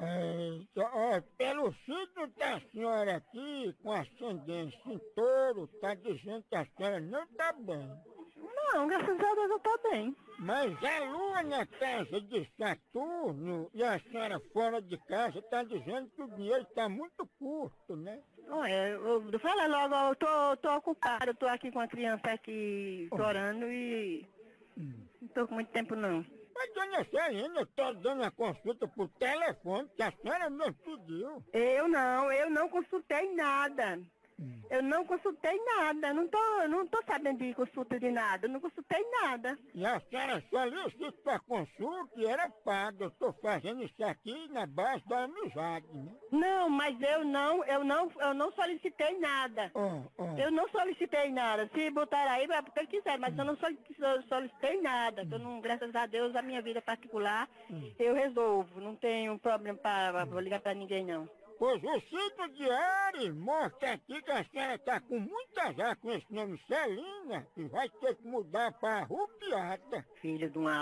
Pelo signo da senhora aqui, com ascendência em touro, tá dizendo que a senhora não tá bem. Não, graças a Deus eu tô bem. Mas a lua na casa de Saturno e a senhora fora de casa tá dizendo que o dinheiro tá muito curto, né? Fala logo, eu tô ocupada, eu tô aqui com a criança aqui chorando e não tô com muito tempo não. Mas dona Celina, eu tô dando a consulta por telefone, que a senhora me pediu. Eu não consultei nada. Eu não consultei nada, não tô sabendo de consulta de nada, eu não consultei nada. E a senhora solicita pra consulta e era paga. Eu tô fazendo isso aqui na base da amizade, né? Não, mas eu não solicitei nada. Eu não solicitei nada. Se botar aí, é porque quiser, mas eu não solicitei nada. Eu não, graças a Deus, a minha vida particular, eu resolvo. Não tenho problema para ligar pra ninguém, não. Pois o signo de Ares mostra aqui que a senhora tá com muito azar com esse nome Celina e vai ter que mudar pra Rupiada. Filho de uma...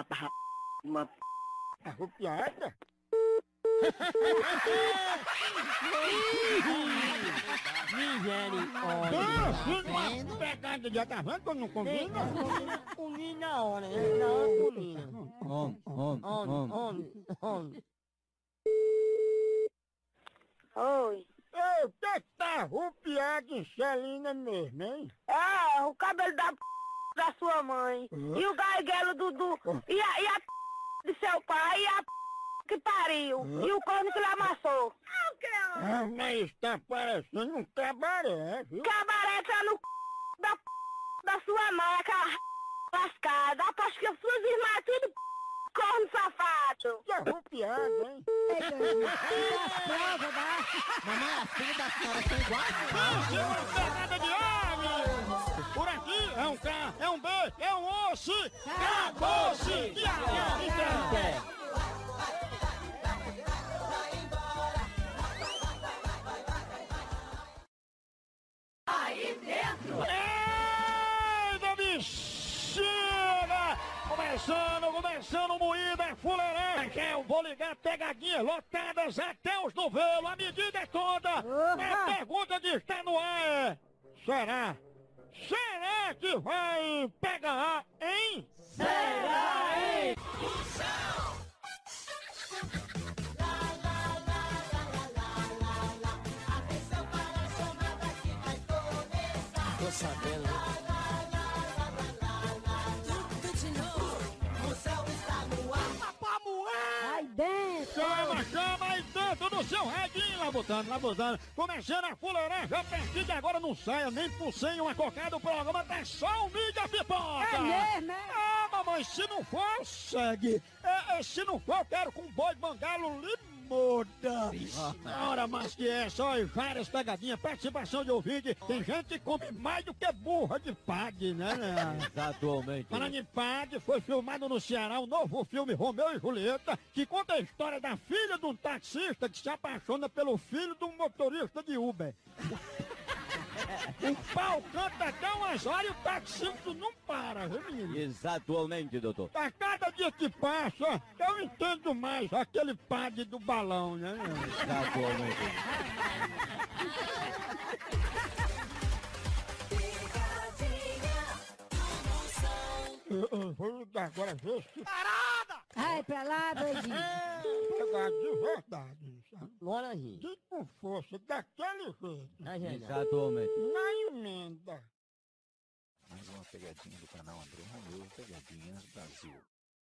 Rupiada? Misericórdia. Uma pegada de tá vendo quando não combina? Combina na hora, né? Na hora combina. Homem. Oi. O que tá rupiado em Celina mesmo, hein? É, o cabelo da sua mãe. E o garguelo e a de seu pai e a que pariu. E o corno que lhe amassou. Mas tá parecendo um cabaré, viu? Cabaré tá no da sua mãe, aquela lascada. Aposto que as suas irmãs tudo corno safado. Que arrupiado, hein? Mamãe, as filhas da senhora são iguais. Uma pegada de homem! Por aqui é um K, é um B, é um osso! Acabou-se! Aí dentro! Eita, bexiga! Começando moída, fuleiragem! Eu vou ligar pegadinhas lotadas até os novelos, a medida é toda! A pergunta de estar no ar é... Será que vai pegar, hein? Será, hein? Tô sabendo. Aí dentro! Chama aí dentro do seu radinho, lá botando. Começando a fuleiragem, a partir de agora não saia nem por sem uma cocada do programa, tá só o mídia pipoca! É mesmo, é? Ah, mamãe, se não for, segue! Se não for, eu quero com boi bangalo muda. Ora, mas que é só várias pegadinhas, participação de ouvinte. Tem gente que come mais do que burra de PAG, né? Exatamente. Falando em PAG, foi filmado no Ceará o novo filme Romeu e Julieta, que conta a história da filha de um taxista que se apaixona pelo filho de um motorista de Uber. O pau canta até umas horas e o taxista não para, viu, menino? Exatamente, doutor. A cada dia que passa, eu entendo mais aquele padre do balão, né? Exatamente. Eu vou ligar agora ver se... Ai, pra lá, doidinho. Pegar de verdade, sabe? Bora, gente. Tipo com força, daquele jeito. Exatamente. Na emenda. Mais uma pegadinha do canal André Romeu, Pegadinhas Brasil.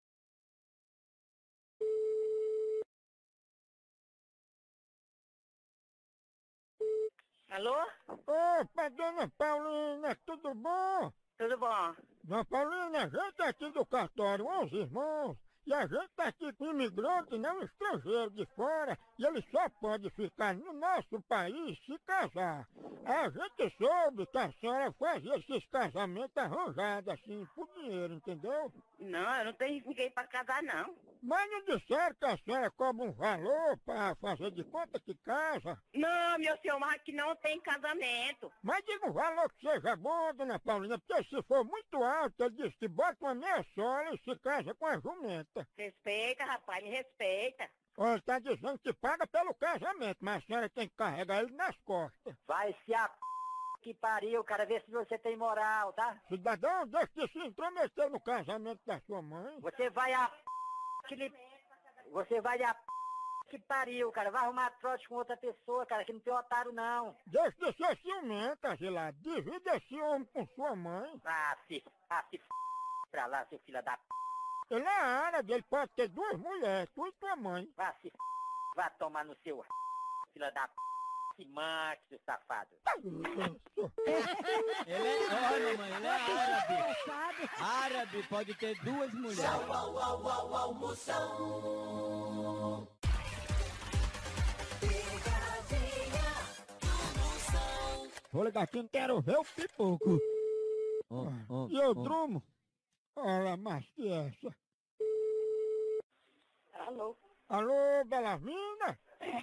Alô? Opa, dona Paulina, tudo bom? Tudo bom. Dona Paulina, a gente é aqui do cartório 11 Irmãos, e a gente tá aqui com imigrante, não estrangeiro de fora, e ele só pode ficar no nosso país se casar. A gente soube que a senhora fazia esses casamentos arranjados assim, por dinheiro, entendeu? Não, eu não tenho ninguém pra casar, não. Mas não disseram que a senhora cobra um valor pra fazer de conta que casa? Não, meu senhor, mas aqui não tem casamento. Mas diga um valor que seja bom, dona Paulina, porque se for muito alto, ele diz que bota uma meia sola e se casa com a jumenta. Respeita, rapaz, me respeita. Olha, ele tá dizendo que paga pelo casamento, mas a senhora tem que carregar ele nas costas. Vai se a que pariu, cara, vê se você tem moral, tá? Cidadão, deixa de se intrometer no casamento da sua mãe. Você vai a Você vai a que pariu, cara. Vai arrumar trote com outra pessoa, cara, que não tem otário, não. Deixa de ser ciumenta, Gilá. Divida esse homem com sua mãe. Se pra lá, seu filho da Ele é árabe, ele pode ter duas mulheres, tu e tua mãe. Vá tomar no seu filho da se manque, seu safado. Ele é, mamãe, ele é árabe. Árabe pode ter duas mulheres. Tchau, almoção. Pegadinha do Moção. Vou ligar aqui, não quero ver o pipoco. E eu drumo? Olha, mas que é essa? Alô? Alô, Belavina?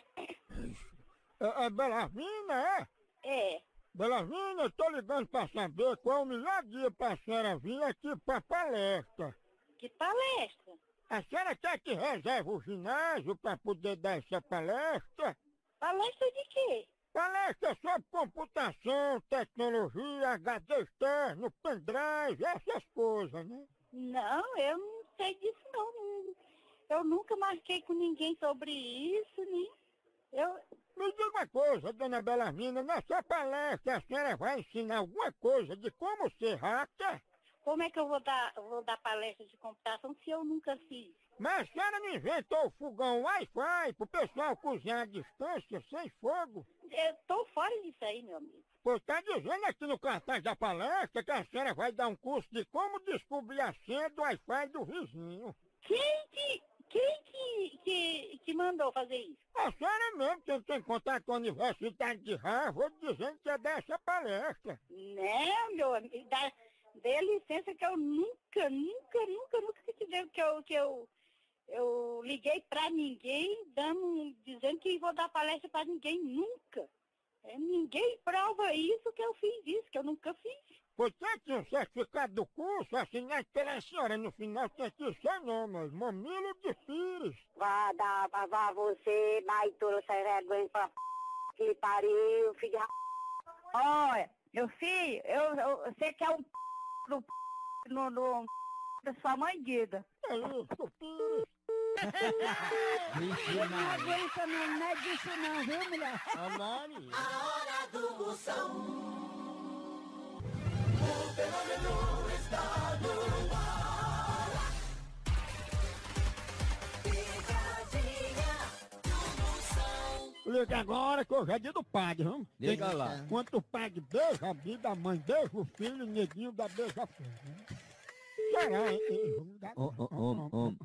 É Belavina, é? É. Belavina, eu tô ligando pra saber qual é o melhor dia pra senhora vir aqui pra palestra. Que palestra? A senhora quer que reserve o ginásio pra poder dar essa palestra? Palestra de quê? Palestra sobre computação, tecnologia, HD externo, pendrive, essas coisas, né? Não, eu não sei disso não. Eu nunca marquei com ninguém sobre isso, nem... Me diga uma coisa, dona Belarmina, nessa palestra a senhora vai ensinar alguma coisa de como ser hacker? Como é que eu vou dar palestra de computação se eu nunca fiz? Mas a senhora não inventou o fogão Wi-Fi pro pessoal cozinhar à distância, sem fogo? Eu tô fora disso aí, meu amigo. Pois tá dizendo aqui no cartaz da palestra que a senhora vai dar um curso de como descobrir a senha do Wi-Fi do vizinho. Quem que mandou fazer isso? A senhora mesmo tentou em contato com a Universidade de Harvard dizendo que é dessa palestra. Não, meu amigo, dê licença que eu nunca eu liguei pra ninguém dizendo que vou dar palestra pra ninguém, nunca. Ninguém prova isso que eu fiz isso, que eu nunca fiz. Pois tinha um certificado do curso assinado pela senhora no final, tem aqui o seu nome, Mamilo de Pires. Vá você, baitola, sai vergonha pra que pariu, filho de Olha, meu filho, você quer um no da sua mãe, diga. É isso, Pires. Eu não aguento não é disso não, viu, mulher? A hora do Moção. O fenômeno está no ar. Pegadinha do Moção. Liga agora que hoje é dia do padre, vamos? Liga lá. Quanto o padre beija a vida, a mãe beija o filho, o neguinho dá beija a filha. Será, hein?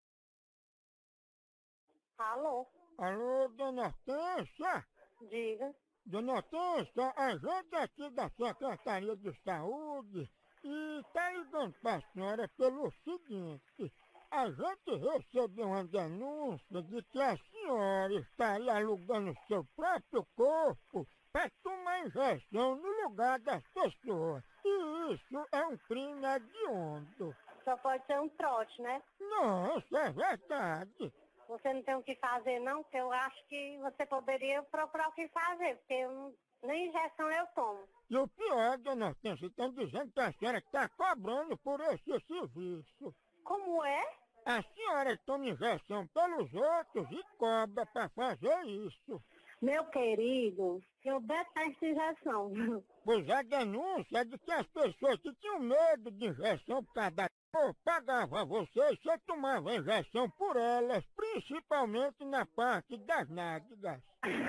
Alô? Alô, dona Hortência? Diga. Dona Hortência, a gente aqui da Secretaria de Saúde e tá ligando pra senhora pelo seguinte. A gente recebeu uma denúncia de que a senhora estaria alugando seu próprio corpo para tomar injeção no lugar das pessoas. E isso é um crime hediondo. Só pode ser um trote, né? Não, isso é verdade. Você não tem o que fazer, não? Porque eu acho que você poderia procurar o que fazer, porque nem injeção eu tomo. E o pior, dona Hortência, estão dizendo que a senhora está cobrando por esse serviço. Como é? A senhora toma injeção pelos outros e cobra para fazer isso. Meu querido, eu detesto injeção. Pois a denúncia é de que as pessoas que tinham medo de injeção por causa da pagavam a você e você tomava a injeção por elas, principalmente na parte das nádegas.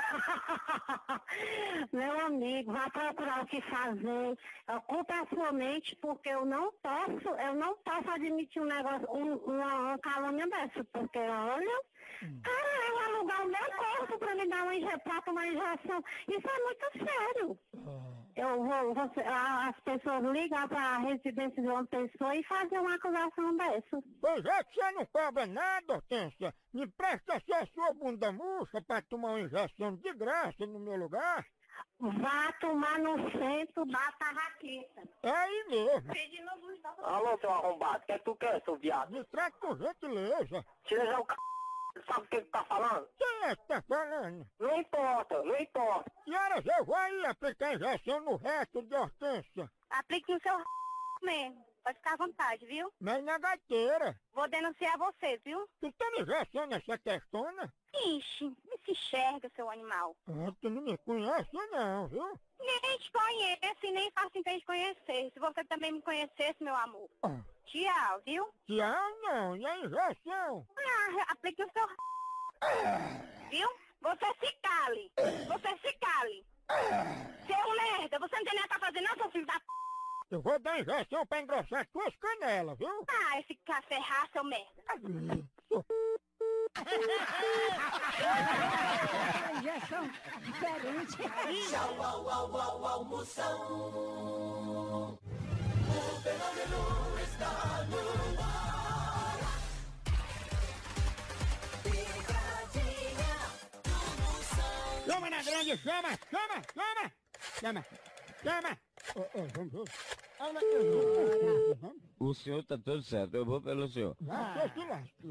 Meu amigo, vá procurar o que fazer. Ocupa a sua mente, porque eu não posso admitir um negócio, uma calúnia dessa, porque olha, cara, eu alugar o meu corpo pra me dar pra tomar injeção, isso é muito sério. As pessoas ligam pra residência de uma pessoa e fazer uma acusação dessa. Pois é que você não cobra nada, Hortência. Me presta só a sua bunda murcha pra tomar uma injeção de graça no meu lugar. Vá tomar no centro da tarraqueta. É aí mesmo. Alô, seu arrombado, o que é que tu quer, seu viado? Me trata por gentileza. Tira já o c... Sabe o que tu tá falando? Quem é que tá falando? Não importa, não importa. Senhoras, eu vou aí aplicar injeção no resto de Hortência. Aplique no seu mesmo. Pode ficar à vontade, viu? Mas na gaiteira. Vou denunciar vocês, viu? Tu tá me injeção nessa questona? Ixi, me se enxerga, seu animal. Ah, tu não me conhece não, viu? Nem te conheço e nem faço intenção de conhecer. Se você também me conhecesse, meu amor. Tchau, viu? Tchau não, e a injeção? Ah, aplique o seu... Viu? Você se cale. Você se cale. Seu merda, você não tem nada pra fazer não, seu filho da p... Eu vou dar injeção pra engrossar tuas canelas, viu? Ah, esse caferrar, seu merda. Injeção diferente. Tchau, au, almoção. O fenômeno está no ar. Picadinha do Moção. Chama na grande, chama! Vamos ver. O senhor tá tudo certo, eu vou pelo senhor. Vai, se lasque.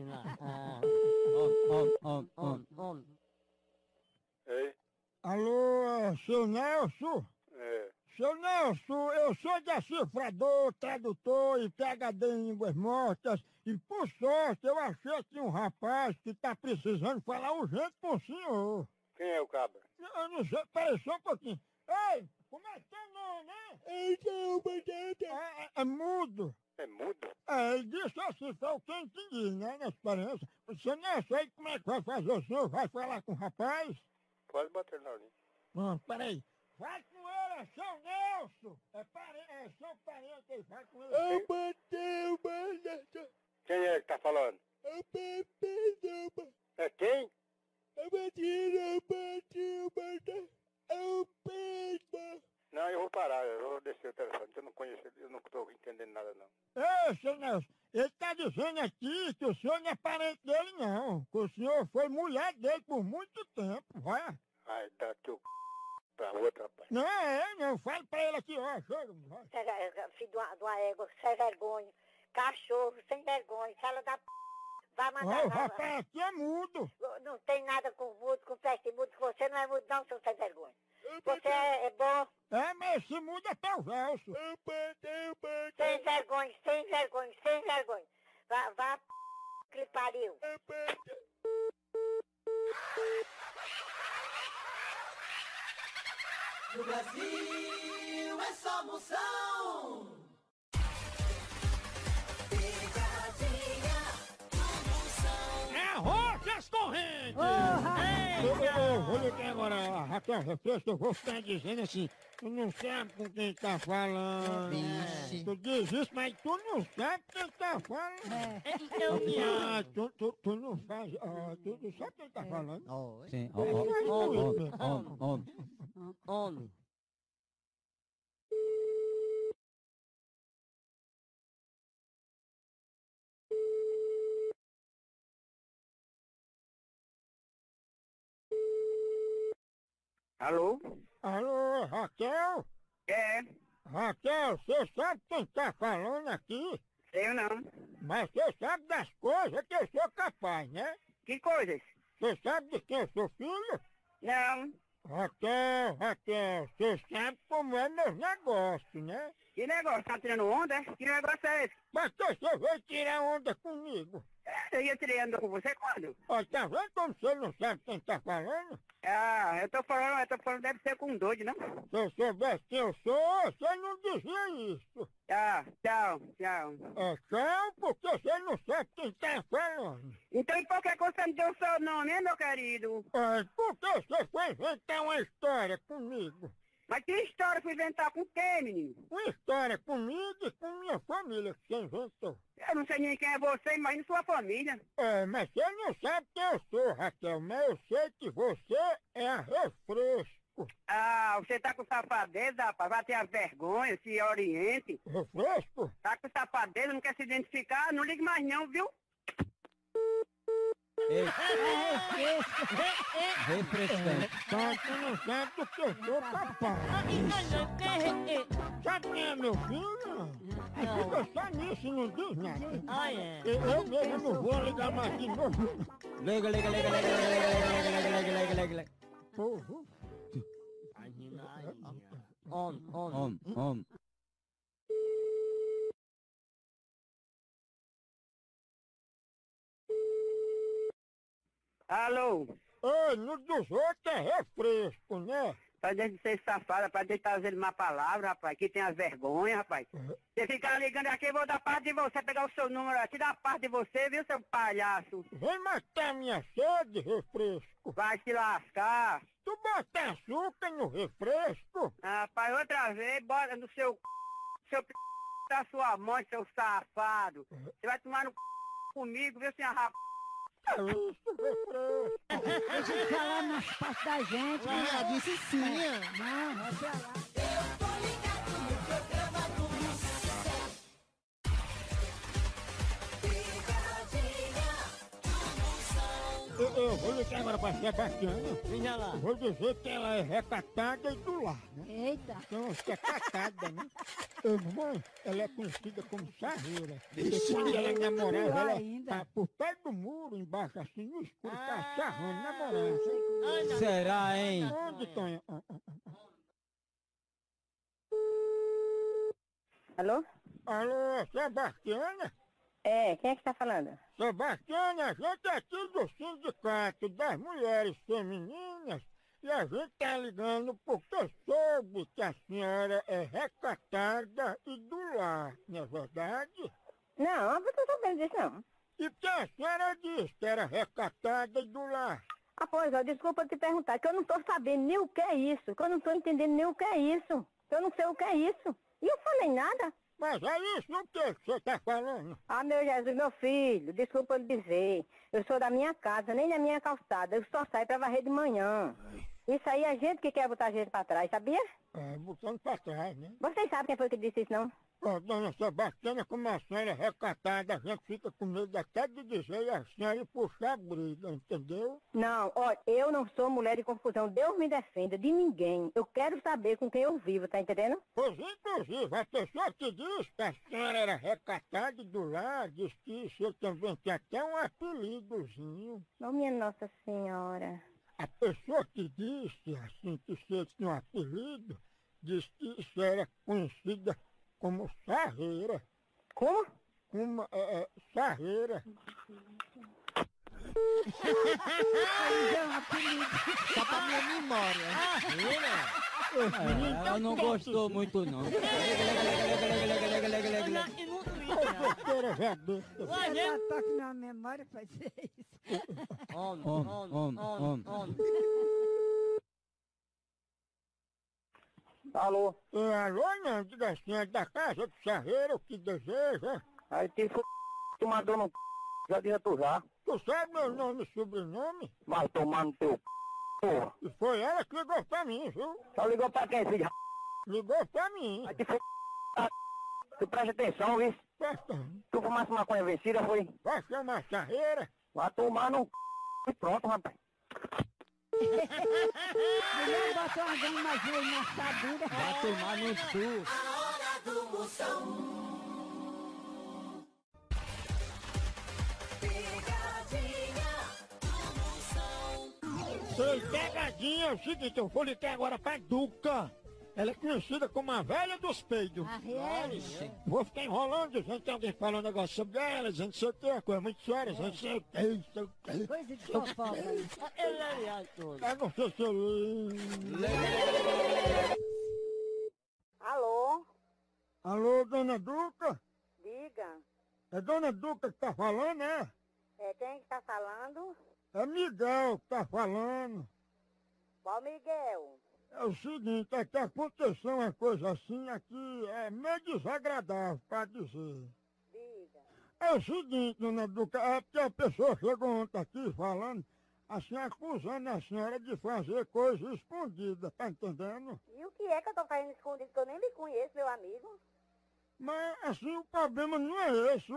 Ei? Alô, seu Nelson? É. Seu Nelson, eu sou decifrador, tradutor e PhD em línguas mortas. E por sorte eu achei aqui um rapaz que tá precisando falar urgente com o senhor. Quem é o cabra? Eu não sei, peraí só um pouquinho. Ei, como é teu nome, né? É mudo. É mudo? É, ele disse assim, foi o que eu entendi, né, na experiência. Seu Nelson, aí como é que vai fazer? O senhor vai falar com o rapaz? Pode bater na linha. Peraí. Vai com ele, é seu Nelson! É seu parente aí, vai com ele. Eu bateu. Quem é que tá falando? É quem? Não, eu vou parar, eu vou descer o telefone, eu não conheço, eu não tô entendendo nada não. Ei, seu Nelson, ele tá dizendo aqui que o senhor não é parente dele não, que o senhor foi mulher dele por muito tempo, vai. Ai, dá teu pra outra, rapaz. Não, fale pra ele aqui, ó, chega, vai. Filho de uma égua, sem vergonha. Cachorro, sem vergonha. Fala da p... Vai mandar... O rapaz aqui é mudo. Não tem nada com mudo, com peste mudo. Você não é mudo não, seu sem vergonha. Você é bom. É, mas esse mudo é teu verso. Sem vergonha, sem vergonha, sem vergonha. Vá p... que pariu. No Brasil é só Moção. Picadinha do Moção. É roxas correntes! Eu vou ligar agora, a Raquel Refresco, eu vou ficar dizendo assim, tu não sabe com quem tá falando. Tu diz isso, mas tu não sabe quem tá falando. Tu não faz, tu não sabe quem tá falando. Sim, Homem. Alô? Alô, Raquel? É. Raquel, você sabe quem tá falando aqui? Eu não. Mas você sabe das coisas que eu sou capaz, né? Que coisas? Você sabe de quem eu sou filho? Não. Raquel, você sabe como é meus negócios, né? Que negócio? Tá tirando onda, é? Que negócio é esse? Mas que você veio tirar onda comigo? Eu ia tirar onda com você quando? Ó, tá vendo como você não sabe quem tá falando? Ah, eu tô falando, deve ser com um doido, não? Se eu soubesse quem eu sou, você não dizia isso. Ah, tchau, tchau. É tchau, porque você não sabe quem tá falando. Então e por que você me deu o seu nome, hein, meu querido? É, porque você foi inventar uma história comigo. Mas que história fui inventar com quem, menino? Uma história comigo e com minha família que você inventou. Eu não sei nem quem é você, imagina sua família. É, mas você não sabe quem eu sou, Raquel, mas eu sei que você é a Refresco. Ah, você tá com safadeza, rapaz, vai ter a vergonha, se oriente. Refresco? Tá com safadeza, não quer se identificar, não ligue mais não, viu? Refrescante. Só que não sabe do que eu sou capaz. Sabe quem é meu filho? Fica só nisso, não diz nada. Ah, é? Eu mesmo não vou ligar mais de novo. Liga. Porra. On. Alô? Oi, no dos outros é refresco, né? Pra deixar de ser safada, pra deixar usando uma palavra, rapaz, que tem as vergonhas, rapaz. Você ficar ligando aqui, eu vou dar parte de você, pegar o seu número aqui, dar parte de você, viu, seu palhaço? Vem matar minha sede, refresco. Vai se lascar. Tu bota açúcar no refresco? Rapaz, outra vez, bota no seu da sua mãe, seu safado. Você vai tomar no comigo, viu, senhor rapaz? Isso, refresco. Deixa eu falar nas partes da gente. Ah, disse sim. Não, vai pra lá. Eu tô ligado no programa do Moção. Picadinha do Moção. Eu vou ligar agora pra Sebastiana. Vinha lá. Vou dizer que ela é recatada e do lar, né? Eita. Então, você é catada, né? Irmã, ela é conhecida como sarreira. E quando ela namorava, ela tá por perto do muro, embaixo, assim, no escuro, tá sarrando, namorando. Será, hein? Onde, Tonha? Alô? Alô, Sebastiana? É, quem é que tá falando? Sebastiana, a gente é aqui do Sindicato das Mulheres Femininas e a gente tá ligando porque soube que a senhora é recatada e do lar, não é verdade? Não, eu não tô sabendo disso não. E que a senhora disse que era recatada e do lar? Ah, pois, ó, desculpa te perguntar, que eu não tô sabendo nem o que é isso, que eu não tô entendendo nem o que é isso, que eu não sei o que é isso. E eu falei nada. Mas é isso o que você tá falando? Ah, meu Jesus, meu filho, desculpa eu dizer, eu sou da minha casa, nem da minha calçada, eu só saio pra varrer de manhã. Isso aí é gente que quer botar a gente pra trás, sabia? É, botando pra trás, né? Vocês sabem quem foi que disse isso, não? Ó, dona Sebastiana, como a senhora é recatada, a gente fica com medo até de dizer a senhora ir puxar a briga, entendeu? Não, ó, eu não sou mulher de confusão, Deus me defenda de ninguém. Eu quero saber com quem eu vivo, tá entendendo? Pois, inclusive, a pessoa que disse que a senhora era recatada e do lar, disse que você também tem até um apelidozinho. Oh, minha Nossa Senhora. A pessoa que disse, assim, que você tinha um apelido, disse que isso era conhecida como sarreira. Como? Uma, sarreira. Só pra minha memória. Ela não gostou muito, não. Professora já disse. Você tá com minha memória pra dizer isso. Alô? Alô, não, diga assim, é da casa do sarreiro, o que deseja? Aí tu mandou no já devia tu já. Tu sabe meu nome e sobrenome? Vai tomar no teu porra. E foi ela que ligou pra mim, viu? Só ligou pra quem, filho? Ligou pra mim. Aí tu presta atenção, viu? Prestando. Tu fumasse maconha vencida, foi? Vai chamar a sarreira? Vai tomar no e pronto, rapaz. Mulher botou uma gama azul na assadura. Vai tomar no sul. A hora do Moção. Picadinha do Moção. Ei, pegadinha, é o seguinte, eu vou ligar agora pra Duca. Ela é conhecida como a velha dos peidos. Vou ficar enrolando, dizendo que tem alguém falando um negócio sobre ela, dizendo que sei o que, uma coisa muito séria, dizendo que sei o que. Coisa de fofoca. Eu não sei se eu... Alô? Alô, dona Duca? Diga. É dona Duca que tá falando, né? É quem que tá falando? É Miguel que tá falando. Qual Miguel? É o seguinte, é que aconteceu uma coisa assim aqui, é meio desagradável pra dizer. Diga. É o seguinte, dona Duca, é porque a pessoa chegou ontem aqui falando, assim, acusando a senhora de fazer coisa escondida, tá entendendo? E o que é que eu tô fazendo escondido que eu nem lhe conheço, meu amigo? Mas, assim, o problema não é esse,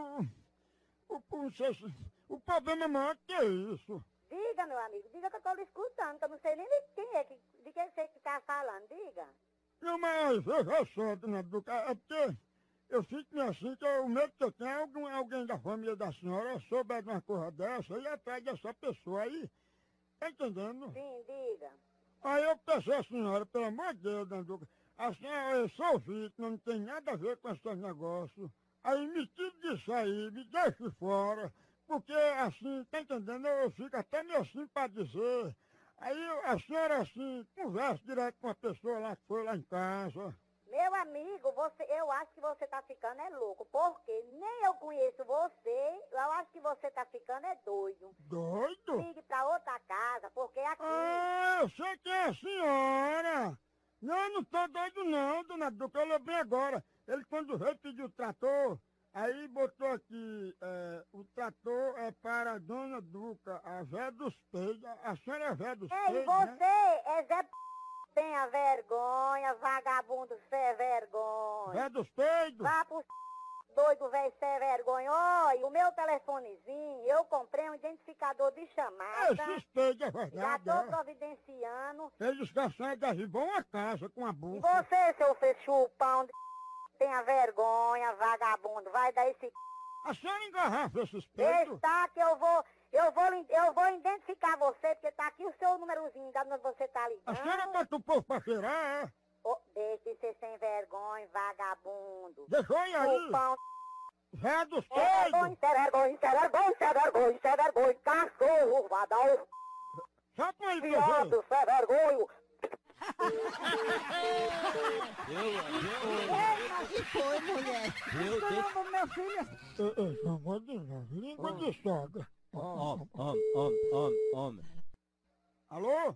o problema maior que é isso. Diga, meu amigo, diga que eu tô lhe escutando, que eu não sei nem de quem é, de quem você que tá falando, diga. Não, mas veja só, dona Duca, é porque eu fico assim, que o medo que eu tenho é alguém da família da senhora souber de uma coisa dessa e atrás dessa pessoa aí, tá entendendo? Sim, diga. Aí eu pensei, a senhora, pelo amor de Deus, dona Duca, a senhora, eu sou vítima, não tem nada a ver com esse negócio. Aí me tire disso aí, me deixe fora. Porque, assim, tá entendendo? Eu fico até meio assim pra dizer. Aí a senhora, assim, conversa direto com a pessoa lá que foi lá em casa. Meu amigo, eu acho que você tá ficando é louco, porque nem eu conheço você, eu acho que você tá ficando é doido. Doido? Ligue pra outra casa, porque aqui... Ah, eu sei que é a senhora. Não, eu não tô doido não, dona Duca, eu lembrei agora. Ele quando veio pedir o trator... Aí botou aqui, o trator é para a dona Duca, a Zé dos Peidos. A senhora é Zé dos Peidos, Ei, você é Zé tenha vergonha, vagabundo sem vergonha. Zé dos Peidos? Vá pro doido, velho, sem vergonha. Olha, o meu telefonezinho, eu comprei um identificador de chamada. Esses peidos é verdade. Já tô providenciando. Eles que a senhora derribou uma casa com a E bucha. você, seu chupão de... Tenha vergonha, vagabundo, vai dar esse... A senhora engarrafa esses peitos? Está que eu vou identificar você, porque tá aqui o seu númerozinho, da onde você tá ligando. A senhora bota o povo pra cheirar, é? Oh, deixa de ser sem vergonha, vagabundo. Deixa eu ir aí. Chupão. Zé dos Sem vergonha, Peidos. sem vergonha, sem vergonha, sem vergonha, sem vergonha, cachorro, vadão. Só com ele que eu Viado, sem vergonha. Que foi, mulher? Caramba, meu filho. Não de novo, língua de sogra. Homem. Alô?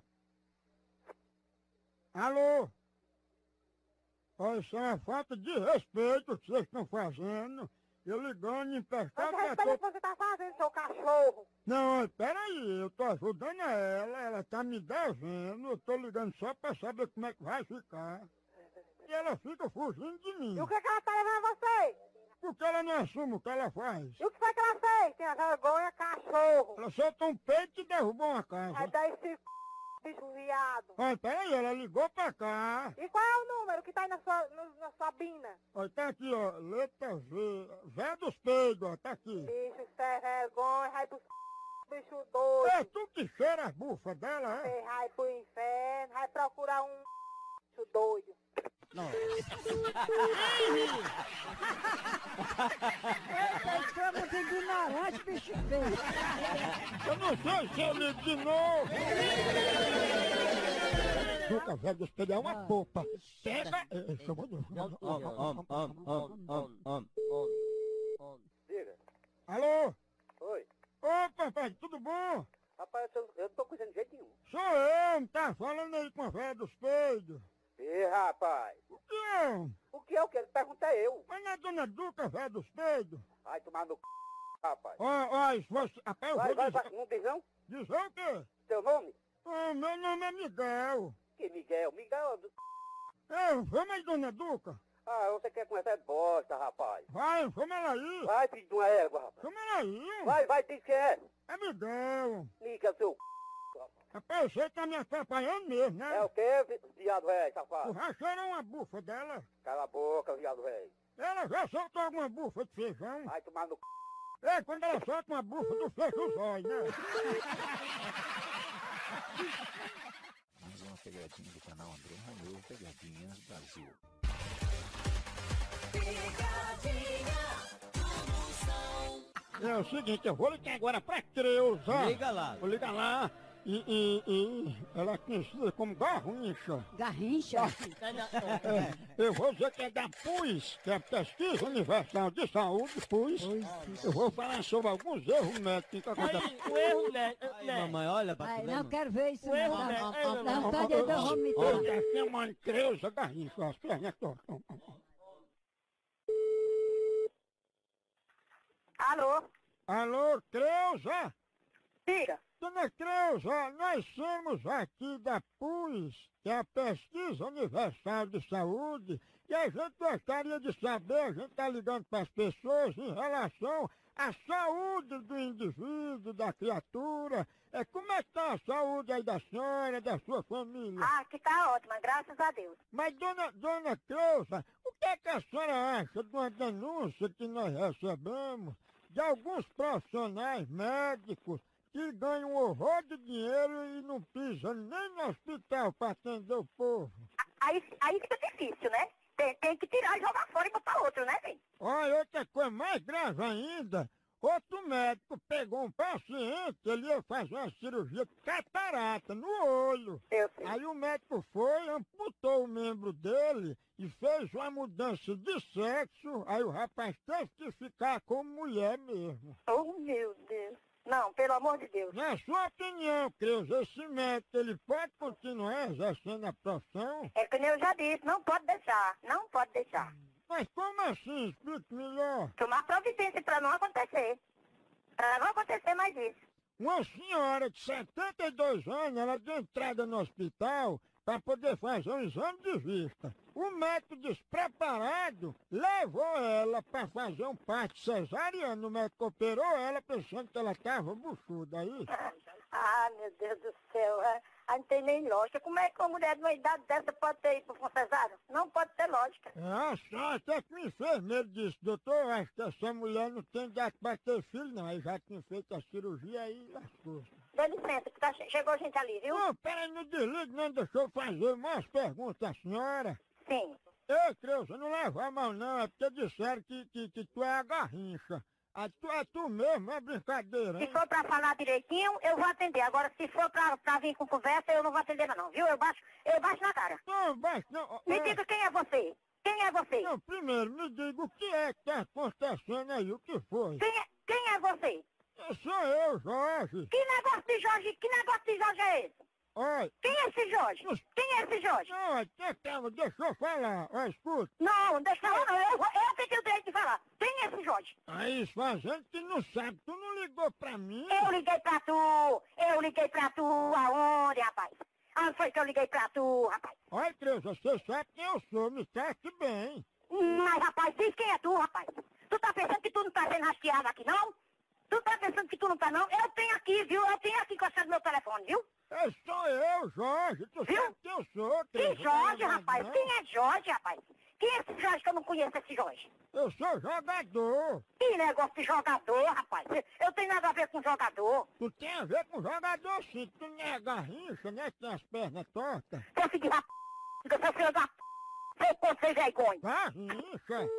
Alô? Olha, isso é uma falta de respeito que vocês estão fazendo. Eu ligando, emprestado Mas respeita o que você tá fazendo, seu cachorro. Não, peraí, eu tô ajudando ela tá me devendo, eu tô ligando só pra saber como é que vai ficar. E ela fica fugindo de mim. E o que ela tá levando a você? Porque ela não assume o que ela faz. E o que foi que ela fez? Tenha vergonha, cachorro. Ela soltou um peito e derrubou uma casa. Vai dar esse bicho viado. Olha, peraí, ela ligou pra cá. E qual é o número que tá aí na sua bina? Olha, tá aqui, ó, letra V, Zé dos Peidos, ó, tá aqui. Bicho sem vergonha, vai pro bicho doido. É tu que cheira as bufas dela, é? Você vai pro inferno, vai procurar um bicho doido. Eita, tu é muito ignorante, bicho feio. Eu não sei se eu ligo de novo. Duca, Zé dos Peidos é uma popa. Pega... Diga. Alô? Oi. Ô, papai, tudo bom? Rapaz, eu não tô coisando de jeito nenhum. Sou eu, não tá falando aí com a Zé dos Peidos. Ih, rapaz. O que é? O que é o que? Pergunta é eu. Mas não é dona Duca, Zé dos Peidos? Vai tomar no c... rapaz. Ó, se fosse... Rapaz, eu vou dizer... Vai, não diz não? Dizer o quê? Teu nome? Meu nome é Miguel. Que Miguel? Miguel... Vamos aí, dona Duca. Ah, você quer conhecer bosta, rapaz. Vai, vamos ela aí. Vai, filho de uma égua, rapaz. Vamos ela aí. Vai, diz quem é. É Miguel. Mica, seu c... Rapaz, você tá me atrapalhando mesmo, né? É o quê, viado velho, safado? O racharam uma bufa dela. Cala a boca, viado velho. Ela já soltou alguma bufa de feijão? Vai tomar no c... É, quando ela solta uma bufa, tu fecha os olhos, né? pegadinha do canal André Romeu, Pegadinhas Brasil. É o seguinte, eu vou ligar agora pra Creuza. Liga lá. Vou ligar lá. E ela é conhecida como Garrincha. Garrincha? Eu vou dizer que é da PUS, que é a Pesquisa Universal de Saúde, PUS. Eu vou falar sobre alguns erros médicos que acontecem. O erro médico. Mamãe, olha pra tu Ai, ver, não mano. quero ver isso. O erro Não, médico. dá vontade de eu vomitar. Eu tô chamando Creuza Garrincha, as pernas tortam. Alô? Alô, Creuza? Diga. Dona Creuza, nós somos aqui da PUS, que é a Pesquisa Universal de Saúde, e a gente gostaria de saber, a gente está ligando para as pessoas em relação à saúde do indivíduo, da criatura. Como é que está a saúde aí da senhora, da sua família? Ah, que tá ótima, graças a Deus. Mas, dona Creuza, o que é que a senhora acha de uma denúncia que nós recebemos de alguns profissionais médicos que ganham um horror de dinheiro e não pisam nem no hospital para atender o povo? Aí fica difícil, né? Tem que tirar e jogar fora e botar outro, né, velho? Olha, outra coisa mais grave ainda, outro médico pegou um paciente, ele ia fazer uma cirurgia de catarata no olho. Aí o médico foi, amputou o membro dele e fez uma mudança de sexo, aí o rapaz teve que ficar como mulher mesmo. Oh, meu Deus. Não, pelo amor de Deus. Na sua opinião, Creuza, esse médico, ele pode continuar exercendo a profissão? É que nem eu já disse, não pode deixar, não pode deixar. Mas como assim? Explique melhor. Tomar providência para não acontecer. Para não acontecer mais isso. Uma senhora de 72 anos, ela deu entrada no hospital para poder fazer um exame de vista. O médico despreparado levou ela para fazer um parto cesariano. O médico operou ela pensando que ela estava buchuda aí. Ah, meu Deus do céu. Não tem nem lógica. Como é que uma mulher de uma idade dessa pode ter ido para um cesárea? Não pode ter lógica. Só até que o enfermeiro disse, doutor, eu acho que essa mulher não tem idade para ter filho, não. Aí já tinha feito a cirurgia aí lascou. Dê licença, que chegou gente ali, viu? Não, peraí, não desligue, não, deixa eu fazer mais perguntas à senhora. Sim. Ei, Creuza, não leva a mão não, é porque disseram que tu é a Garrincha. Tu é tu mesmo, é brincadeira, hein? Se for pra falar direitinho, eu vou atender. Agora, se for pra vir com conversa, eu não vou atender não, viu? Eu baixo na cara. Não, baixo não. Me diga quem é você. Quem é você? Não, primeiro, me diga o que é que tá acontecendo aí, o que foi? Quem é você? Sou eu, Jorge. Que negócio de Jorge é esse? Oi. Quem é esse Jorge? Quem é esse Jorge? Não, calma, deixa eu falar. Ó, escuta. Não, deixa eu falar não. Eu que tenho o direito de falar. Quem é esse Jorge? Aí, fazendo que não sabe, tu não ligou pra mim? Eu liguei pra tu. Aonde, rapaz? Aonde foi que eu liguei pra tu, rapaz? Olha, Creuza, você sabe quem eu sou, me trate bem. Mas, rapaz, diz quem é tu, rapaz? Tu tá pensando que tu não tá sendo rastreado aqui, não? Tu tá pensando que tu não tá, não? Eu tenho aqui, viu? Eu tenho aqui encostado no meu telefone, viu? Sou eu, Jorge. Tu sabe quem eu sou, Que Jorge, rapaz? Não. Quem é Jorge, rapaz? Quem é esse Jorge que eu não conheço, esse Jorge? Eu sou jogador. Que negócio de jogador, rapaz? Eu tenho nada a ver com jogador. Tu tem a ver com jogador, sim. Tu não é Garrincha, né? Tem as pernas tortas. Seu filho de rap... Seu filho da p... Seu ponto sem vergonha. Garrincha.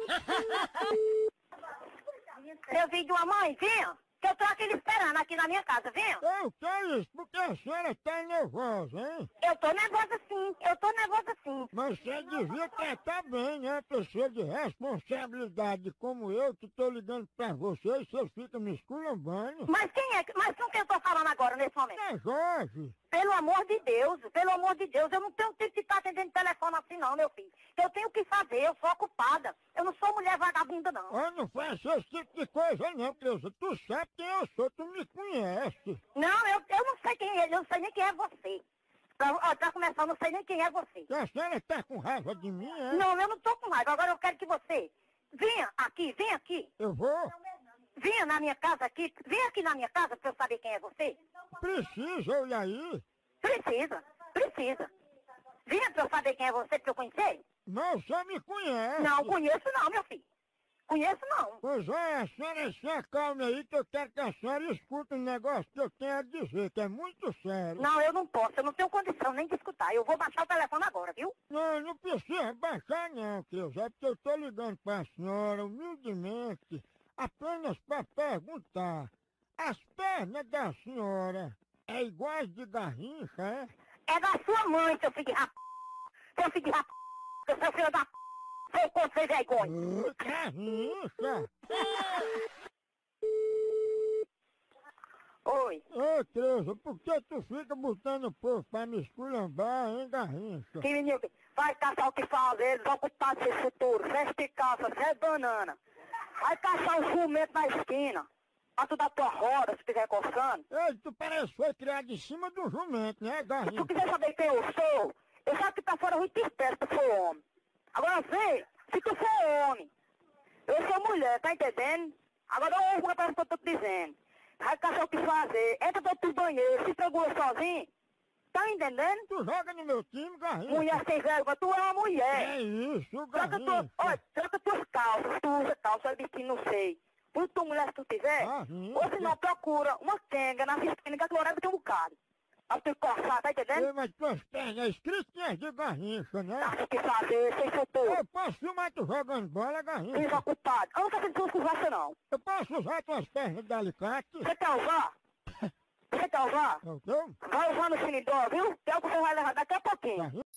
Seu filho de uma mãe, vinha? Que eu tô aqui lhe esperando aqui na minha casa, vinha? Eu que é isso? Porque a senhora tá nervosa, hein? Eu tô nervosa sim. Mas você devia tratar bem, né? Pessoa de responsabilidade como eu, que tô ligando pra você e você fica me esculambando. Mas quem é? Mas com quem eu tô falando agora, nesse momento? É Jorge. Pelo amor de Deus, eu não tenho tempo de estar atendendo telefone assim não, meu filho. Eu tenho o que fazer, eu sou ocupada. Eu não sou mulher vagabunda, não. Eu não faço esse tipo de coisa não, Creuza. Tu sabe quem eu sou, tu me conhece. Não, eu não sei quem é, eu não sei nem quem é você. Pra começar, eu não sei nem quem é você. A senhora tá com raiva de mim, é? Não, eu não tô com raiva. Agora eu quero que você venha aqui. Eu vou? Venha na minha casa aqui, vem aqui na minha casa pra eu saber quem é você. Precisa eu ir aí? Precisa. Venha pra eu saber quem é você, pra eu conhecer. Não, você me conhece. Não conheço não, meu filho. Conheço não. Pois é, a senhora se acalme aí que eu quero que a senhora escute um negócio que eu tenho a dizer, que é muito sério. Não, eu não posso, eu não tenho condição nem de escutar. Eu vou baixar o telefone agora, viu? Não, não precisa baixar não, Cleusa, é porque eu tô ligando pra senhora humildemente, apenas pra perguntar. As pernas da senhora é iguais de garrincha, é? É da sua mãe, seu filho de rap... Seu filho de rap... Seu filho da p... Seu corpo sem vergonha. Garrincha? Oi. Ô, Cleusa, por que tu fica botando o povo pra me esculhambar, hein, garrincha? Que menino, vai caçar o que fazer, desocupado desse futuro. Veste calça, veste banana. Vai caçar um jumento na esquina. Pra tu dar tua roda, se estiver coçando. Ei, tu parece que foi criado em cima do jumento, né, garrincha? Se tu quiser saber quem eu sou, eu já que tá fora muito esperto se tu for homem. Agora vê, se tu for homem, eu sou mulher, tá entendendo? Agora ouve uma coisa que eu tô te dizendo. Vai caçar o que fazer, entra dentro do banheiro, se segura sozinho. Tá entendendo? Tu joga no meu time, garrincha. Mulher sem vergonha, tu é uma mulher. É isso, Troca garrincha. olha, troca tuas calças, tu usa calça, biquíni, não sei. Por tu mulher se tu tiver, ou se não procura uma quenga na esquina que a floresta tem um bocado. Pra tu coçar, tá entendendo? Ei, mas tuas pernas escritinhas de garrincha, né? Acho que fazer, sem futuro. Eu posso filmar tu jogando bola, garrincha? Desocupado. Eu não tô sentindo conversa, não. Eu posso usar tuas pernas de alicate? Você quer usar? Você quer usar? É o quê? Vai usar no cinidor, viu? Que é o que você vai levar daqui a pouquinho.